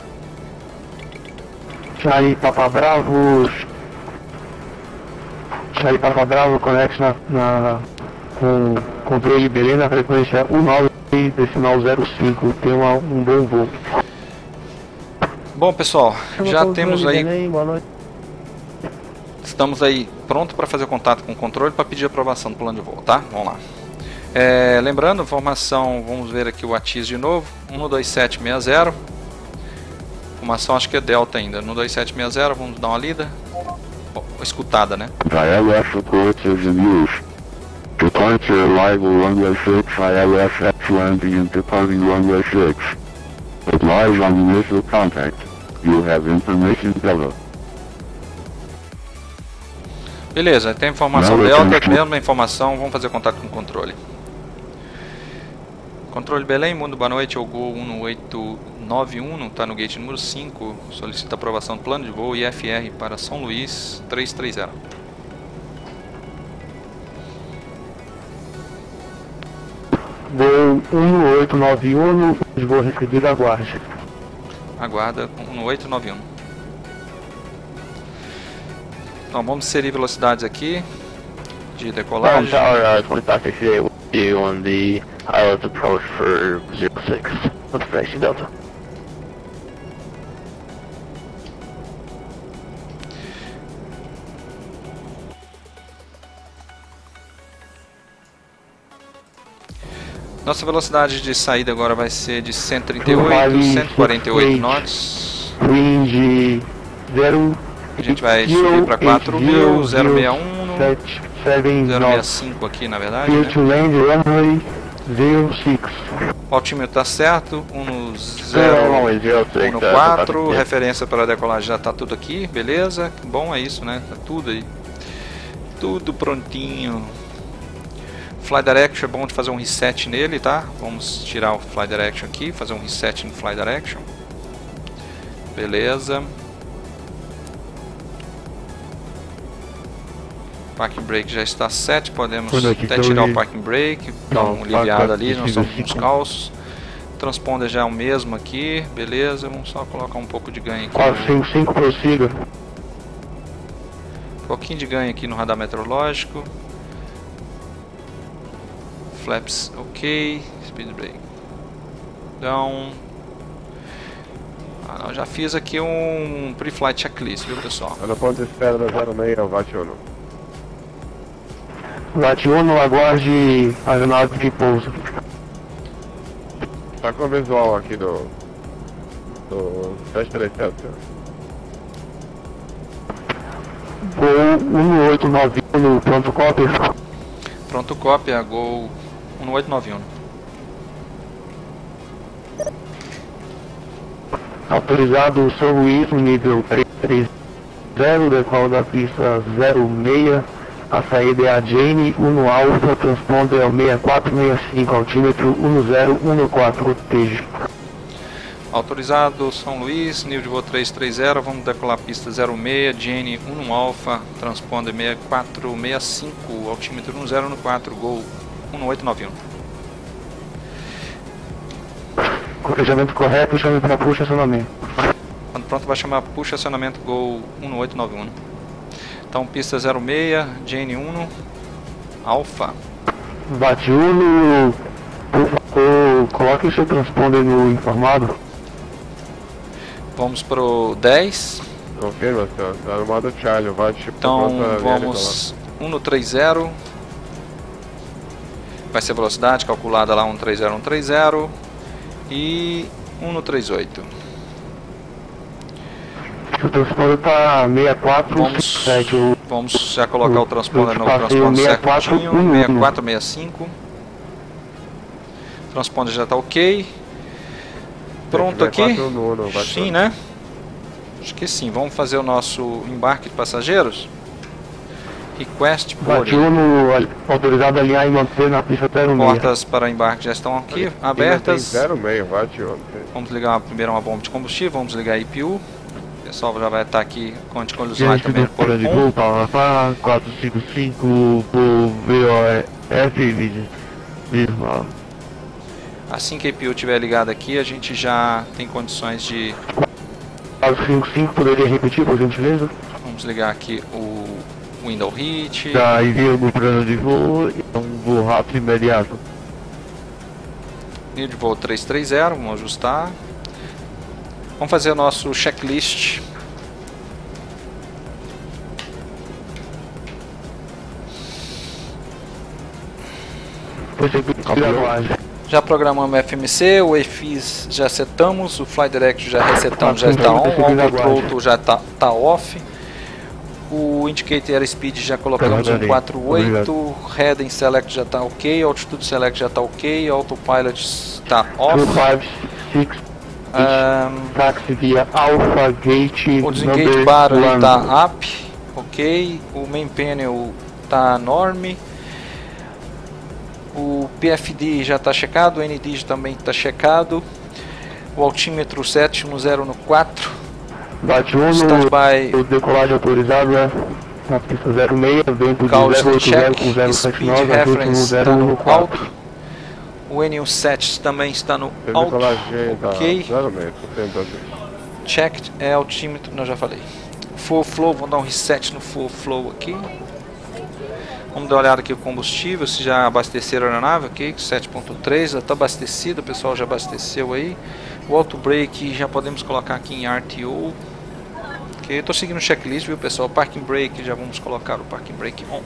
Charlie Papa Bravo. Charlie Papa Bravo conecta com controle Belém na frequência 19,05. Tem um bom voo. Bom pessoal, já temos aí. Estamos aí pronto para fazer contato com o controle para pedir aprovação do plano de voo, tá? Vamos lá. Lembrando, informação, vamos ver aqui o ATIS de novo, 12760. Informação acho que é Delta ainda, 12760, vamos dar uma lida. Escutada, né? ILS reports is in use. Departure arrival runway 6, ILS X landing and departing runway 6. It lies on initial contact. You have information Delta. Beleza, tem informação Delta, mesma informação, vamos fazer contato com o controle. Controle Belém, Mundo, boa noite, Gol 1891, está no gate número 5, solicita aprovação do plano de voo IFR para São Luís 330. Voo 1891, vou receber, aguarde. Aguarda 1891. Então vamos inserir velocidades aqui de decolagem. On the ILS approach for 06. Notification Delta. Nossa velocidade de saída agora vai ser de 138, 148 knots. Wind 0. A gente vai subir para 4.000, 061. 065 aqui na verdade, né? O altímetro está certo, 1.4, referência para a decolagem já está tudo aqui, beleza? Bom, é isso, né? Tá tudo aí, tudo prontinho. Fly Direction é bom de fazer um reset nele, tá? Vamos tirar o Fly Direction aqui, fazer um reset no Fly Direction. Beleza. Parking Brake já está set, podemos até tirar o Parking Brake, dar uma aliviada ali, nós estamos com os calços. Transponder já é o mesmo aqui, beleza, vamos só colocar um pouco de ganho aqui. 455, prossiga. Um pouquinho de ganho aqui no radar meteorológico. Flaps ok, Speed Brake down. Não, já fiz aqui um pre-flight checklist, viu pessoal? Aeroporto de espera da 06, Vatiuno. Vatiuno, aguarde a aeronave de pouso. Tá com o visual aqui do 737. Gol 1891, pronto cópia. Pronto cópia, Gol 1891. Autorizado São Luís, nível 330, decola da pista 06. A saída é a Jane, 1 Alfa, transponder é o 6465, altímetro 1014, TG. Autorizado São Luís, nível de voo 330, vamos decolar a pista 06, Jane 1 Alfa, transponder 6465, altímetro 1014, Gol 1891. Correjamento correto, chame para puxa acionamento. Quando pronto vai chamar puxa acionamento Gol 1891. Então pista 06, Jane 1, Alfa. Bate Uno, por favor, coloque o seu transponder no informado. Vamos pro 10. Confirma, senhor. Tá no modo Charlie, bate. Então vamos 130. Vai ser velocidade calculada lá 130, 130 e 138. O transponder tá 6457. Vamos já colocar o transponder no transponder certinho, 6465. O transponder já está ok. Pronto aqui? Sim, né? Acho que sim. Vamos fazer o nosso embarque de passageiros. Request Bate boarding. Uno, autorizado a alinhar e manter na pista 06. Portas para embarque já estão aqui abertas. 06, bate Uno. Vamos ligar primeiro uma bomba de combustível. Vamos ligar a IPU. O pessoal já vai estar aqui com anticolisões também por de volta, Alfa 455 por VOF Visma. Assim que a IPU estiver ligada aqui, a gente já tem condições de... 455, poderia repetir, por gentileza? Vamos ligar aqui o Window Hit. Já envio no plano de voo, um voo rápido imediato. Nível de voo 330, vamos ajustar. Vamos fazer o nosso checklist. Já programamos o FMC, o EFIS já setamos, o Fly Direct já resetamos, já está on, o Throttle já está off. O Indicator Airspeed já colocamos 148, Heading Select já está ok, Altitude Select já está ok, Autopilot está off. Taxi via Alpha Gate. O Disengage Bar está up, ok. O Main Panel está norme. O PFD já está checado, o ND também está checado. O altímetro 710 no 4. Bate 1, o decolagem autorizado na pista 06, vento de 080 com 079, reference está no alto. O N17 também está no alto, ok. Checked é altímetro, não, já falei. Full flow, vamos dar um reset no full flow aqui. Vamos dar uma olhada aqui o combustível, se já abasteceram a aeronave, ok, 7.3, já está abastecido, o pessoal já abasteceu aí. O auto brake já podemos colocar aqui em RTO. Ok, estou seguindo o checklist, viu pessoal? Parking brake, já vamos colocar o parking brake on.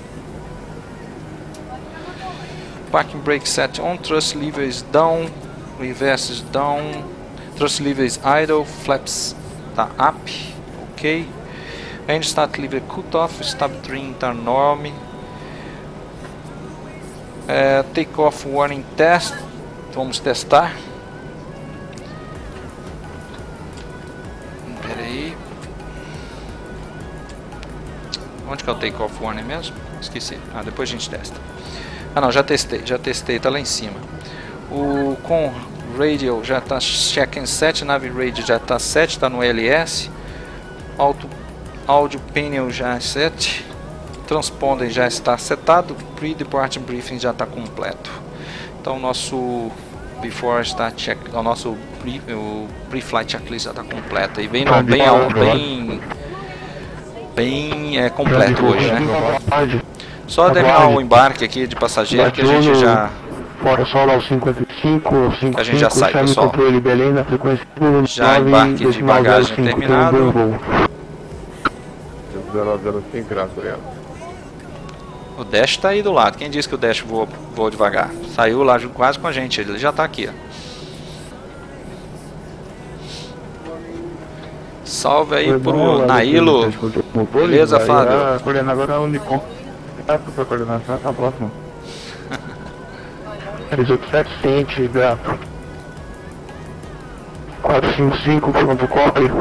Parking brake set on, thrust lever is down, reverse is down, thrust lever is idle, flaps está up, ok. End start lever cut off, stab trim está norme. Take off warning test, vamos testar. Pera aí. Onde que é o take off warning mesmo? Esqueci. Depois a gente testa. Não, já testei, tá lá em cima. O com radio já tá check-in 7, nave radio já tá 7, tá no LS. Áudio panel já é 7. Transponder já está setado, pre-departure briefing já está completo. Então o nosso before está check, o nosso pre-flight checklist já está completo e bem completo hoje, né? Só terminar o embarque aqui de passageiro que a gente já a gente já sai, pessoal. Já embarque de bagagem terminado. 005, graças. O Dash está aí do lado. Quem disse que o Dash voa devagar? Saiu lá quase com a gente. Ele já está aqui. Ó. Salve aí pro Nailo. Beleza, Fábio? Agora é o Unicom. Para coordenação, tá próximo. 387, gato. 455, pronto, copy.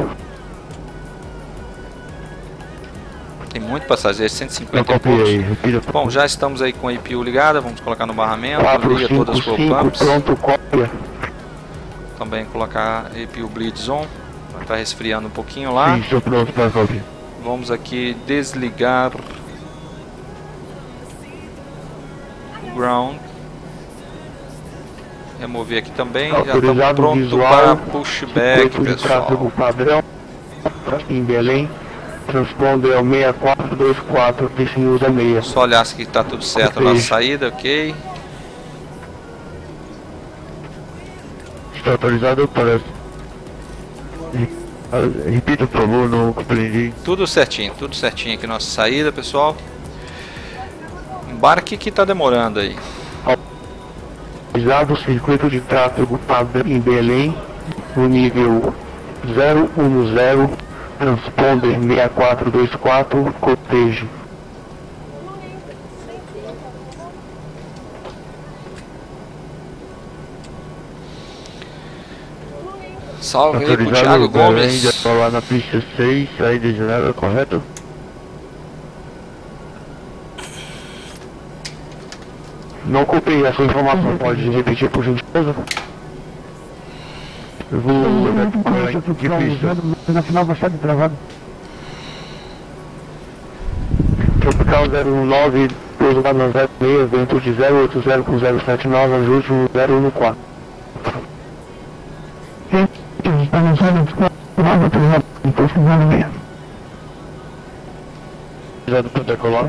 Tem muito passageiro, 150 e poucos. Bom, já estamos aí com a IPU ligada, vamos colocar no barramento, liga todas as fuel pumps. Pronto, cópia. Também colocar a IPU bleeds on, vai estar resfriando um pouquinho lá. Isso, pronto, para cópia. Vamos aqui desligar o ground. remover aqui também. Já estamos Autorizado pronto visual, para pushback, circuito de tráfego pessoal. padrão em Belém. Transponder é o 6424, piste usa 6. Só olhar se está tudo certo a nossa saída, ok. Está autorizado para... Repita, por favor, não compreendi. Tudo certinho aqui nossa saída, pessoal. Embarque que está demorando aí. Autorizado circuito de tráfego padrão em Belém, no nível 010, transponder 6424, cotejo. Salve aí pro Thiago Gomes. Já tô lá na pista 6, saída de Genebra, correto? Não copiei essa informação, pode repetir por gentileza? Eu vou que pista? Na final vai estar travado. Tropical 09, pouso na 06, vento de 080 com 079, ajuste 014. Está lançando para decolar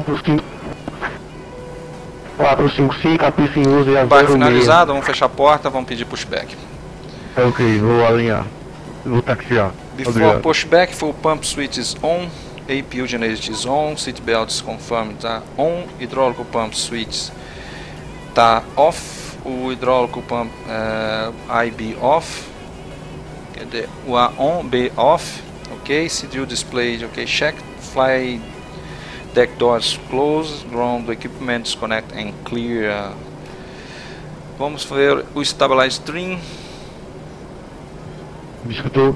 455, a pista em uso e a Embarque finalizado, vamos fechar a porta, vamos pedir pushback. Ok, vou alinhar. Vou taxiar. Before pushback, full pump switches on, APU generator is on, seat belts confirmed tá on, hidráulico pump switch tá off, o hidráulico pump IB off, o A on, B off, ok, CDU display, ok, check, fly deck doors closed, ground equipment disconnect and clear. Vamos ver o stabilize string. Me escutou?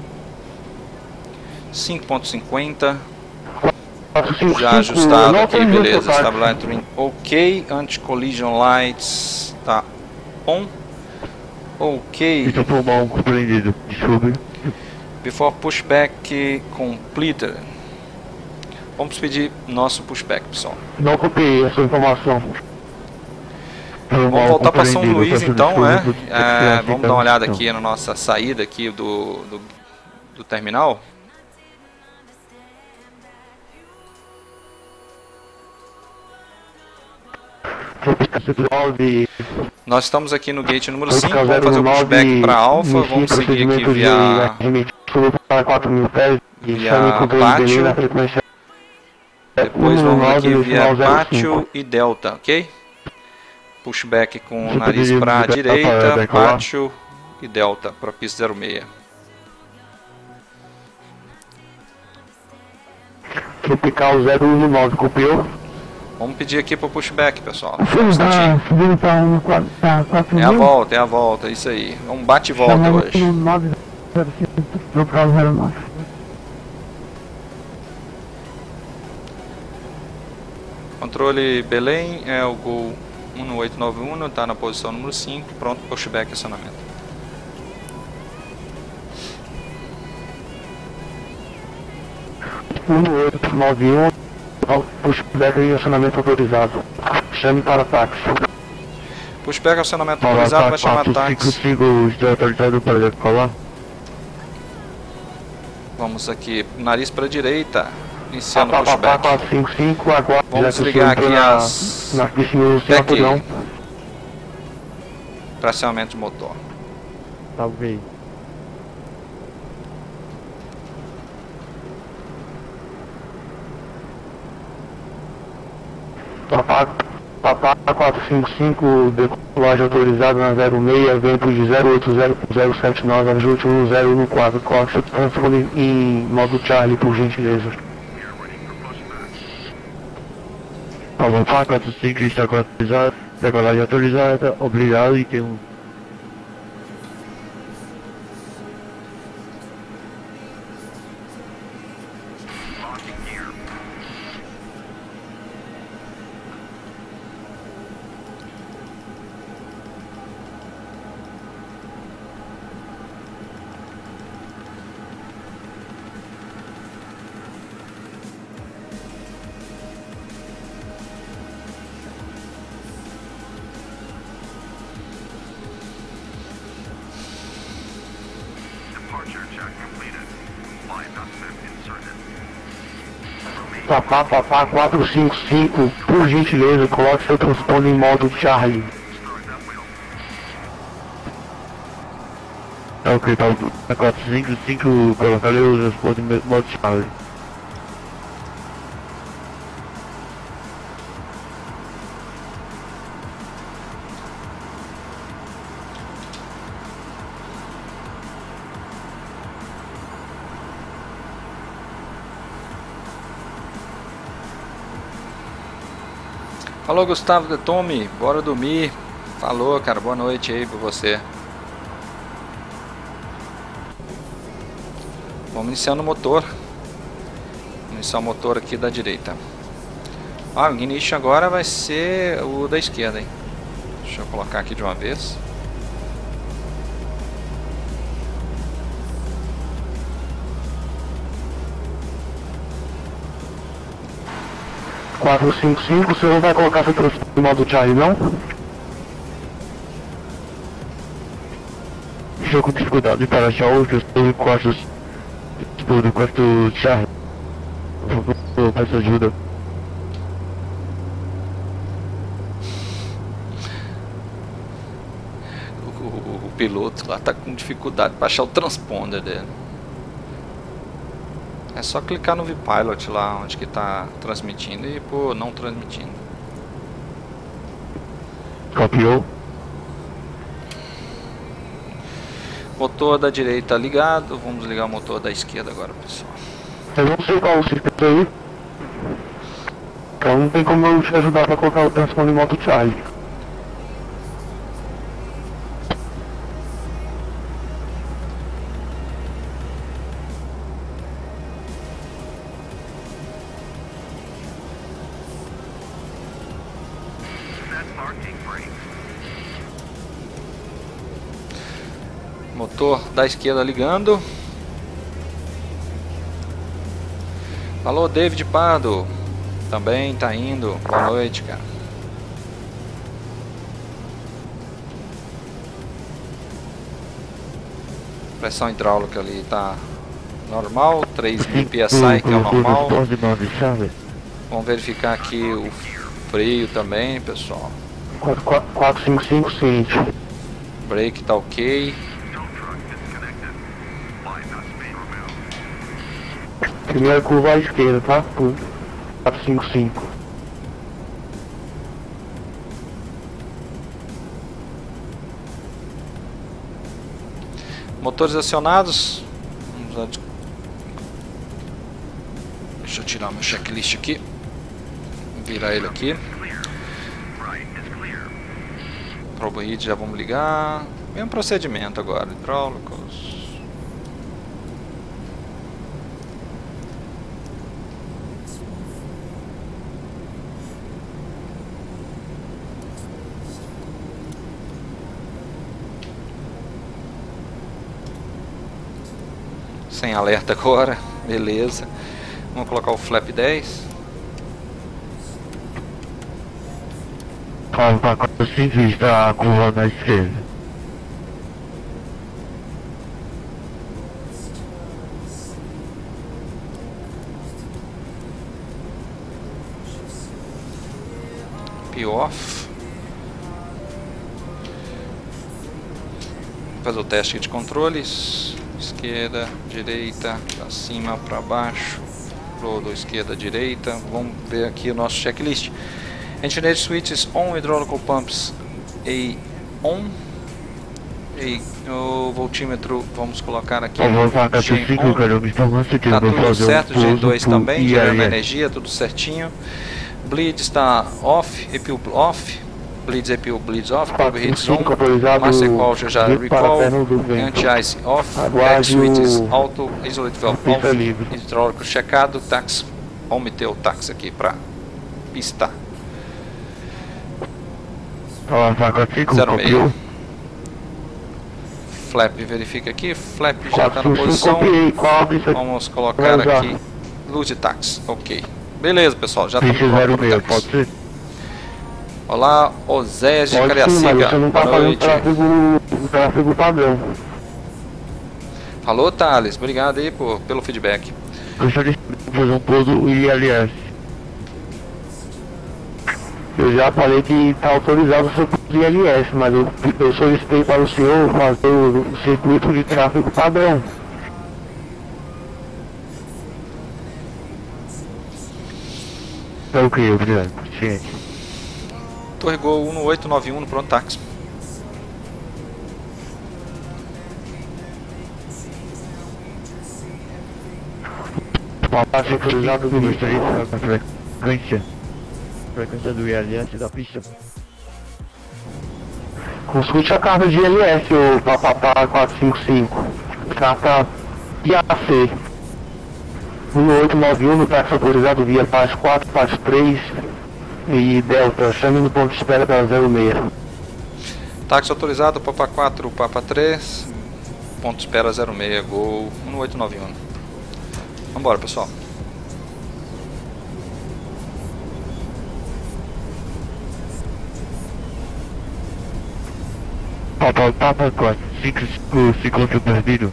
5.50. Já ajustado aqui, beleza. Stabilize string ok. Anti-collision lights tá on. Ok. Isso foi mal compreendido, desculpe. Before pushback completed. Vamos pedir nosso pushback, pessoal. Não copiei essa informação. Vamos voltar para São Luís então, vamos dar uma olhada aqui na nossa saída aqui do terminal. Nós estamos aqui no gate número 5, vamos fazer o pushback para Alfa, vamos seguir aqui via Pátio, depois vamos aqui via Pátio e Delta, ok? Pushback com o nariz para a direita, Pátio e Delta para pista 06. Tropical 019, copiou? Vamos pedir aqui para o pushback, pessoal. É a volta, isso aí. É um bate e volta hoje. Tropical 09. Controle Belém, é o Gol 1891, está na posição número 5, pronto para pushback e acionamento. No 891, pushback e acionamento autorizado. Chame para táxi. Pushback e acionamento autorizado, vai chamar táxi. Estou autorizado para decolar. Vamos aqui, nariz para a direita, iniciando o pushback. 455, agora vamos desligar aqui as back para acionamento de motor. Talvez. Papá 455, decolagem autorizada na 06, vento de 080 com 079, ajuste 1014, corte transfone em modo Charlie, por gentileza. Papá 455 está autorizada, decolagem autorizada, obrigado e tem um... Papá 455, por gentileza, coloque seu transponder em modo Charlie. Ok, tá 455, colocarei o transponder em modo Charlie. Falou, Gustavo de Tome, bora dormir. Falou, cara, boa noite aí pra você. Vamos iniciando o motor. Vamos iniciar o motor aqui da direita. Ah, o ignition agora vai ser o da esquerda, hein? Deixa eu colocar aqui de uma vez. Você não vai colocar seu transponder em modo Charlie, não? Estou com dificuldade para achar outros quartos do quarto Charlie. Por favor, peço ajuda. O piloto lá tá com dificuldade para achar o transponder dele. É só clicar no VPilot lá onde que tá transmitindo e pôr não transmitindo. Copiou. Motor da direita ligado, vamos ligar o motor da esquerda agora, pessoal. Eu não sei qual o sistema aí. Então não tem como eu te ajudar para colocar o transponder em modo Charlie. Motor da esquerda ligando. Alô, David Pardo. Também tá indo. Boa noite, cara. Pressão hidráulica ali tá normal. 3.000 PSI, que é o normal. Vamos verificar aqui o freio também, pessoal. 455 ciente. Brake tá ok. Primeira curva à esquerda, tá? 455. Motores acionados. Deixa eu tirar meu checklist aqui. Virar ele aqui. Probo Heat já vamos ligar. Mesmo procedimento agora. Hidráulicos. Sem alerta agora, beleza. Vamos colocar o flap 10. Fala para 455 a curva na esquerda. P-off. Vou fazer o teste de controles. Esquerda, direita, para cima, para baixo, rodo, esquerda, direita. Vamos ver aqui o nosso checklist. Engineered switches on, hydraulical pumps on. O voltímetro vamos colocar aqui. Tá tudo certo, G2 também, gerando energia, tudo certinho. Bleed está off, EPU off. Bleeds EPU, bleeds off, Probe Hits on, Master Quality já recall, Anti-Ice off, Back switches auto, Isolate Valve off, hidráulico checado, tax, vamos meter o tax aqui para pista. 06. Flap verifica aqui, flap já está na posição, vamos colocar aqui, luz de tax, ok. Beleza pessoal, já está pronto o tax. Olá, Oséias de Cariacica, boa noite. O tráfego padrão. Falou, Thales, obrigado aí pelo feedback. Deixa eu fazer um pouso do ILS. Eu já falei que está autorizado o seu pouso do ILS, mas eu solicitei para o senhor fazer o circuito de tráfego padrão. É o que, obrigado, gente? Torre Gol 1891 no pronto táxi. Uma parte autorizada do frequência do ILS da pista. Consulte a carta de ILS, o papapá 455. Carta IAC 1891 no táxi autorizado via PAS 4, PAS 3 e Delta. Chame no ponto de espera para 06. Táxi autorizado, Papa 4, Papa 3, ponto de espera 06, Gol 1891. Vambora, pessoal. Papa 4, 5 ciclone perdido.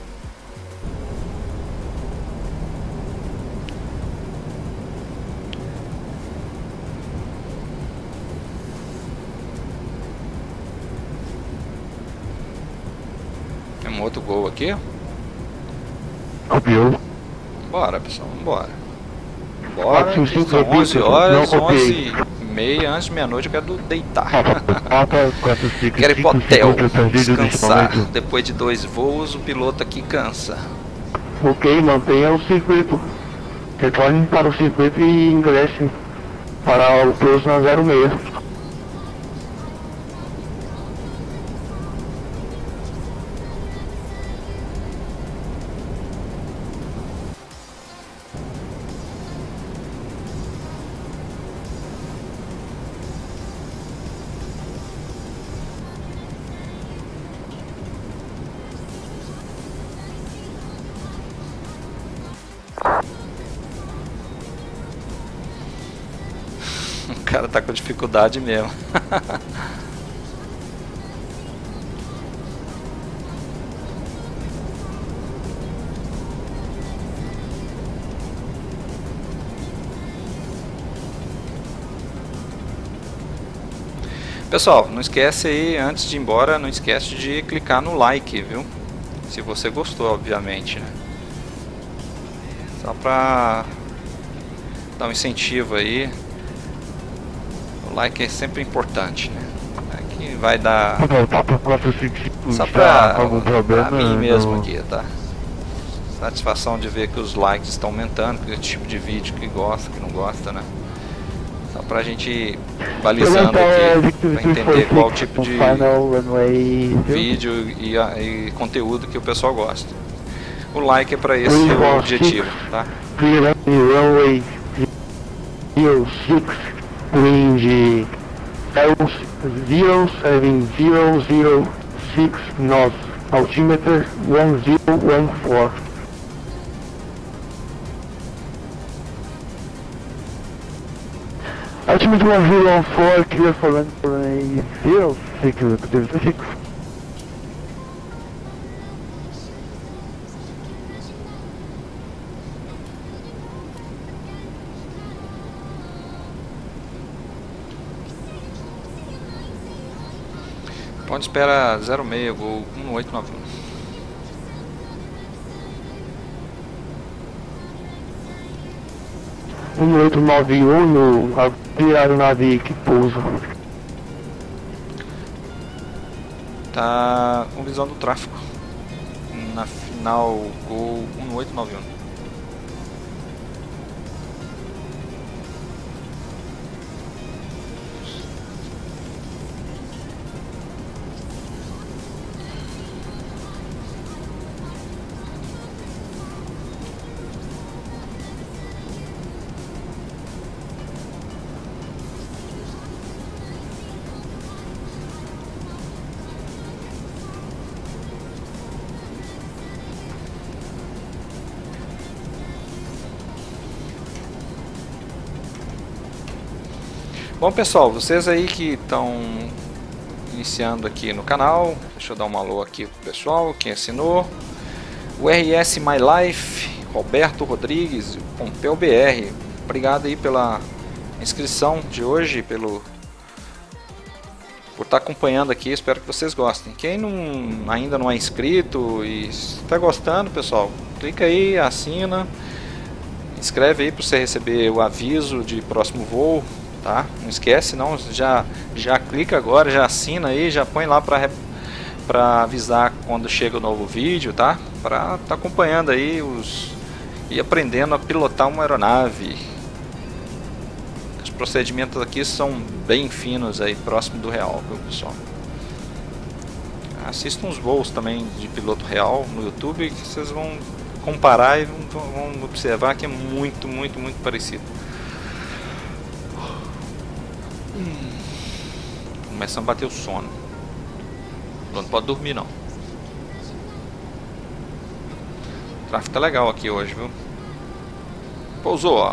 Tem um outro Gol aqui. Copiou. Bora, pessoal, vambora. Bora, 455 são 11 horas, não copiei. 11 e meia, antes de meia-noite eu quero deitar. Papa 455 Quero ir pro hotel, perdido descansar. neste momento. Depois de 2 voos, o piloto aqui cansa. Ok, mantenha o circuito. Retorne para o circuito e ingresse para o pouso na 06. O cara tá com dificuldade mesmo. Pessoal, não esquece aí, antes de ir embora, não esquece de clicar no like, viu? Se você gostou, obviamente, né? Só pra dar um incentivo aí. O like é sempre importante, né? Aqui vai dar Papa 455 só está pra, algum problema? pra mim mesmo no- aqui, tá? Satisfação de ver que os likes estão aumentando, que é o tipo de vídeo que gosta, que não gosta, né? Só pra gente ir balizando aqui, pra entender qual tipo de vídeo e conteúdo que o pessoal gosta. O like é pra esse o objetivo, tá? Clear runway 06, wind 07006 knots, altimeter 1014. Altimeter 1014, clear for runway 06. Ponto de espera 06, Gol 1891. Um 891 no aeronave que pousa. Tá com visão do tráfego. Na final, Gol 1891. Bom, pessoal, vocês aí que estão iniciando aqui no canal, deixa eu dar um alô aqui pro pessoal, quem assinou. O RS My Life, Roberto Rodrigues, Pompeu BR. Obrigado aí pela inscrição de hoje, por estar acompanhando aqui. Espero que vocês gostem. Quem ainda não é inscrito e está gostando, pessoal, clica aí, assina, inscreve aí para você receber o aviso de próximo voo, tá? Não esquece, não, já clica agora, já assina aí, já põe lá para avisar quando chega o novo vídeo, tá? Para estar acompanhando aí e aprendendo a pilotar uma aeronave. Os procedimentos aqui são bem finos aí, próximo do real, viu, pessoal? Assista uns voos também de piloto real no YouTube, que vocês vão comparar e vão observar que é muito parecido. Começando a bater o sono. Não pode dormir não. O tráfego tá legal aqui hoje, viu? Pousou.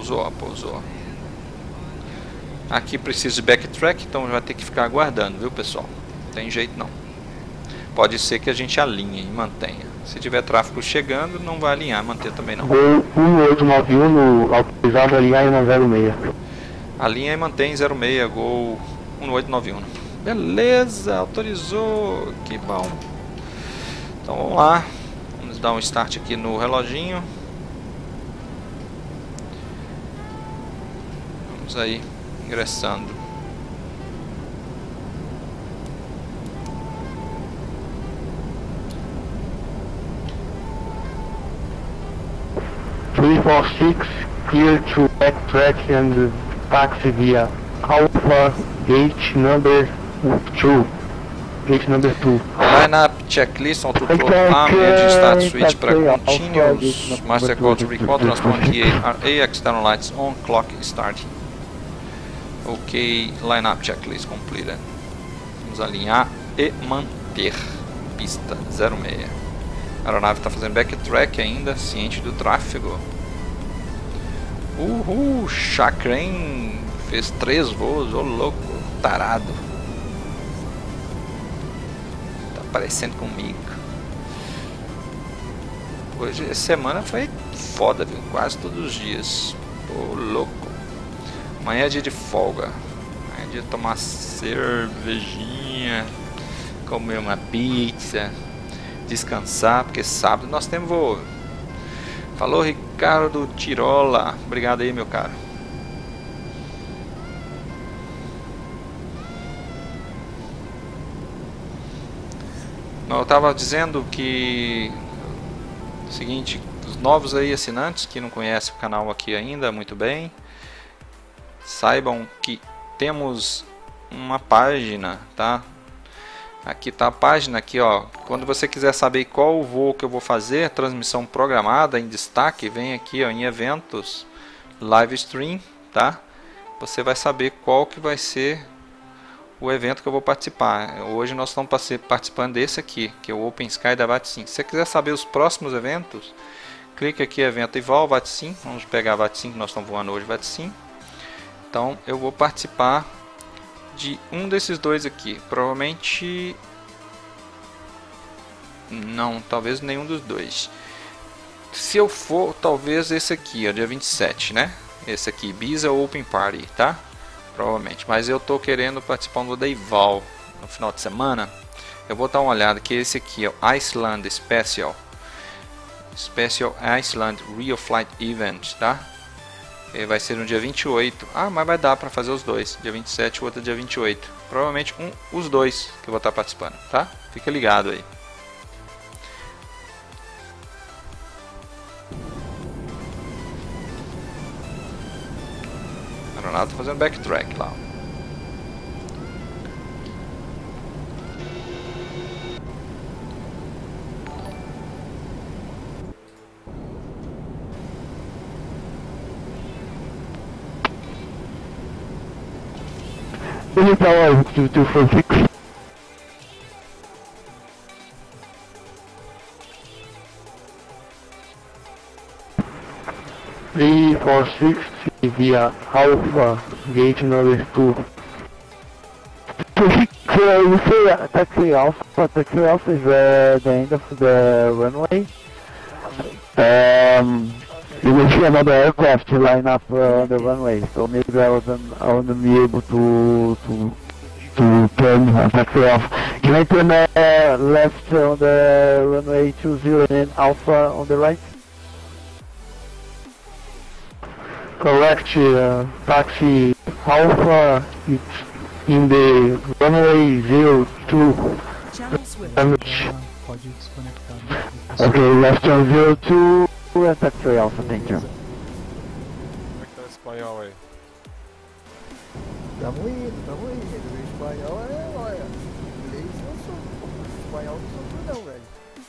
Aqui precisa de backtrack, então vai ter que ficar aguardando, viu, pessoal? Não tem jeito não. Pode ser que a gente alinhe e mantenha. Se tiver tráfego chegando, não vai alinhar, manter também não. Gol 1891 autorizado alinhar em 06. Alinha e mantém 06, Gol 1891. Beleza, autorizou, que bom. Então vamos lá, vamos dar um start aqui no reloginho. Vamos aí, ingressando. Clear to backtrack and taxi via Alpha Gate number 2. Gate number 2. Lineup checklist, autoproclam, edge start switch para continuous, master code recall, transponder RA, external lights on, clock starting. Ok, lineup checklist completed. Vamos alinhar e manter pista 06. A aeronave está fazendo backtrack ainda, ciente do tráfego. Uhul, Chakren fez 3 voos, ô louco, tarado. Tá parecendo comigo. Hoje, essa semana foi foda, viu? Quase todos os dias. Ô louco. Amanhã é dia de folga. Amanhã é dia de tomar cervejinha, comer uma pizza, descansar, porque sábado nós temos voo. Falou, Ricardo Tirola. Obrigado aí, meu caro. Eu estava dizendo que seguinte, os novos aí assinantes que não conhecem o canal aqui ainda muito bem, saibam que temos uma página, tá? Aqui tá a página aqui, ó. Quando você quiser saber qual o voo que eu vou fazer, transmissão programada em destaque, vem aqui, ó, em eventos, live stream, tá? Você vai saber qual que vai ser o evento que eu vou participar. Hoje nós estamos participando desse aqui, que é o Open Sky da VATSIM. Se você quiser saber os próximos eventos, clique aqui, evento Ival VATSIM. Vamos pegar a VATSIM, que nós estamos voando hoje VATSIM. Então eu vou participar de um desses dois aqui. Provavelmente não, talvez nenhum dos dois. Se eu for, talvez esse aqui, ó, dia 27, né? Esse aqui, Ibiza Open Party, tá? Provavelmente, mas eu tô querendo participar do da Ival no final de semana. Eu vou dar uma olhada que esse aqui é o Iceland Special Iceland Real Flight Event, tá? Vai ser no dia 28. Ah, mas vai dar para fazer os dois, dia 27 e o outro dia 28. Provavelmente os dois que eu vou estar participando, tá? Fica ligado aí. A aeronave tá fazendo backtrack lá. Tower 2246. Via Alpha Gate number 2. You say taxi Alpha is the end of the runway. You will see another aircraft line up on the runway, so maybe I wouldn't be able to turn taxi off. Can I turn left on the runway 20 and Alpha on the right? Correct, taxi Alpha is in the runway 02. Pode desconectar. Okay, left on 02 and taxi Alpha, thank you. Como é que tá o espanhol aí? Tamo indo. O espanhol olha. Inglês não sou. Espanhol não sou não, velho.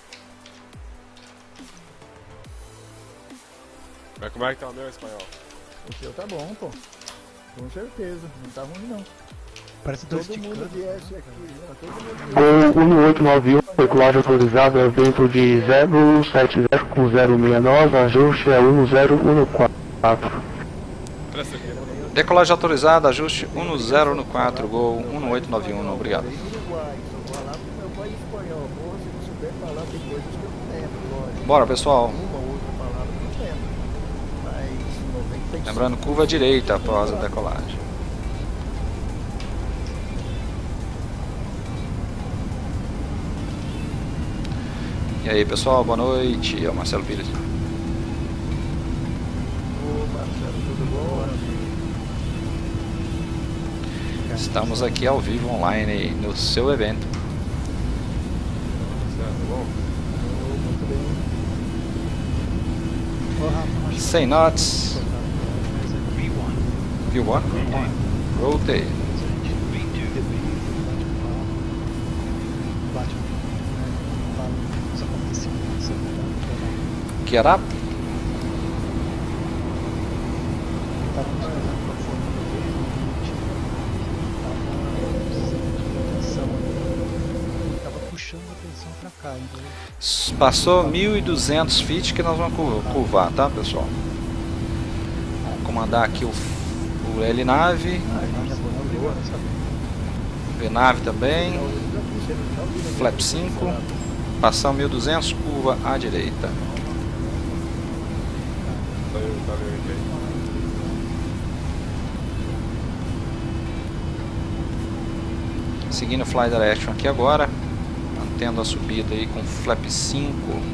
Mas como é que tá o meu espanhol? O seu tá bom, pô. Com certeza. Não tá ruim, não. Parece dois Todo mundo ticanos. viesse aqui, né? Todo mundo viesse. Gol 1891, decolagem autorizada, evento de 070 com 069, ajuste é 1014. Presta aqui. Decolagem autorizada, ajuste 1014, Gol 1891, obrigado. Uruguai, só vou falar pro meu pai espanhol. Pô, se não souber falar, tem coisas que eu não lembro, lógico. Bora, pessoal. Uma ou outra palavra que eu lembro. Mas 95%. Lembrando, curva direita após a decolagem. E aí, pessoal, boa noite. É o Marcelo Pires. Ô, Marcelo, tudo bom? Estamos aqui ao vivo online no seu evento. Certo, bom? Muito bem. Ô, Rafa, acho 100 knots. que V1. Rotate. bate né? Fala os acontecimentos. Get up. Tá com a forma do tava puxando a atenção pra cá, então Passou 1.200 feet que nós vamos curvar, tá, pessoal? Vamos comandar aqui o L-Nave, V-Nave também, Flap 5, passamos 1.200, curva à direita. Tá vendo aqui? Seguindo o Fly Direction aqui agora, mantendo a subida aí com Flap 5.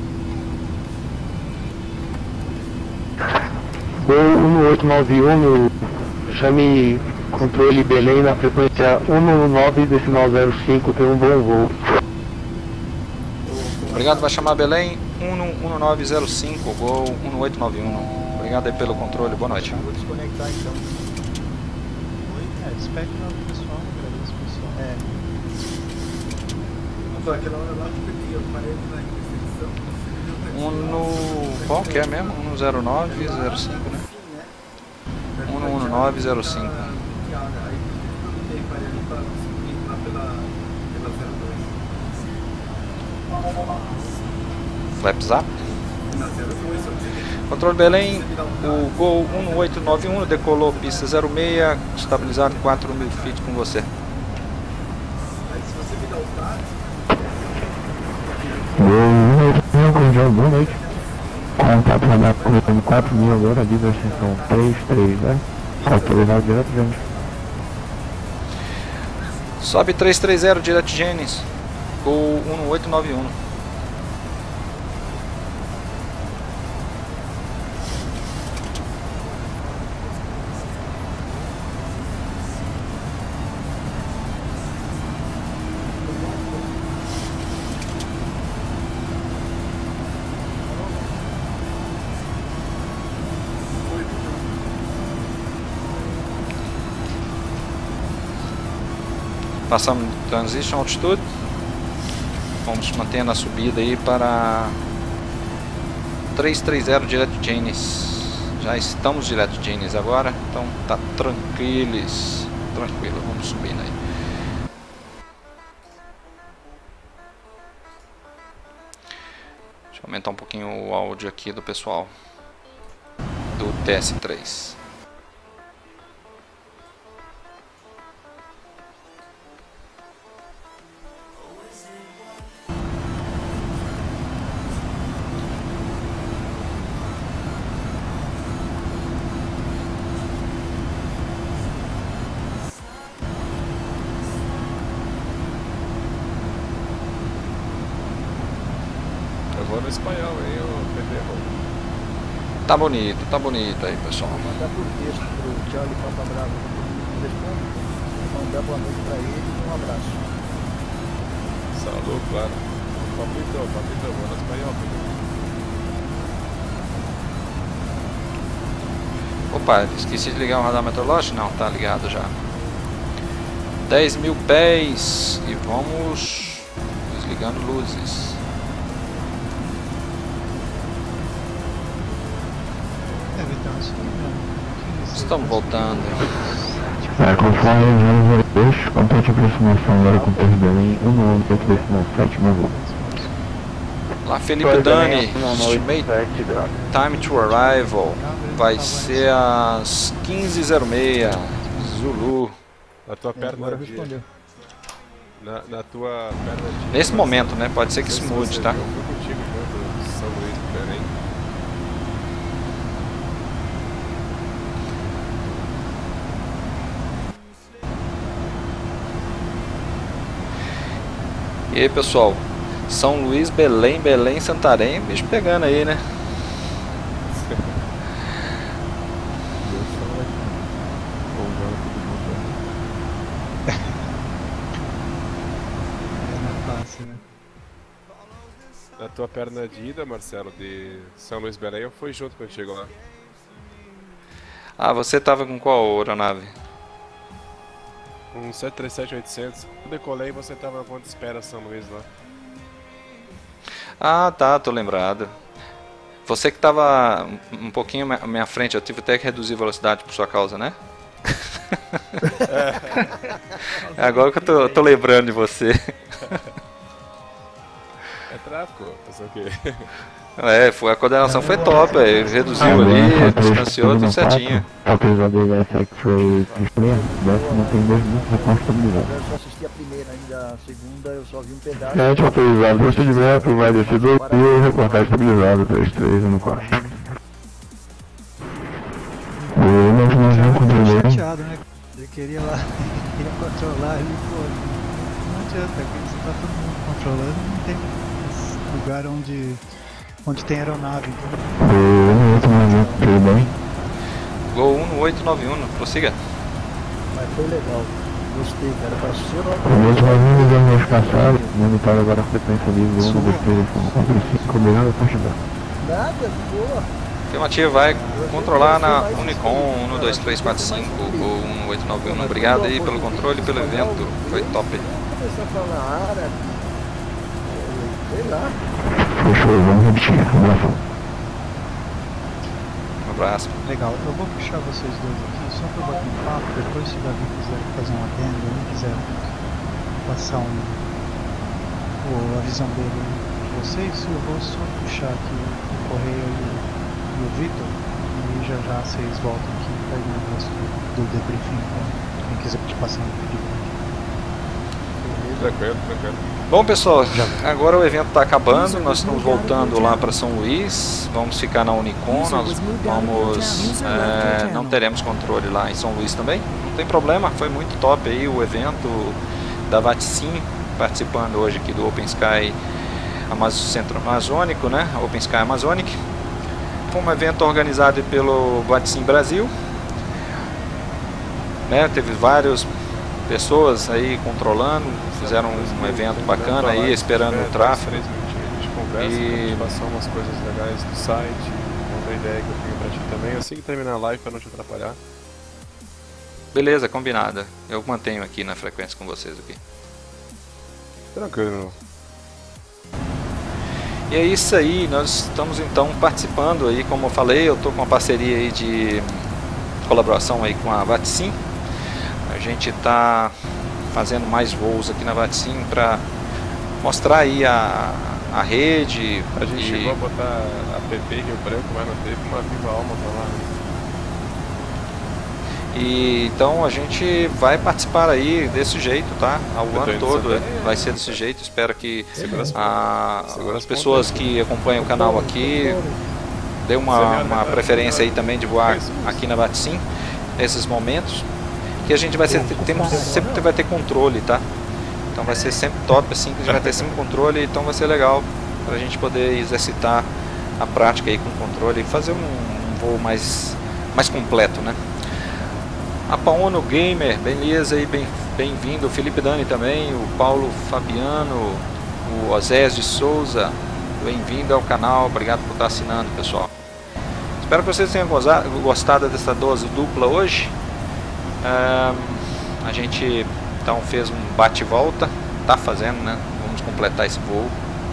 Gol 1891, chame controle Belém na frequência 19,05, tem um bom voo. Obrigado, vai chamar Belém 1905, Gol 1891. Obrigado aí pelo controle, boa noite. Vou desconectar então. despede o pessoal, agradeço o pessoal. Aquela hora lá que eu parei na intersecção. Qual que é mesmo? 10905, né? 11905. Flap Zap. Controle Belém, o Gol 1891 decolou pista 06, estabilizado 4.000 feet com você. Boa noite. Contato radar com 4.000 agora, diz a extensão 33, né? Autorizado direto, gente. Sobe 330 direto Gênesis, Gol 1891. Passamos Transition Altitude, vamos mantendo a subida aí para 330 direto Gênesis. Já estamos direto Gênesis agora, então tá tranquilo, vamos subindo aí. Deixa eu aumentar um pouquinho o áudio aqui do pessoal do TS3. espanhol aí, o PD, mano. Tá bonito aí, pessoal. Vou mandar por texto pro Charlie Papa Bravo. Responde. Vou mandar boa noite pra ele e um abraço. Saludo, claro. Papito, bom espanhol, PD. Opa, esqueci de ligar o radar meteorológico? Não, tá ligado já. 10.000 pés e vamos desligando luzes. Estamos voltando. Conforme os 02, complete a aproximação agora com o Torre Belém 198,7 mil. Lá, Felipe Dani, estimate time to arrival vai ser às 15h06, Zulu. Na tua perna Agora de... respondeu. Na tua perna de... Nesse momento, né? Pode ser que isso mude, tá? Eu fui contigo junto, São Luís do Belém. E aí, pessoal, São Luís, Belém, Santarém, bicho pegando aí, né? Na tua perna de ida, Marcelo, de São Luís Belém, eu fui junto contigo lá. Ah, você tava com qual aeronave? Um 737-800. Eu decolei e você tava na ponta de espera São Luís lá. Ah, tá, tô lembrado. Você que tava um pouquinho à minha frente, eu tive até que reduzir a velocidade por sua causa, né? É agora que eu tô lembrando de você. É tráfico, fazer o quê? É, a coordenação foi top, aí reduziu ali, distanciou, tudo certinho. Autorizado da X-Ray Display, não tem 2 minutos de constabilidade. Eu só assisti a primeira, ainda a segunda eu só vi um pedaço. Net autorizado, procedimento, vai descer 2.000, reportar estabilizado, 3-3 no quarto. Eu fiquei chateado, né? Ele queria lá, queria controlar ali, pô, não adianta, quando você tá todo mundo controlando, não tem lugar onde tem aeronave, então... Tudo bem? Gol 1 no 891, prossiga. Mas foi legal. Gostei, cara. Passou O mesmo avião do mês passado, monitor agora a frequência livre 1, 2, 3, 4, 5, combinado a partir da. nada, boa. Afirmativo, vai controlar na Unicom 12345, Gol 1 no 891. Obrigado aí pelo controle e pelo evento, foi top. Começar a falar árabe. Sei lá. Fechou, vamos repetir. Abraço. Um abraço. Legal, eu vou puxar vocês dois aqui só para bater um papo, depois se o Davi quiser fazer um adendo, ou quiser passar a visão dele de vocês, eu vou só puxar aqui o Correia e o Vitor, e já vocês voltam aqui para ir no resto do debriefing, então, quem quiser te passar um pedido. Tranquilo. Bom, pessoal, agora o evento está acabando, nós estamos voltando lá para São Luís, vamos ficar na Unicom, nós vamos, não teremos controle lá em São Luís também, não tem problema, foi muito top aí o evento da VATSIM, participando hoje aqui do Open Sky Centro Amazônico, né, Open Sky Amazonic. Foi um evento organizado pelo VATSIM Brasil, né, teve várias pessoas aí controlando, fizeram um evento bacana aí, esperando o tráfego. 3 minutinhos, a gente conversa, a gente passou umas coisas legais do site, uma ideia que eu tenho pra ti também, assim que terminar a live pra não te atrapalhar. Beleza, combinada. Eu mantenho aqui na frequência com vocês aqui. Tranquilo. E é isso aí, nós estamos então participando aí, como eu falei, eu estou com uma parceria aí de colaboração aí com a VATSIM. A gente está fazendo mais voos aqui na VATSIM para mostrar aí a rede. A gente chegou a botar a PP Rio Branco, mas não teve uma viva alma pra lá. E então a gente vai participar aí desse jeito, tá? Ao ano todo vai ser desse jeito. Espero que as pessoas que acompanham o canal aqui dê uma preferência aí também de voar aqui na VATSIM nesses momentos. Que a gente vai sempre vai ter controle, tá? Então vai ser sempre top assim, que a gente vai ter sempre controle, então vai ser legal para a gente poder exercitar a prática aí com o controle e fazer um voo mais completo, né? A Paono Gamer, beleza aí, bem-vindo. O Felipe Dani também, o Paulo Fabiano, o Osés de Souza, bem-vindo ao canal, obrigado por estar assinando, pessoal. Espero que vocês tenham gostado dessa dose dupla hoje. A gente então fez um bate-volta, tá fazendo, né? Vamos completar esse voo.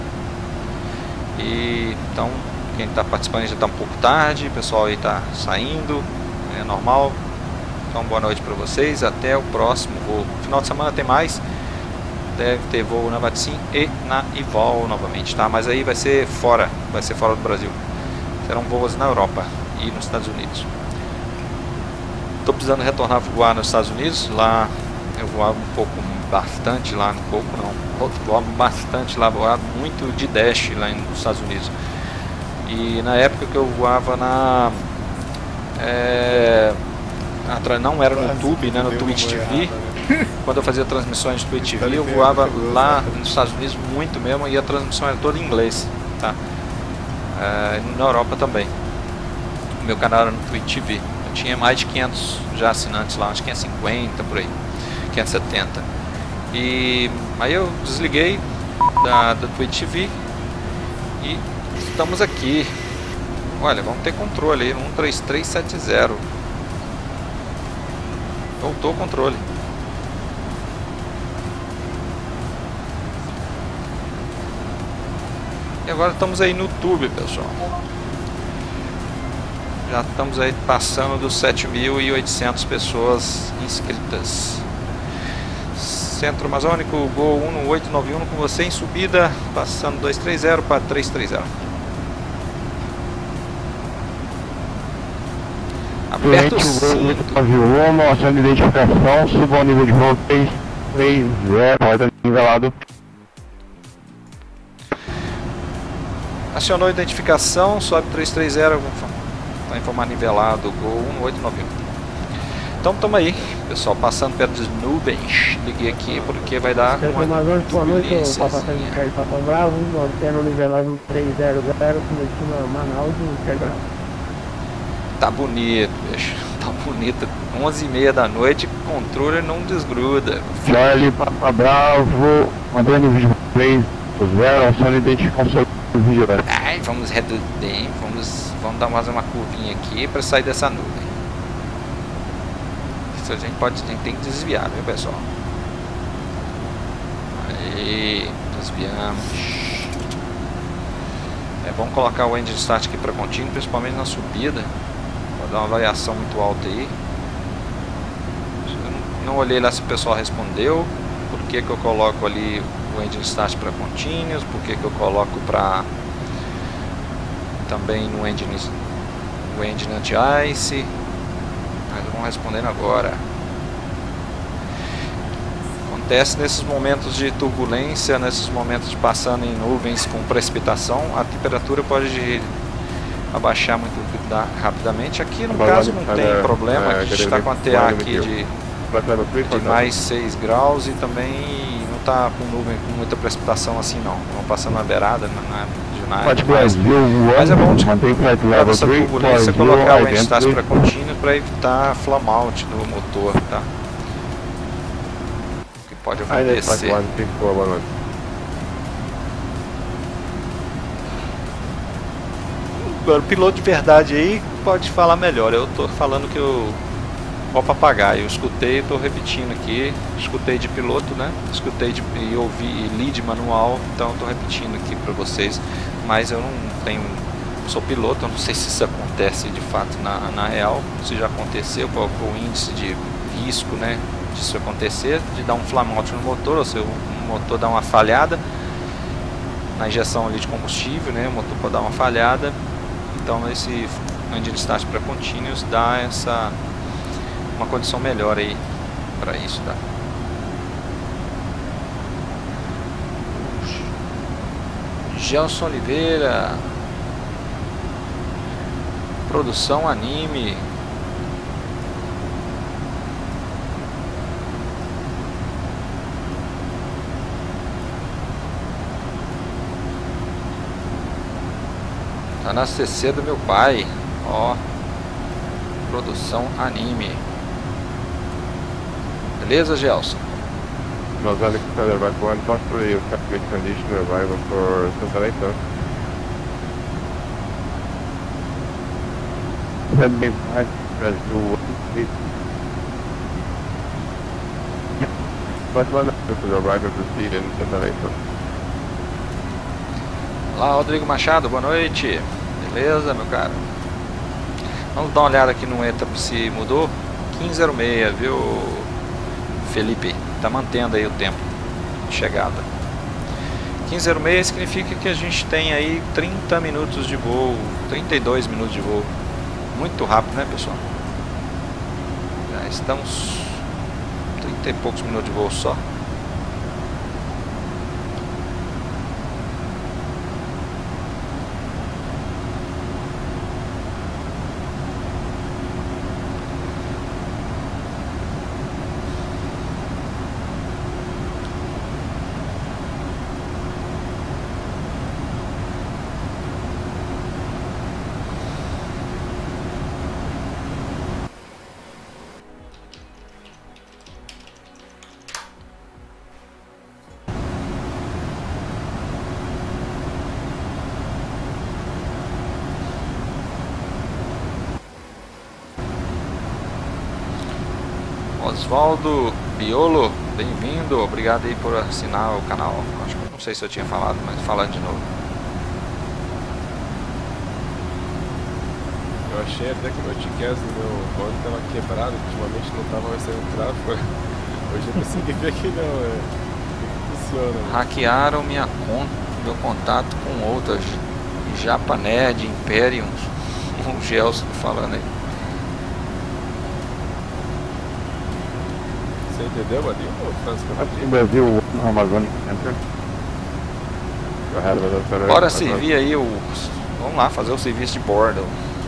E então quem está participando já está um pouco tarde, o pessoal aí está saindo, é normal. Então boa noite para vocês, até o próximo voo. Final de semana tem mais, deve ter voo na Vatsim e na Ivol novamente, tá? Mas aí vai ser fora do Brasil. Serão voos na Europa e nos Estados Unidos. Estou precisando retornar a voar nos Estados Unidos. Lá eu voava bastante lá, voava bastante lá, voava muito de Dash lá nos Estados Unidos. E na época que eu voava não era no YouTube, né, no Twitch TV. Quando eu fazia transmissões de Twitch TV, eu voava lá nos Estados Unidos muito mesmo, e a transmissão era toda em inglês, tá? Na Europa também. O meu canal era no Twitch TV. Eu tinha mais de 500 já assinantes lá, acho que 550 por aí, 570. E aí eu desliguei da Twitch TV e estamos aqui. Olha, vamos ter controle aí no 13370. Voltou o controle. E agora estamos aí no YouTube, pessoal. Já estamos aí passando dos 7.800 pessoas inscritas. Centro Amazônico, Gol 1891 com você em subida, passando 230 para 330. Aperta o cinto. Avião, mostrando identificação, suba ao nível de voo 330, roda nivelado. Acionou a identificação, sobe 330, vai informar nivelado, Gol 1891. Então estamos aí, pessoal, passando perto das nuvens. Liguei aqui porque vai dar uma boa noite, eu passo a Ricardo Pato Bravo, antena nivelado 300, destino Manaus, Ricardo. Tá bonito, bicho, tá bonito. 11h30 da noite, controle não desgruda. Charlie Pato Bravo, antena nível de 300, aciona identificação do vídeo. Ai, vamos reduzir, vamos dar mais uma curvinha aqui para sair dessa nuvem. Isso a gente tem que desviar, viu, pessoal? Aí, desviamos. É bom colocar o engine start aqui para contínuo, principalmente na subida. Pode dar uma variação muito alta aí. Eu não olhei lá se o pessoal respondeu. Por que eu coloco ali o engine start para contínuos? Por que eu coloco para também no engine anti-ice? Mas vamos respondendo agora. Acontece nesses momentos de turbulência, nesses momentos de passando em nuvens com precipitação, a temperatura pode abaixar muito rapidamente. Aqui no caso não tem problema, a gente está com a TA aqui de mais 6 graus e também não está com nuvem com muita precipitação assim não. Estão passando na beirada, de nada. Mas é bom para essa turbulência colocar o engine para contínuo para evitar flame out no motor, tá? Que pode acontecer. Agora, o piloto de verdade aí pode falar melhor. Eu tô falando que eu o papagaio, eu escutei, estou repetindo aqui, escutei de piloto, né? Escutei e ouvi e li de manual, então estou repetindo aqui para vocês. Mas eu não sou piloto, eu não sei se isso acontece de fato na real, se já aconteceu, qual é o índice de risco, né? Disso acontecer, de dar um flame out no motor, ou seja, o motor dá uma falhada na injeção ali de combustível, né? O motor pode dar uma falhada, então esse engine start para contínuos dá uma condição melhor aí para isso, tá? Gelson Oliveira, produção anime. na CC do meu pai. Ó, produção anime. Beleza, Gelson? Mosaic Feather Back 1, talk to you, calculate condition arrival for Santaleito. Send me back, press do 1, but one to the arrival proceed in Santaleito. Olá, Rodrigo Machado, boa noite. Beleza, meu cara? Vamos dar uma olhada aqui no ETA se mudou. 1506, viu, Felipe? Tá mantendo aí o tempo de chegada. 1506 significa que a gente tem aí 30 minutos de voo, 32 minutos de voo. Muito rápido, né, pessoal? Já estamos 30 e poucos minutos de voo só. Oswaldo Biolo, bem-vindo, obrigado aí por assinar o canal. Acho que não sei se eu tinha falado, mas falando de novo. Eu achei até que o meu ticket do meu banco estava quebrado, ultimamente não estava recebendo tráfego. Hoje eu consegui ver que não, funciona. Né? Hackearam minha conta, meu contato com outras, Japanerd, Imperium, o Gelson falando aí. Você entendeu ali, Aqui no Brasil, o Amazônia Center. Bora servir aí o... Vamos lá, fazer o serviço de bordo.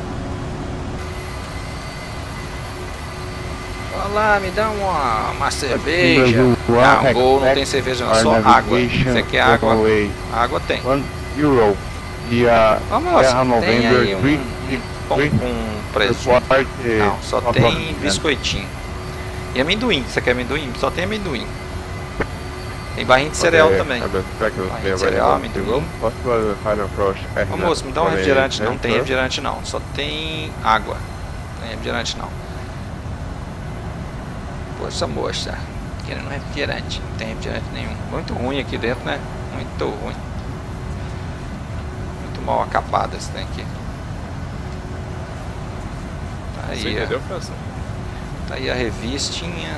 Olá, me dá uma cerveja. Não, Gol não tem cerveja não, só água. Você quer água? Água tem. €1 dia Vamos, tem aí um pão com presunto. Não, só tem biscoitinho. E amendoim, você quer amendoim? Só tem amendoim. Tem barrinha de cereal também. Barrinha de cereal, amendoim. Ô moço, me dá um refrigerante. Não tem refrigerante não, só tem água. Não tem refrigerante não. Poxa moça, querendo refrigerante. Não tem refrigerante nenhum. Muito ruim aqui dentro, né? Muito ruim. Muito mal acabado esse trem aqui. Tá aí, você entendeu, França? Tá aí a revistinha.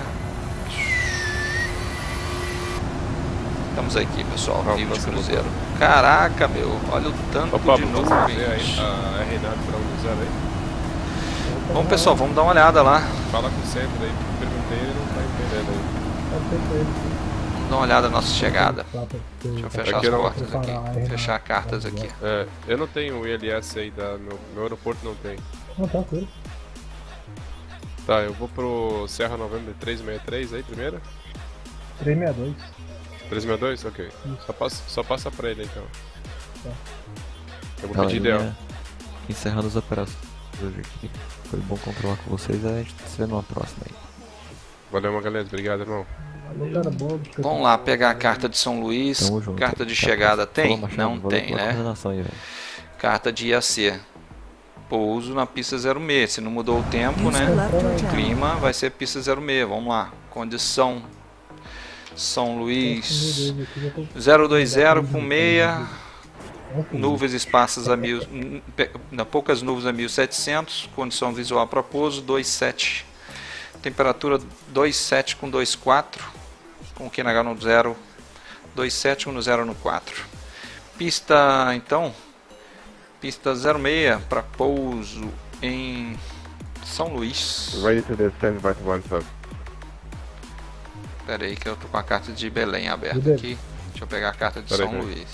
Estamos aqui, pessoal, vivo de cruzeiro. Caraca, meu, olha o tanto de nuvens. A Renato para usar aí. Bom, pessoal, vamos dar uma olhada lá. Fala com o centro aí, perguntei, ele não tá entendendo aí. Vamos dar uma olhada na nossa chegada. Deixa eu fechar as portas aqui. Fechar cartas aqui. É, eu não tenho o ILS aí, meu aeroporto não tem. Não, tá tudo. Tá, eu vou pro Serra Novembro 363 aí primeiro? 362. 362? Ok. Só passa pra ele então. Tá. Eu vou pedir ideal. Encerrando as operações hoje aqui. Foi bom controlar com vocês, a gente se vê numa próxima aí. Valeu, Magalhães, obrigado, irmão. Vamos lá pegar a carta de São Luís. Carta de chegada tem? Não tem, né? Carta de IAC. Pouso na pista 06. Se não mudou o tempo, né? O clima vai ser pista 06. Vamos lá. Condição São Luís 020 com meia. Nuvens esparsas a 1000. Poucas nuvens a 1700. Condição visual para pouso 27. Temperatura 27 com 24. Com o QNH no 0. 27 com no 0 no 4. Pista então. Pista 06 para pouso em São Luís. Ready to descend by 17. Espera aí que eu tô com a carta de Belém aberta aqui. Deixa eu pegar a carta de São Luís.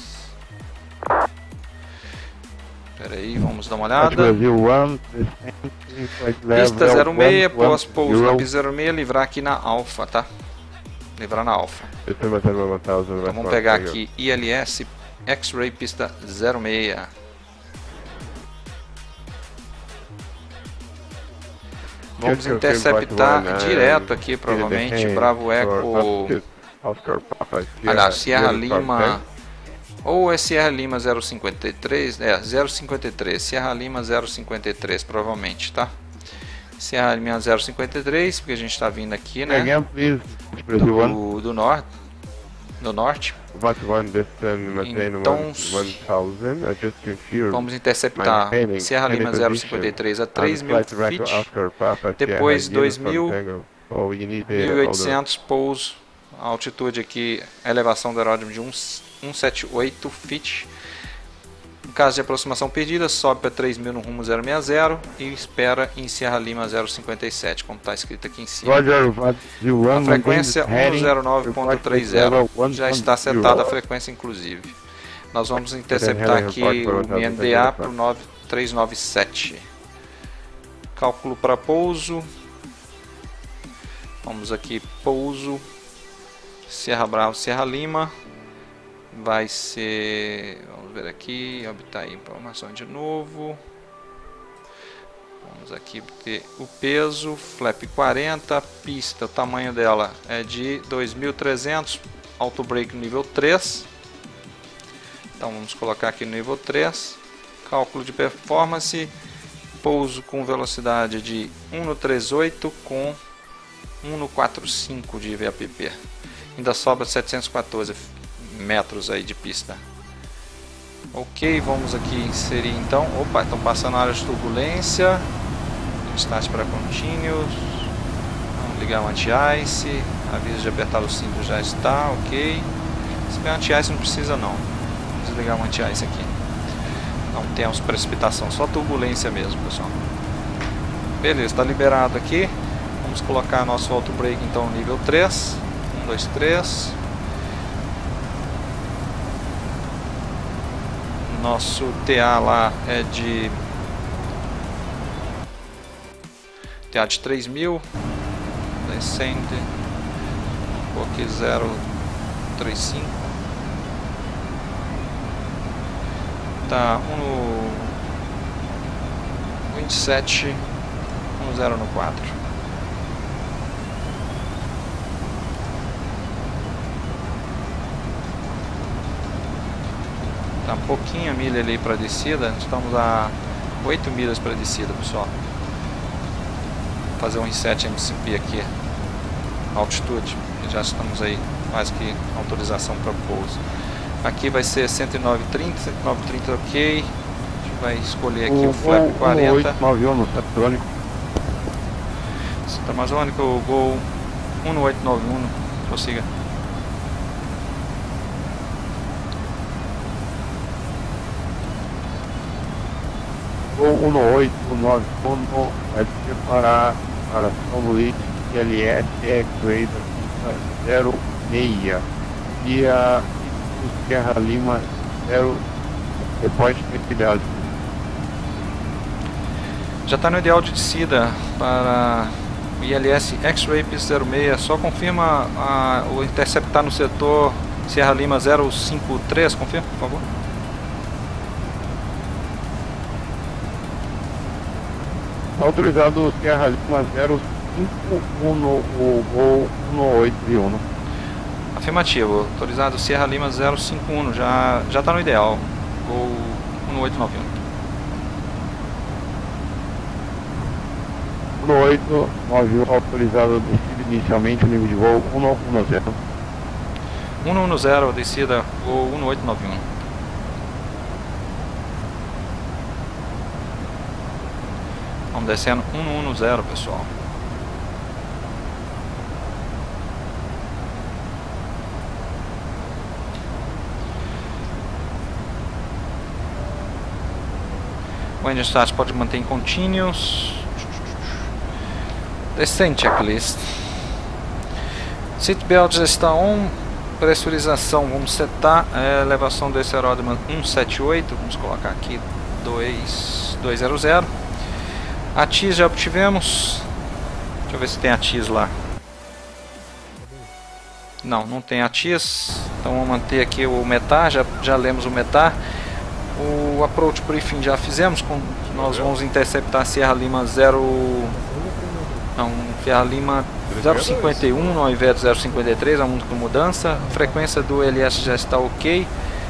Espera aí, vamos dar uma olhada. Pista 06, pós-pouso na pista 06, livrar aqui na Alfa, tá? Livrar na Alfa. Então vamos pegar aqui ILS X-Ray pista 06. Vamos interceptar direto aqui, provavelmente, Bravo Echo, aliás, Sierra Lima, ou é Sierra Lima 053, 053, Sierra Lima 053, provavelmente, tá? Sierra Lima 053, porque a gente está vindo aqui, né, do norte. Então, vamos interceptar Sierra Lima 053 a 3.000 feet, depois 2.000, 1.800, pouso, a altitude aqui, a elevação do aeródromo de 178 feet. Em caso de aproximação perdida, sobe para 3.000 no rumo 060 e espera em Sierra Lima 057, como está escrito aqui em cima. A frequência 109.30, já está setada a frequência inclusive. Nós vamos interceptar aqui o MNDA para o 397. Cálculo para pouso. Vamos aqui, pouso, Sierra Bravo, Sierra Lima. Vai ser, vamos ver aqui, obter informação de novo. Vamos aqui ter o peso, flap 40, pista, o tamanho dela é de 2.300, auto brake nível 3. Então vamos colocar aqui no nível 3. Cálculo de performance, pouso com velocidade de 1 no 38 com 1 no 45 de VAPP. Ainda sobra 714 metros aí de pista. Ok, vamos aqui inserir então. Opa, estão passando a área de turbulência. Start para contínuos. Vamos ligar o anti-ice. Aviso de apertar o cinto já está, ok. Se bem anti-ice não precisa não. Vamos desligar o anti-ice aqui. Não temos precipitação, só turbulência mesmo, pessoal. Beleza, está liberado aqui. Vamos colocar nosso auto brake então no nível 3. 1, 2, 3. Nosso TA lá é de TA de 3.000. Descende. Vou aqui 035. Tá 1 no 27. 10 no 4. Tá pouquinha milha ali para descida, estamos a 8 milhas para descida, pessoal. Vou fazer um reset MCP aqui, altitude, já estamos aí mais que autorização para pouso. Aqui vai ser 109,30, 109,30 ok. A gente vai escolher aqui o flap 40. Santa Amazônica, o Gol 1891, prossiga. O 1891 vai preparar para São Luís LS X-Ray 06 via Sierra Lima 0 depois de ideal. Já está no ideal de descida para o ILS X-Ray 06, só confirma o interceptar no setor Sierra Lima 053, confirma, por favor. Autorizado Sierra Lima 051, o Gol 1831. Afirmativo, autorizado Sierra Lima 051, já está no ideal, Gol 1891. 1891, autorizado descida inicialmente, nível de voo 110. 110, descida, Gol 1891. Vamos descendo 110, pessoal. O engine start pode manter em contínuos. Descent checklist. Seatbelt já está on. Pressurização, vamos setar. Elevação desse aeródromo 178. Vamos colocar aqui 200. A TIS já obtivemos. Deixa eu ver se tem a TIS lá. Não tem a TIS. Então vamos manter aqui o METAR. Já lemos o METAR. O approach briefing já fizemos. Nós vamos interceptar Sierra Lima 0. Não, Ferra Lima 051 ao invés de 053, a única mudança. A frequência do LS já está ok.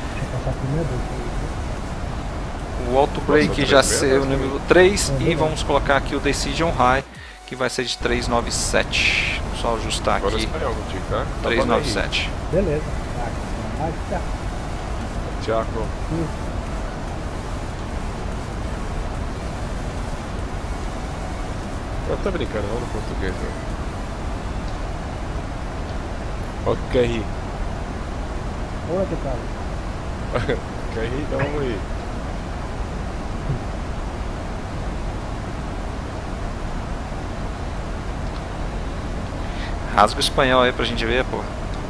O auto brake já ser o nível 3 e vamos colocar aqui o Decision High, que vai ser de 397. Vou só ajustar Agora aqui. espanhol contigo, tá? 397. Beleza. Tiago. Eu tô brincando, não no português, né? Ok. Olha que tal. Quer rir? Então vamos rir. Rasga o espanhol aí pra gente ver, pô.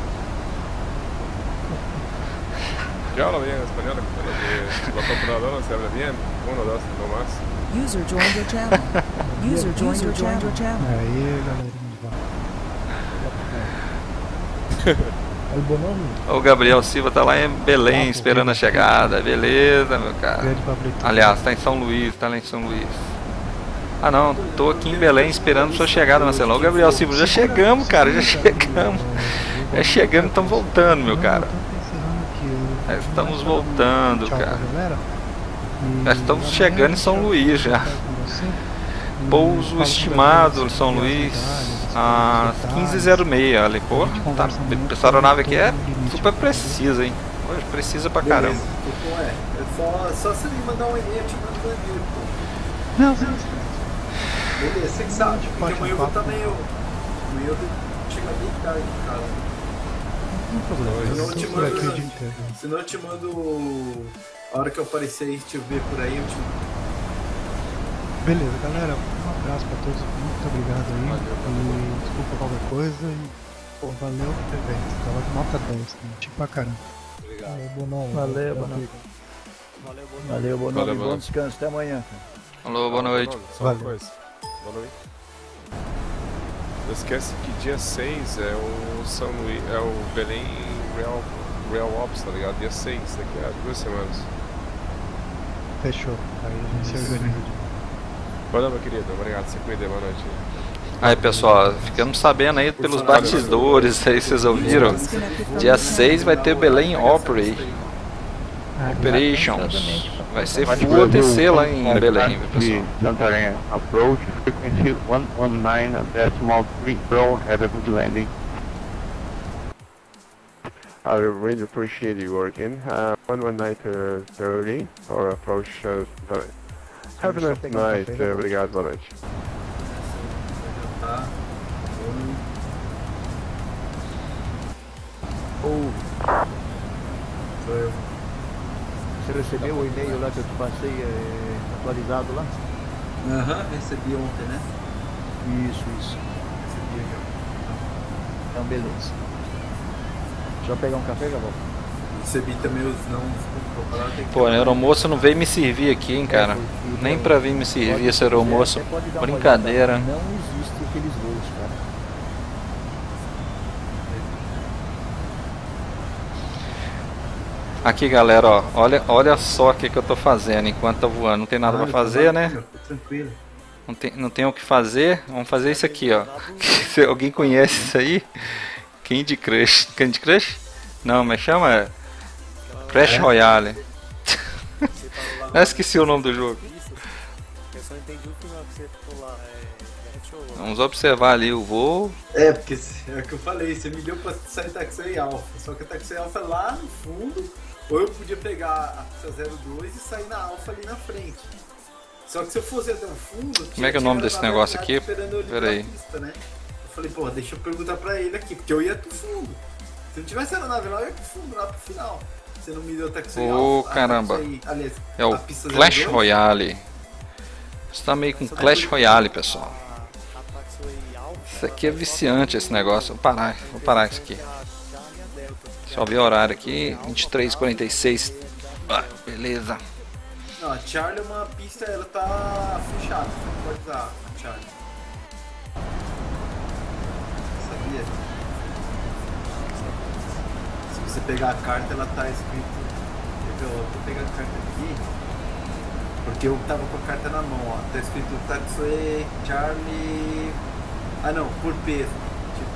Yo hablo bien español, los computadores se hablan bien. 1, 2, no más. User joined your channel. User joined your channel. Aí, galerinha de volta. É o Bonomi? O Gabriel Silva tá lá em Belém esperando a chegada. Beleza, meu cara. Grande Pablito. Aliás, tá em São Luís, tá lá em São Luís. Ah não, tô aqui em Belém esperando sua chegada, Marcelo. O Gabriel Silva, já chegamos, cara, já chegamos. Já chegamos e estamos voltando, meu cara. Já estamos voltando, cara. Já estamos chegando em São Luís já. Pouso estimado em São Luís às 15h06 ali, pô, tá, essa aeronave aqui é super precisa, hein? Hoje precisa pra caramba. É só você me mandar um e-mail, eu te mando o e-mail, pô. Não, Beleza, você que sabe, porque amanhã eu vou também, amanhã eu chego bem tarde em casa. não tem problema. Senão Eu eu te tô por aqui o mando, dia inteiro. senão eu te mando, a hora que eu aparecer aí, te ver por aí, eu te mando. Beleza, galera, um abraço pra todos, muito obrigado aí. E desculpa qualquer coisa e pô, valeu o evento. Tava de nota 10, tipo pra caramba. Valeu, Bonomi. Valeu, Bonomi. Valeu, Bonomi. Valeu, Bom mano. descanso. Até amanhã. Alô, boa noite. Só uma Valeu. coisa. Boa noite. Não esquece que dia 6 é o São Luís, é o Belém Real Ops, tá ligado? Dia 6, daqui a 2 semanas. Fechou. Aí a gente se organiza. Valeu, meu querido. Obrigado. Se cuida. Boa noite. Aí pessoal, ficamos sabendo aí pelos bastidores aí, vocês ouviram? Dia 6 vai ter Belém Operations. Vai ser full ATC lá em Belém, viu, pessoal? Santarém, approach frequency 119.3, have a good landing. I really appreciate you working. 119.30 or approach. Have a nice night. Obrigado. Boa noite. Tá? Sou eu. Você recebeu o e-mail lá que eu te passei atualizado lá? Aham, recebi ontem, né? Isso. Recebi aqui, ó. Então, beleza. Só pegar um café, já volto. Recebi também os não. Desculpa, tem que Pô, a aeromoça não veio me servir aqui, hein, cara. Nem pra vir me servir esse aeromoço. Brincadeira. Não existe aqueles voos, cara. Aqui, galera, ó, olha só o que eu tô fazendo enquanto tô voando. Não tem nada pra fazer, né? Tranquilo. Não tem o que fazer. Vamos fazer isso aqui, ó. Se alguém conhece isso aí? Candy Crush. Candy Crush? Não, mas chama Crash Royale. Eu esqueci o nome do jogo. Eu só entendi o final que você falou lá. Vamos observar ali o voo. É, porque é o que eu falei, você me deu pra sair Taxway Alpha. Só que a Taxway Alpha é lá no fundo, ou eu podia pegar a pista 02 e sair na Alpha ali na frente. Só que se eu fosse até o fundo. Como é que é o nome desse negócio aqui? Pera aí. Pista, né? Eu falei, pô, deixa eu perguntar pra ele aqui, porque eu ia pro fundo. Se não tivesse aeronave lá, eu ia pro fundo, lá pro final. Você não me deu Taxway Alpha. Ô, caramba. Aliás, É o Clash Royale. Você tá meio com Clash Royale, pessoal. Isso aqui é viciante, esse negócio. Vou parar isso aqui. Só ver o horário aqui, 23h46. Ah, beleza. Não, a Charlie é uma pista, ela tá fechada, você não pode usar a Charlie. Sabia? Se você pegar a carta, ela tá escrito. Eu vou pegar a carta aqui, porque eu tava com a carta na mão, ó. Tá escrito Taxway Charlie Ah não, por peso. Tipo,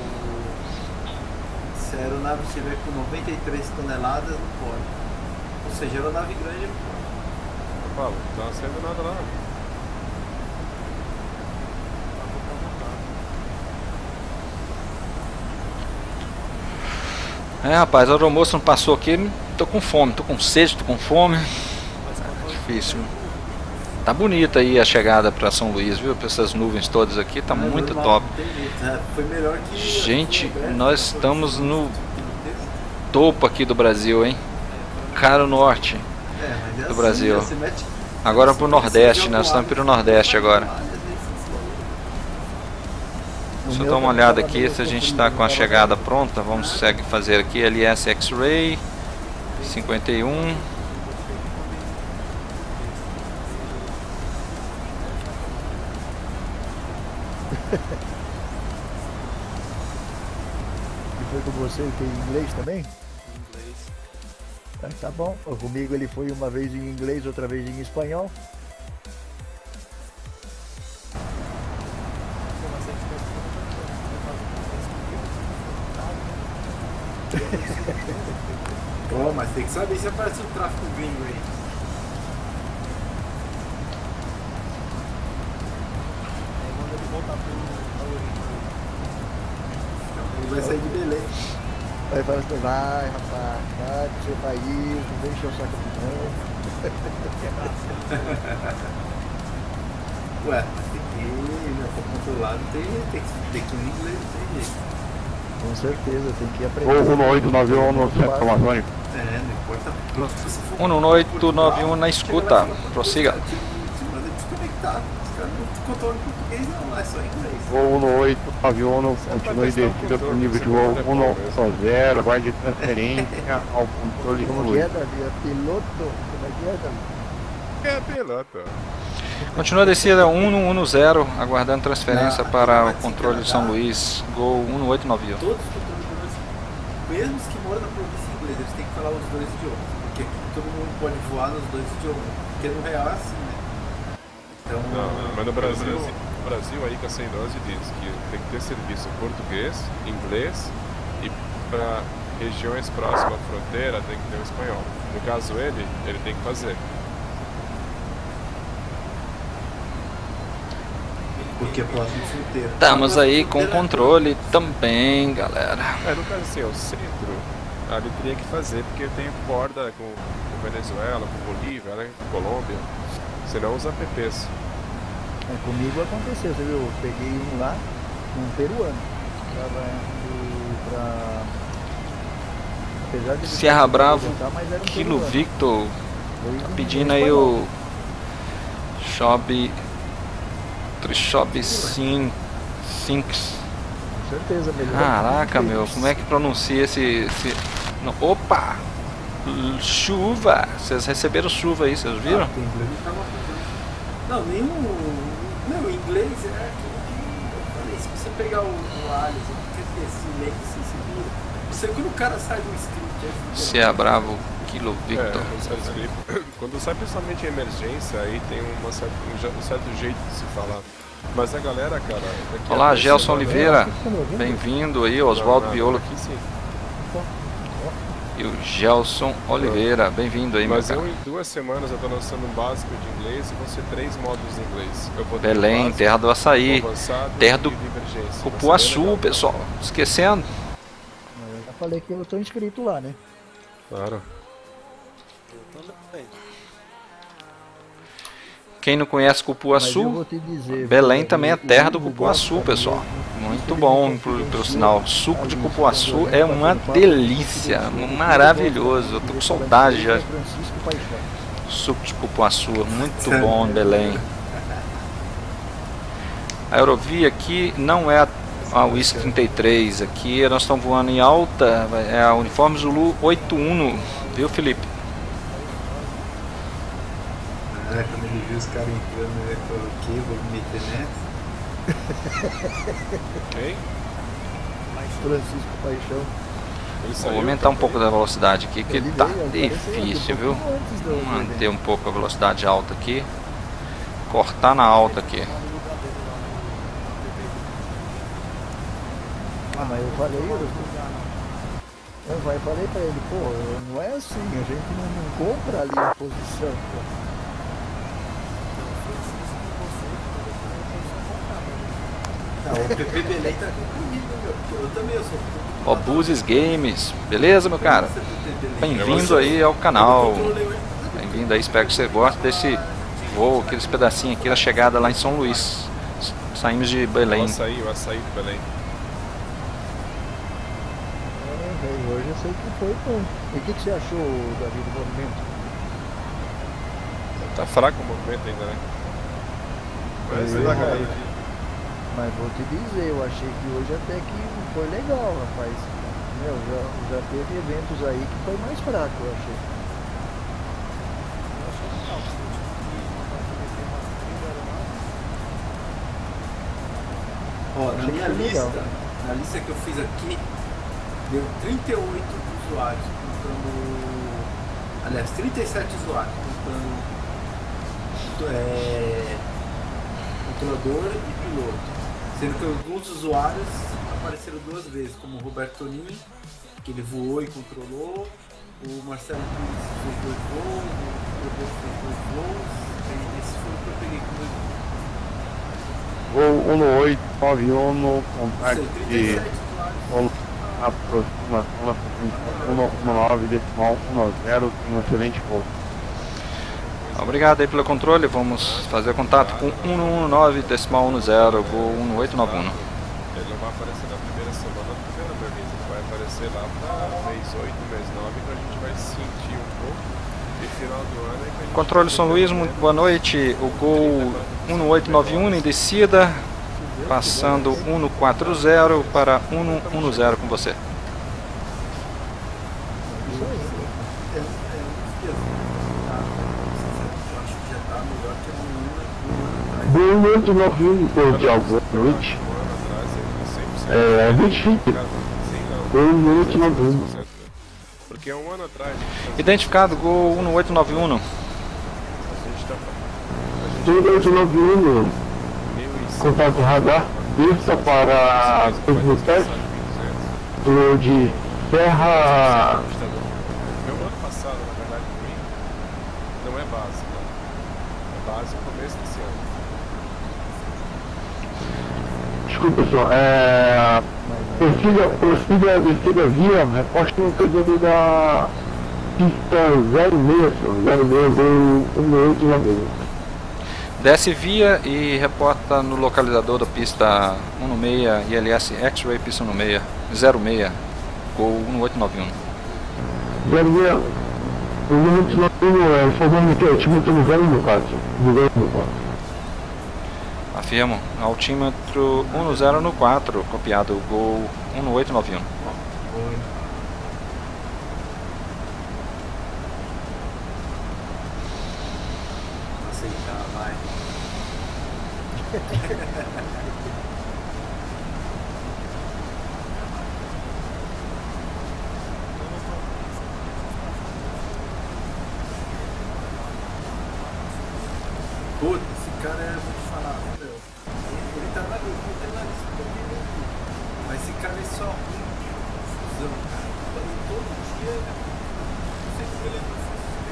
se a aeronave estiver com 93 toneladas, não pode. Ou seja, a aeronave grande não pode. Paulo, não tá saindo nada lá. É, rapaz, a aeromoça não passou aqui, tô com fome, tô com sede, tô com fome. Difícil. Tá bonita aí a chegada para São Luís, viu? Pra essas nuvens todas aqui, tá muito top. Foi melhor que... Gente, nós estamos no topo aqui do Brasil, hein? Cara, o norte do Brasil. Agora pro Nordeste, nós estamos pro Nordeste agora. Deixa eu dar uma olhada aqui se a gente está com a chegada pronta. Vamos fazer aqui LS X-Ray 51. E foi com você que tem inglês também? Inglês. Tá bom. Comigo ele foi uma vez em inglês, outra vez em espanhol. Pô, mas tem que saber se aparece um tráfico gringo aí. Manda ele voltar pro Oriente. Ele vai sair de Belém. Aí fala assim, vai rapaz, vai pro seu país, não vem encher o saco aqui não. Ué, mas tem que ir, né, pra controlar, não tem jeito, tem que ir em inglês, não tem jeito. Com certeza, tem que aprender. Ou 11891 no centro amazônico. É, não importa. 11891 na escuta, prossiga. Te manda desconectar. Os caras não controlam português, não, é só inglês. Ou 11891 continue descida para o nível de voo 190, aguarde transferência ao controle Como que é, Davi? É piloto? Como é que é, Davi? É piloto. Continua a descida 110, aguardando transferência para o controle de São Luís, Gol 1891. Todos os controladores, mesmo os que moram na província inglesa, eles têm que falar os dois idiomas. Porque aqui todo mundo pode voar nos dois idiomas. Porque no real é assim, né? Então, Não, mas no Brasil aí que a 112 diz que tem que ter serviço em português, inglês e para regiões próximas à fronteira tem que ter o espanhol. No caso ele tem que fazer. porque é próximo de fronteira. Estamos aí com controle também, galera. No caso assim, o centro ali teria que fazer, porque tem borda com Venezuela, com Bolívia, né, com Colômbia. Senão os apps. Comigo aconteceu, você viu? Eu peguei um lá, um peruano. Tava indo pra... Apesar de Sierra Bravo, mas era um Kilo peruano. Victor, tá pedindo aí o Shop Sinks. Com certeza, melhor. Caraca, meu, como é que pronuncia esse... Não, opa! Chuva! Vocês receberam chuva aí, vocês viram? Não, Não, o inglês é aquilo que eu falei. Se você pegar o Alice, esse leite, se vira. Você, quando o cara sai do script... Sierra Bravo, Kilo Victor. Quando sai principalmente em emergência, aí tem um certo jeito de se falar. Mas a galera, cara... Olá, Gelson Oliveira. Bem-vindo aí, Oswaldo Biolo. Aqui sim. E o Gelson Oliveira, bem-vindo aí, Mas meu cara. em 2 semanas eu tô lançando um básico de inglês e vão ser 3 módulos em inglês. Eu vou ter Belém, básico, terra do açaí, avançado terra do e divergência. Cupuaçu, pessoal. Esquecendo. Eu já falei que eu tô inscrito lá, né? Claro. Quem não conhece Mas eu Cupuaçu, vou te dizer, Belém também é terra do o Cupuaçu, gosto pessoal. mesmo, Muito bom, pelo sinal. Suco de Cupuaçu é uma delícia, maravilhoso. Eu tô com saudade já. Francisco Paixão. Suco de Cupuaçu, muito bom em Belém. A Eurovia aqui não é a Whisky 33, aqui nós estamos voando em alta, é a Uniforme Zulu 81, viu, Felipe? Quando ele viu os caras entrando, ele falou: o quê? Vou me meter nessa? Quem? Francisco Paixão. Vou aumentar um pouco da velocidade aqui, que tá difícil, viu? Vou manter um pouco a velocidade alta aqui. Cortar na alta aqui. Ah, mas eu falei pra ele, pô, não é assim, a gente não compra ali a posição, pô. Não, o PP Belém tá comigo, meu, porque eu também sou. Obuses Games, beleza, meu cara? Bem-vindo aí ao canal. Bem-vindo aí, espero que você goste desse voo, aqueles pedacinhos aqui da chegada lá em São Luís. Saímos de Belém. O açaí do Belém. Hoje eu sei que foi bom. E o que você achou, Davi, do movimento? Tá fraco o movimento ainda, né? Mas vou te dizer, eu achei que hoje até que foi legal, rapaz. Meu, já teve eventos aí que foi mais fraco, eu achei. Ó, na minha lista, na lista que eu fiz aqui, deu 38 usuários contando. Aliás, 37 usuários contando controlador e piloto. Sendo que alguns usuários apareceram duas vezes, como o Roberto Tonin, que ele voou e controlou, o Marcelo Pires fez 2 voos, o Roberto fez 2 voos, e esse foi o que eu peguei com 2 voos. Voo 1891 no contato de aproximação na frequência 19,10, tem um excelente voo. Obrigado aí pelo controle, vamos fazer contato com 119,10, voo 1891. Ele não vai aparecer na primeira semana do primeiro mês, ele vai aparecer lá para mês 8, mês 9, que a gente vai sentir um pouco, e final do ano é que a gente... Controle São Luís, muito boa noite, o Gol 1891 em descida, passando 140 para 110 com você. Boa noite, meu filho, cordial, boa noite. 20. Boa noite, meu filho. Porque um ano atrás... Identificado, Gol 1891. 1891, contato radar, vista para 2007, do de Serra... Meu ano passado, na verdade, não é base, né? É base no começo desse ano. Desculpa, pessoal, descida via, reposta no período da pista 06, 06 do 1891. Desce via e reporta no localizador da pista 16 ILS X-Ray pista 16, Gol 1891. 06, o 1891 é fazendo que? Altímetro no velho no caso, Afirmo, altímetro 10 no 4, copiado, Gol 1891. Aceitar, vai. Puta, esse cara é, vou te falar, meu. Ele tá na lista que eu vi aqui. Mas esse cara é só ruim de confusão, cara. Todo dia, não sei como ele é pra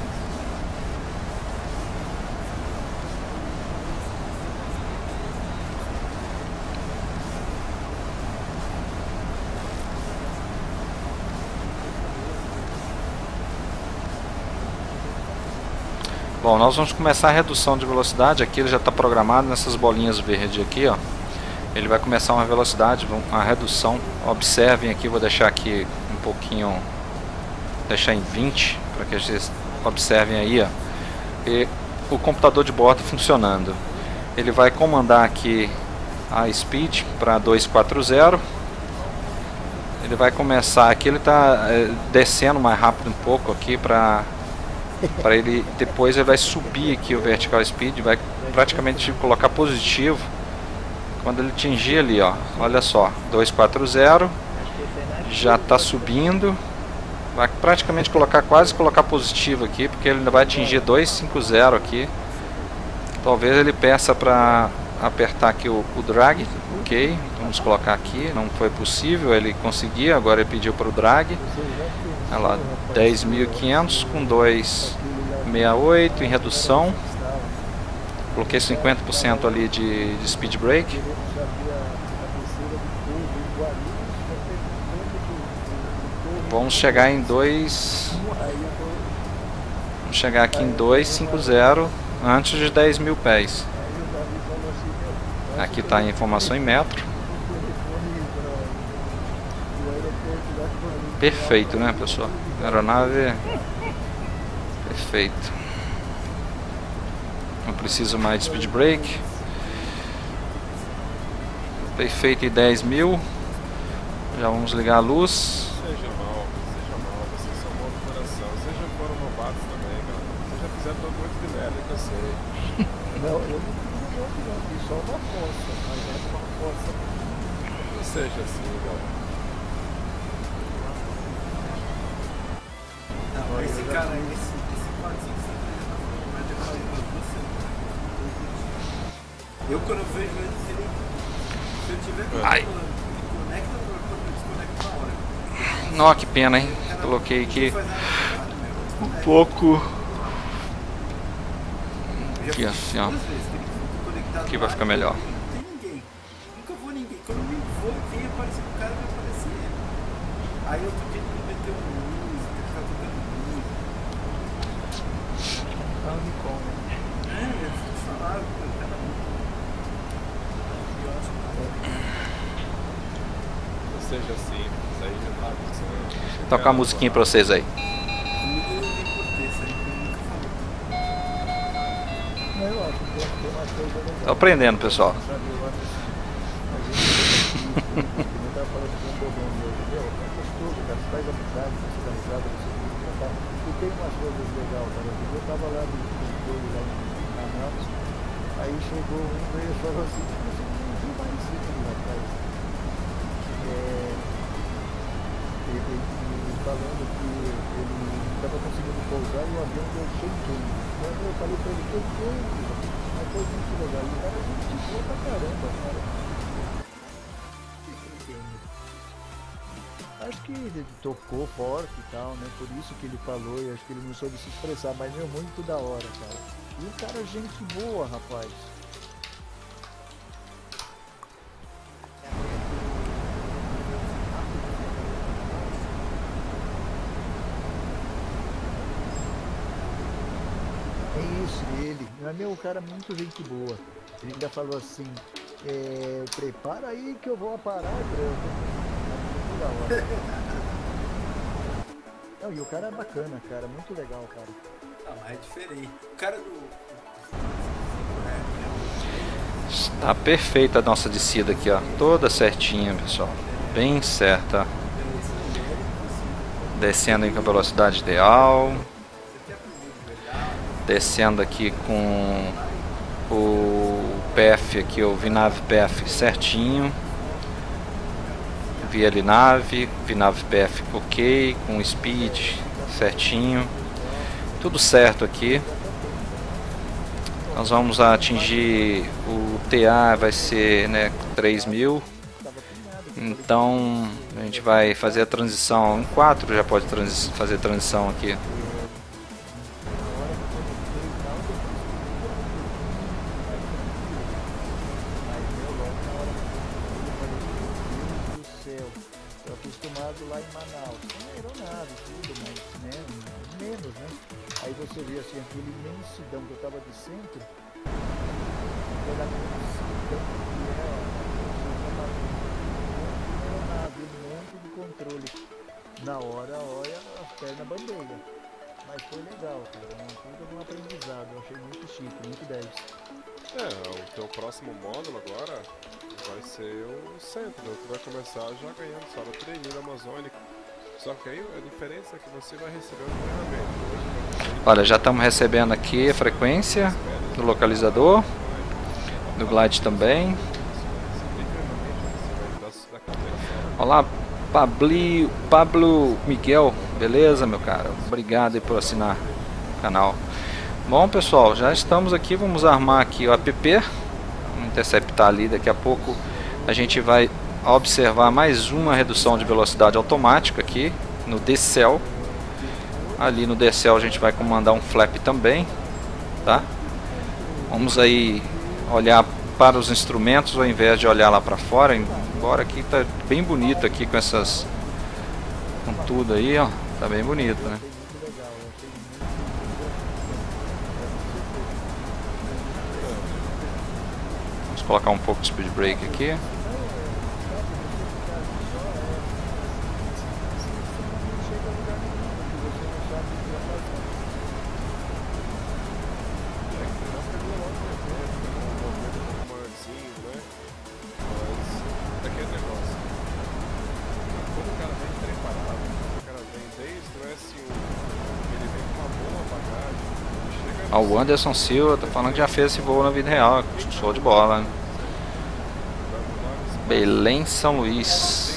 Bom, nós vamos começar a redução de velocidade. Aqui ele já está programado nessas bolinhas verdes aqui, ó. Ele vai começar uma velocidade, uma redução. Observem aqui, vou deixar aqui um pouquinho, deixar em 20, para que vocês observem aí, ó. E o computador de bordo funcionando. Ele vai comandar aqui a speed para 240. Ele vai começar aqui, ele está descendo mais rápido um pouco aqui para ele, depois ele vai subir aqui o vertical speed, vai praticamente colocar positivo quando ele atingir ali, ó, olha só, 240, já está subindo, vai praticamente quase colocar positivo aqui, porque ele ainda vai atingir 250 aqui, talvez ele peça para apertar aqui o drag, ok, vamos colocar aqui, não foi possível ele conseguir, agora ele pediu para o drag, olha lá, 10.500 com 2,68 em redução, coloquei 50% ali de speed brake, vamos chegar em 2, vamos chegar aqui em 250 antes de 10.000 pés. Aqui está a informação em metro. Perfeito, né, pessoal? Aeronave perfeito. Não preciso mais de speed brake. Perfeito em 10.000. Já vamos ligar a luz. Seja mal, vocês são bons de coração. Vocês já foram roubados também, cara. Vocês já fizeram todo muito de merda que eu sei. Não, eu não fiz só uma força, mas é uma força. Não seja assim, galera. Não, esse cara, esse quartinho que você vai decorar pra você. Eu quando eu vejo ele, se eu tiver conecta ou desconecta na hora. Nossa, que pena, hein? Coloquei aqui um pouco. Aqui assim, ó. Aqui vai ficar melhor. Não tem ninguém. Nunca vou ninguém. Quando eu vou, quem aparecer com o cara vai aparecer ele. Aí outro dia ele meteu música, ficar tocando música. É um Nikon, né? Eles funcionaram, cada um. Não seja assim, isso aí já tá acontecendo. Tocar a musiquinha pra vocês aí. Eu acho que tem uma coisa legal. Tô aprendendo, pessoal. Eu tava falando com um bobão meu, entendeu? É gostoso, cara. Você faz amizade, você dá risada, você fica. E tem umas coisas legais, cara. Eu tava lá no controle, lá em Manaus, aí chegou um veio e falou assim: você não viu mais simples, rapaz. Ele falando que ele estava conseguindo pousar e o avião deu quem. Eu falei pra ele: mas foi muito legal. E o cara, a gente boa pra caramba, cara. Acho que ele tocou forte e tal, né? Por isso que ele falou, e acho que ele não soube se expressar, mas meu, muito da hora, cara. E o cara, gente boa, rapaz. É isso, ele. Mas meu, cara, muito gente boa. Ele ainda falou assim: prepara aí que eu vou parar o trânsito. Da hora. Não, e o cara é bacana, cara, muito legal, cara. Não, mas é diferente. O cara do. Está perfeita a nossa descida aqui, ó. Toda certinha, pessoal. Bem certa. Descendo aí com a velocidade ideal. Descendo aqui com o PF aqui, o VNAV PF certinho. VLNAV, VNAV PF ok, com speed certinho, tudo certo aqui. Nós vamos atingir o TA, vai ser, né, 3.000. Então a gente vai fazer a transição em 4, já pode fazer transição aqui. Lá em Manaus, tem aeronave e tudo, mas né, menos, né? Aí você vê assim, aquele imensidão que eu tava de centro, aquela imensidão que aeronave, um monte de controle. Na hora, olha, a perna bandeira. Mas foi legal, cara, tudo um aprendizado, eu achei muito chique, muito 10. O teu próximo módulo agora vai ser o centro, né? Tu vai começar já ganhando só no treininho amazônico. Só que aí a diferença é que você vai receber um treinamento. Olha, já estamos recebendo aqui a frequência do localizador, do glide também. Olá, Pablo Miguel, beleza, meu cara? Obrigado aí por assinar o canal. Bom, pessoal, já estamos aqui, vamos armar aqui o app. interceptar ali. Daqui a pouco a gente vai observar mais uma redução de velocidade automática aqui no decel. Ali no decel a gente vai comandar um flap também, tá? Vamos aí olhar para os instrumentos ao invés de olhar lá para fora, embora aqui tá bem bonito aqui com essas, com tudo aí, ó, tá bem bonito, né? Vamos colocar um pouco de speed brake aqui. O Anderson Silva tá falando que já fez esse voo na vida real. Show de bola, né? Belém, São Luís.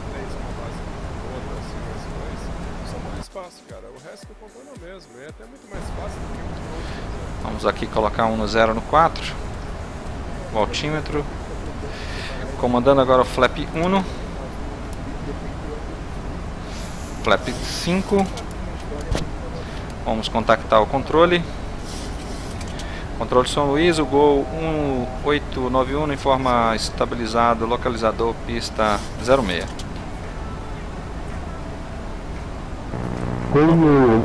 Vamos aqui colocar um no 0 no 4. O altímetro. Comandando agora o flap 1. Flap 5. Vamos contactar o controle. Controle São Luís, o Gol 1891 informa estabilizado, localizador, pista 06. Como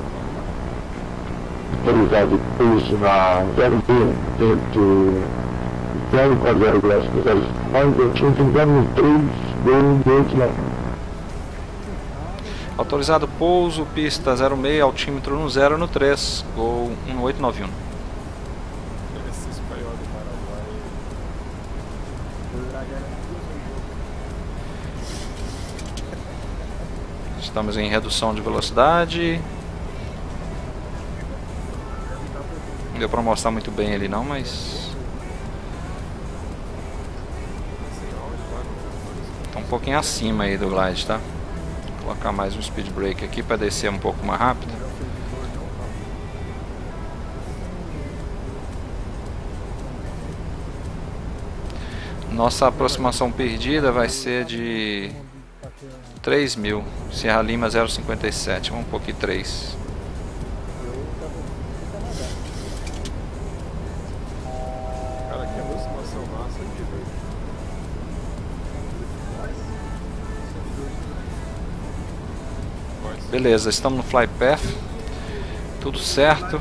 autorizado pouso na 06 de 0 graus do 09, eu tinha 03, Gol 89. Autorizado pouso, pista 06, altímetro no 0 no 3, Gol 1891. Estamos em redução de velocidade. Não deu para mostrar muito bem ali não, mas tá um pouquinho acima aí do glide, tá? Vou colocar mais um speed brake aqui para descer um pouco mais rápido. Nossa aproximação perdida vai ser de 3.000, Sierra Lima 057, vamos pôr aqui 3. Cara, que aproximação massa aqui, velho. Beleza, estamos no fly path, tudo certo.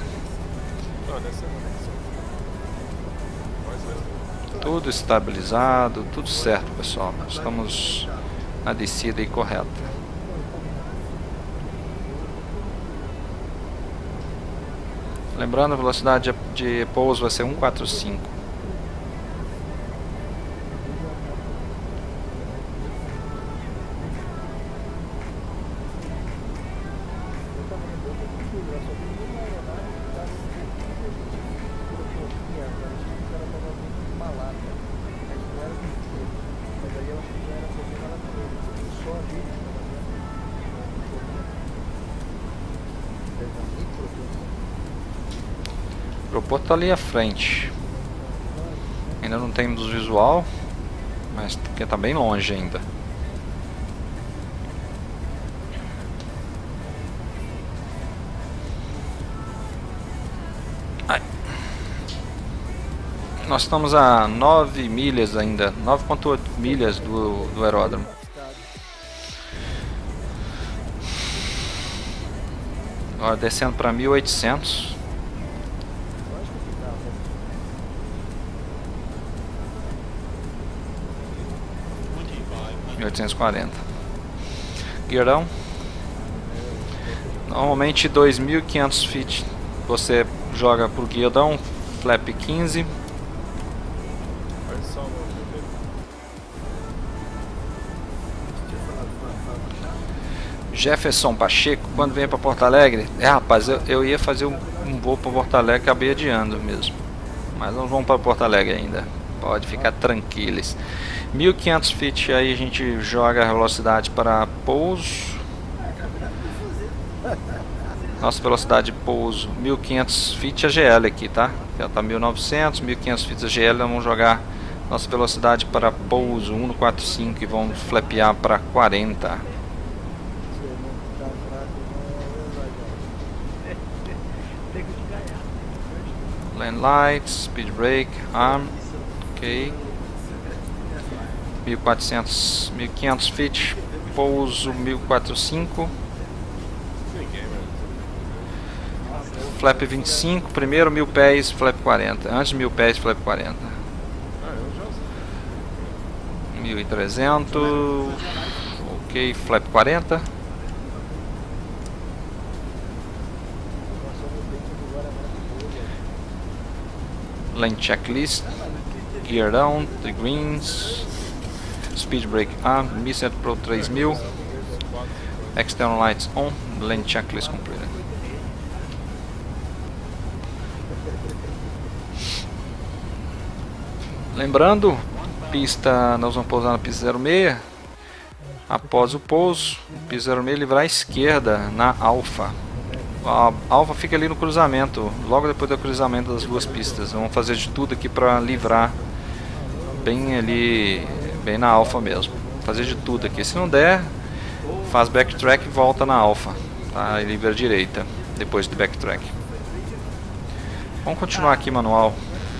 Tudo estabilizado, tudo certo, pessoal. Estamos na descida aí correta. Lembrando, a velocidade de pouso vai ser 145. O aeroporto está ali à frente. Ainda não temos visual, mas porque está bem longe ainda. Ai. Nós estamos a 9 milhas ainda, 9,8 milhas do aeródromo. Agora descendo para 1800. 1840. Guiarão. Normalmente 2.500 feet você joga por guiadão, flap 15. Jefferson Pacheco, quando vem para Porto Alegre, rapaz, eu ia fazer um voo para Porto Alegre, acabei adiando mesmo, mas não vamos para Porto Alegre ainda, pode ficar tranquilos. 1500 feet aí a gente joga a velocidade para pouso. Nossa velocidade de pouso 1500 feet AGL aqui, tá? Já tá 1900, 1500 feet AGL. Vamos jogar nossa velocidade para pouso 145 e vamos flapear para 40. Land light, speed brake, arm, ok. 1400, 1500 feet, pouso 1405. Flap 25, primeiro 1000 pés, flap 40. Antes de 1000 pés, flap 40. 1300. Ok, flap 40. Lane checklist. Gear down, 3 greens. Speed brake on, Missed Pro 3000. External lights on, lane checklist completed. Lembrando, pista, nós vamos pousar na pista 06. Após o pouso, pista 06 ele vai à esquerda na Alfa. A Alfa fica ali no cruzamento, logo depois do cruzamento das duas pistas. Vamos fazer de tudo aqui para livrar bem ali, bem na Alfa mesmo. Fazer de tudo aqui. Se não der, faz backtrack e volta na Alfa, tá? E livra a direita depois do backtrack. Vamos continuar aqui manual.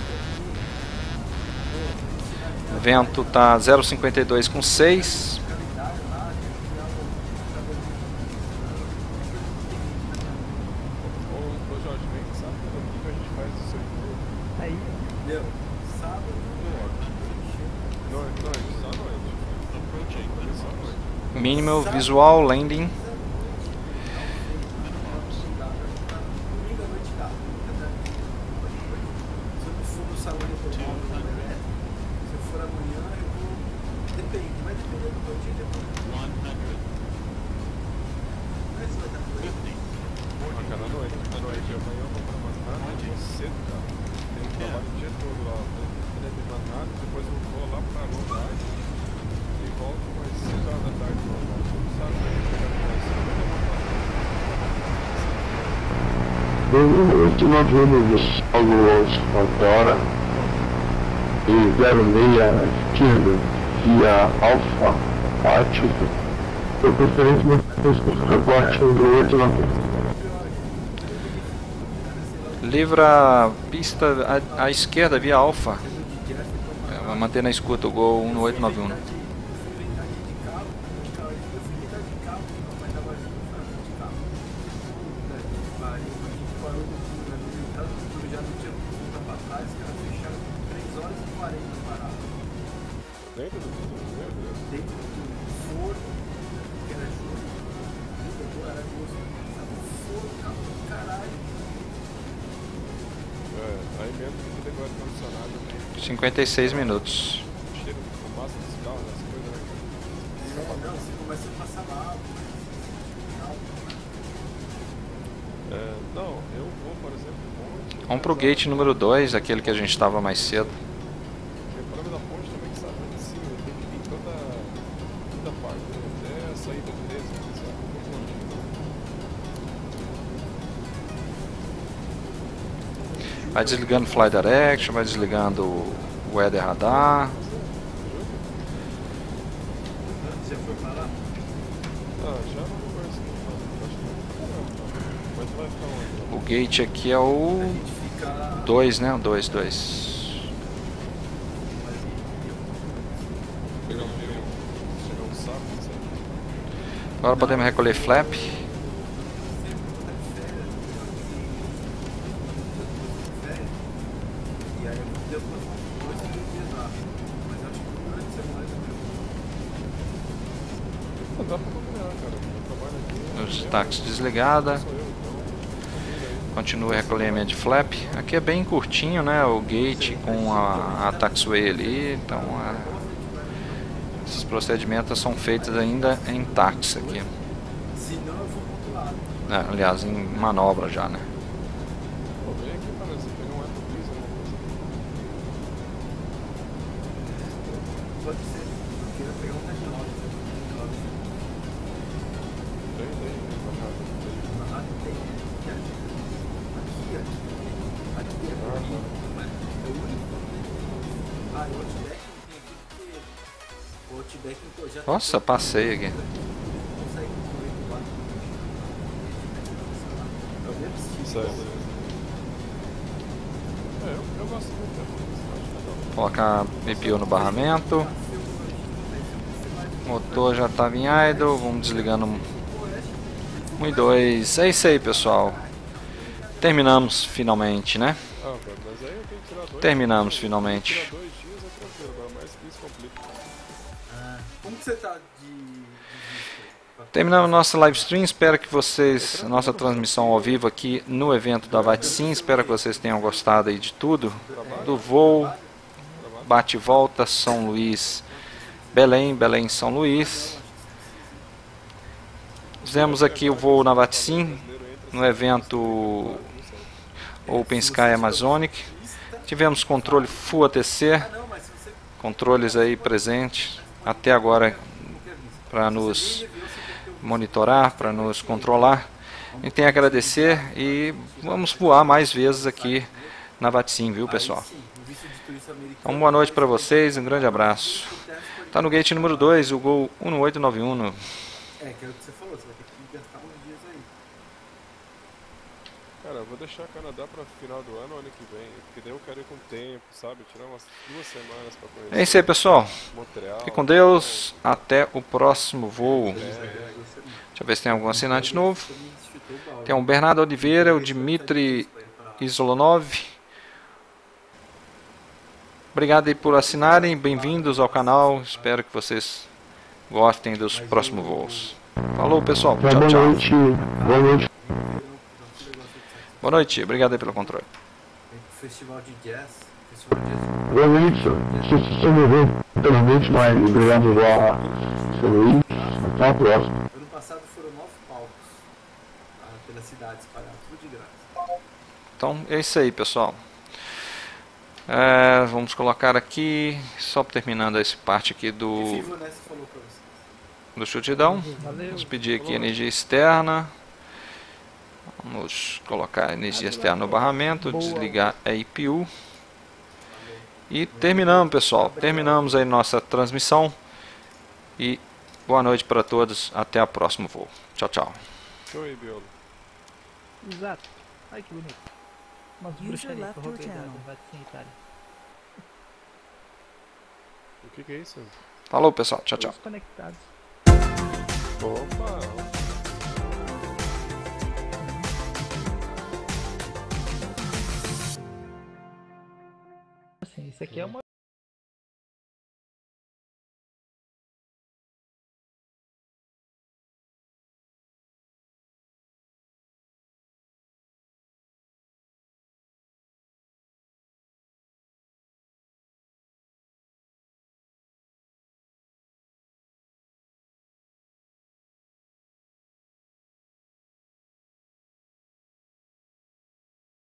O vento tá 0,52 com 6. Minimal visual landing. Eu estou vendo algo agora e 06 esquerda via Alfa Áttico. Eu preferentemente do 8 na Livra a pista à esquerda via Alfa. Vai manter na escuta o Gol 1891. Aí mesmo que tudo agora condicionado. 56 minutos. Cheiro de fumaça dos carros, essas coisas, né? Não, você começa a passar mal. Não, eu vou, por exemplo, ponte. Vamos pro gate número 2, aquele que a gente estava mais cedo. O problema da ponte também que sabe lá em cima, tem que vir toda a parte, até a saída de 13, sabe? Vai desligando Fly Direction, vai desligando o Weather Radar. Você foi pra lá? Já não conheço, mas vai ficar onde? O gate aqui é o 2, né? O 2. Agora podemos recolher flap. Os táxis desligada. Continua o recolhimento de flap. Aqui é bem curtinho, né? O gate com a taxiway ali. Então esses procedimentos são feitos ainda em táxi aqui. Aliás, em manobra já, né? Pode ser. Eu queria pegar um tecnólogo. feedback em projeto. Nossa, passei aqui. Eu gosto muito. Colocar EPU no barramento. O motor já estava em idle. Vamos desligando 1 e 2. É isso aí, pessoal. Terminamos finalmente, né? Mas aí eu tenho que tirar 2. Terminamos finalmente. Tirar 2 dias é tranquilo, mas que isso complica. Como que você tá de Terminamos nossa live stream. Espero que vocês, nossa transmissão ao vivo aqui no evento da VATSIM. Espero que vocês tenham gostado aí de tudo. Do voo, bate e volta, São Luís, Belém, Belém, São Luís. Fizemos aqui o voo na VATSIM, no evento Open Sky Amazonic. Tivemos controle Full ATC, controles aí presentes até agora para nos monitorar, para nos controlar. A gente tem a agradecer e vamos voar mais vezes aqui na VATSIM, viu, pessoal? Então, boa noite para vocês, um grande abraço. Tá no gate número 2, o Gol 1891. que é o que você falou, você vai ter que gastar uns dias aí. Cara, eu vou deixar Canadá para final do ano que vem, porque daí eu quero ir com tempo, sabe? Tirar umas 2 semanas para conhecer. É isso aí, pessoal. Montreal. Fique com Deus. Até o próximo voo. Deixa eu ver se tem algum assinante novo. Tem o Bernardo Oliveira, o Dmitry Isolonov. Obrigado aí por assinarem. Bem-vindos ao canal. Espero que vocês gostem dos próximos voos. Falou, pessoal. Tchau, tchau. Boa noite. Boa noite. Boa noite. Obrigado aí pelo controle. Festival de jazz. Festival de jazz. Boa noite. Se me ver, infelizmente, mas obrigado a seu Luiz. Até a próxima. Ano passado foram 9 palcos pela cidade espalhados, tudo de graça. Então é isso aí, pessoal. Vamos colocar aqui, só terminando essa parte aqui do chutidão. Vamos pedir aqui energia externa. Vamos colocar energia externa no barramento, desligar a IPU. E terminamos, pessoal. Terminamos aí nossa transmissão. E boa noite para todos. Até o próximo voo. Tchau, tchau. Oi, Biolo. Exato. Ai, que bonito. Umas bruxarias que eu roubei da VATSIM Itália. O que é isso? Falou, pessoal. Tchau, tchau. Conectados. Opa! Assim, isso aqui é uma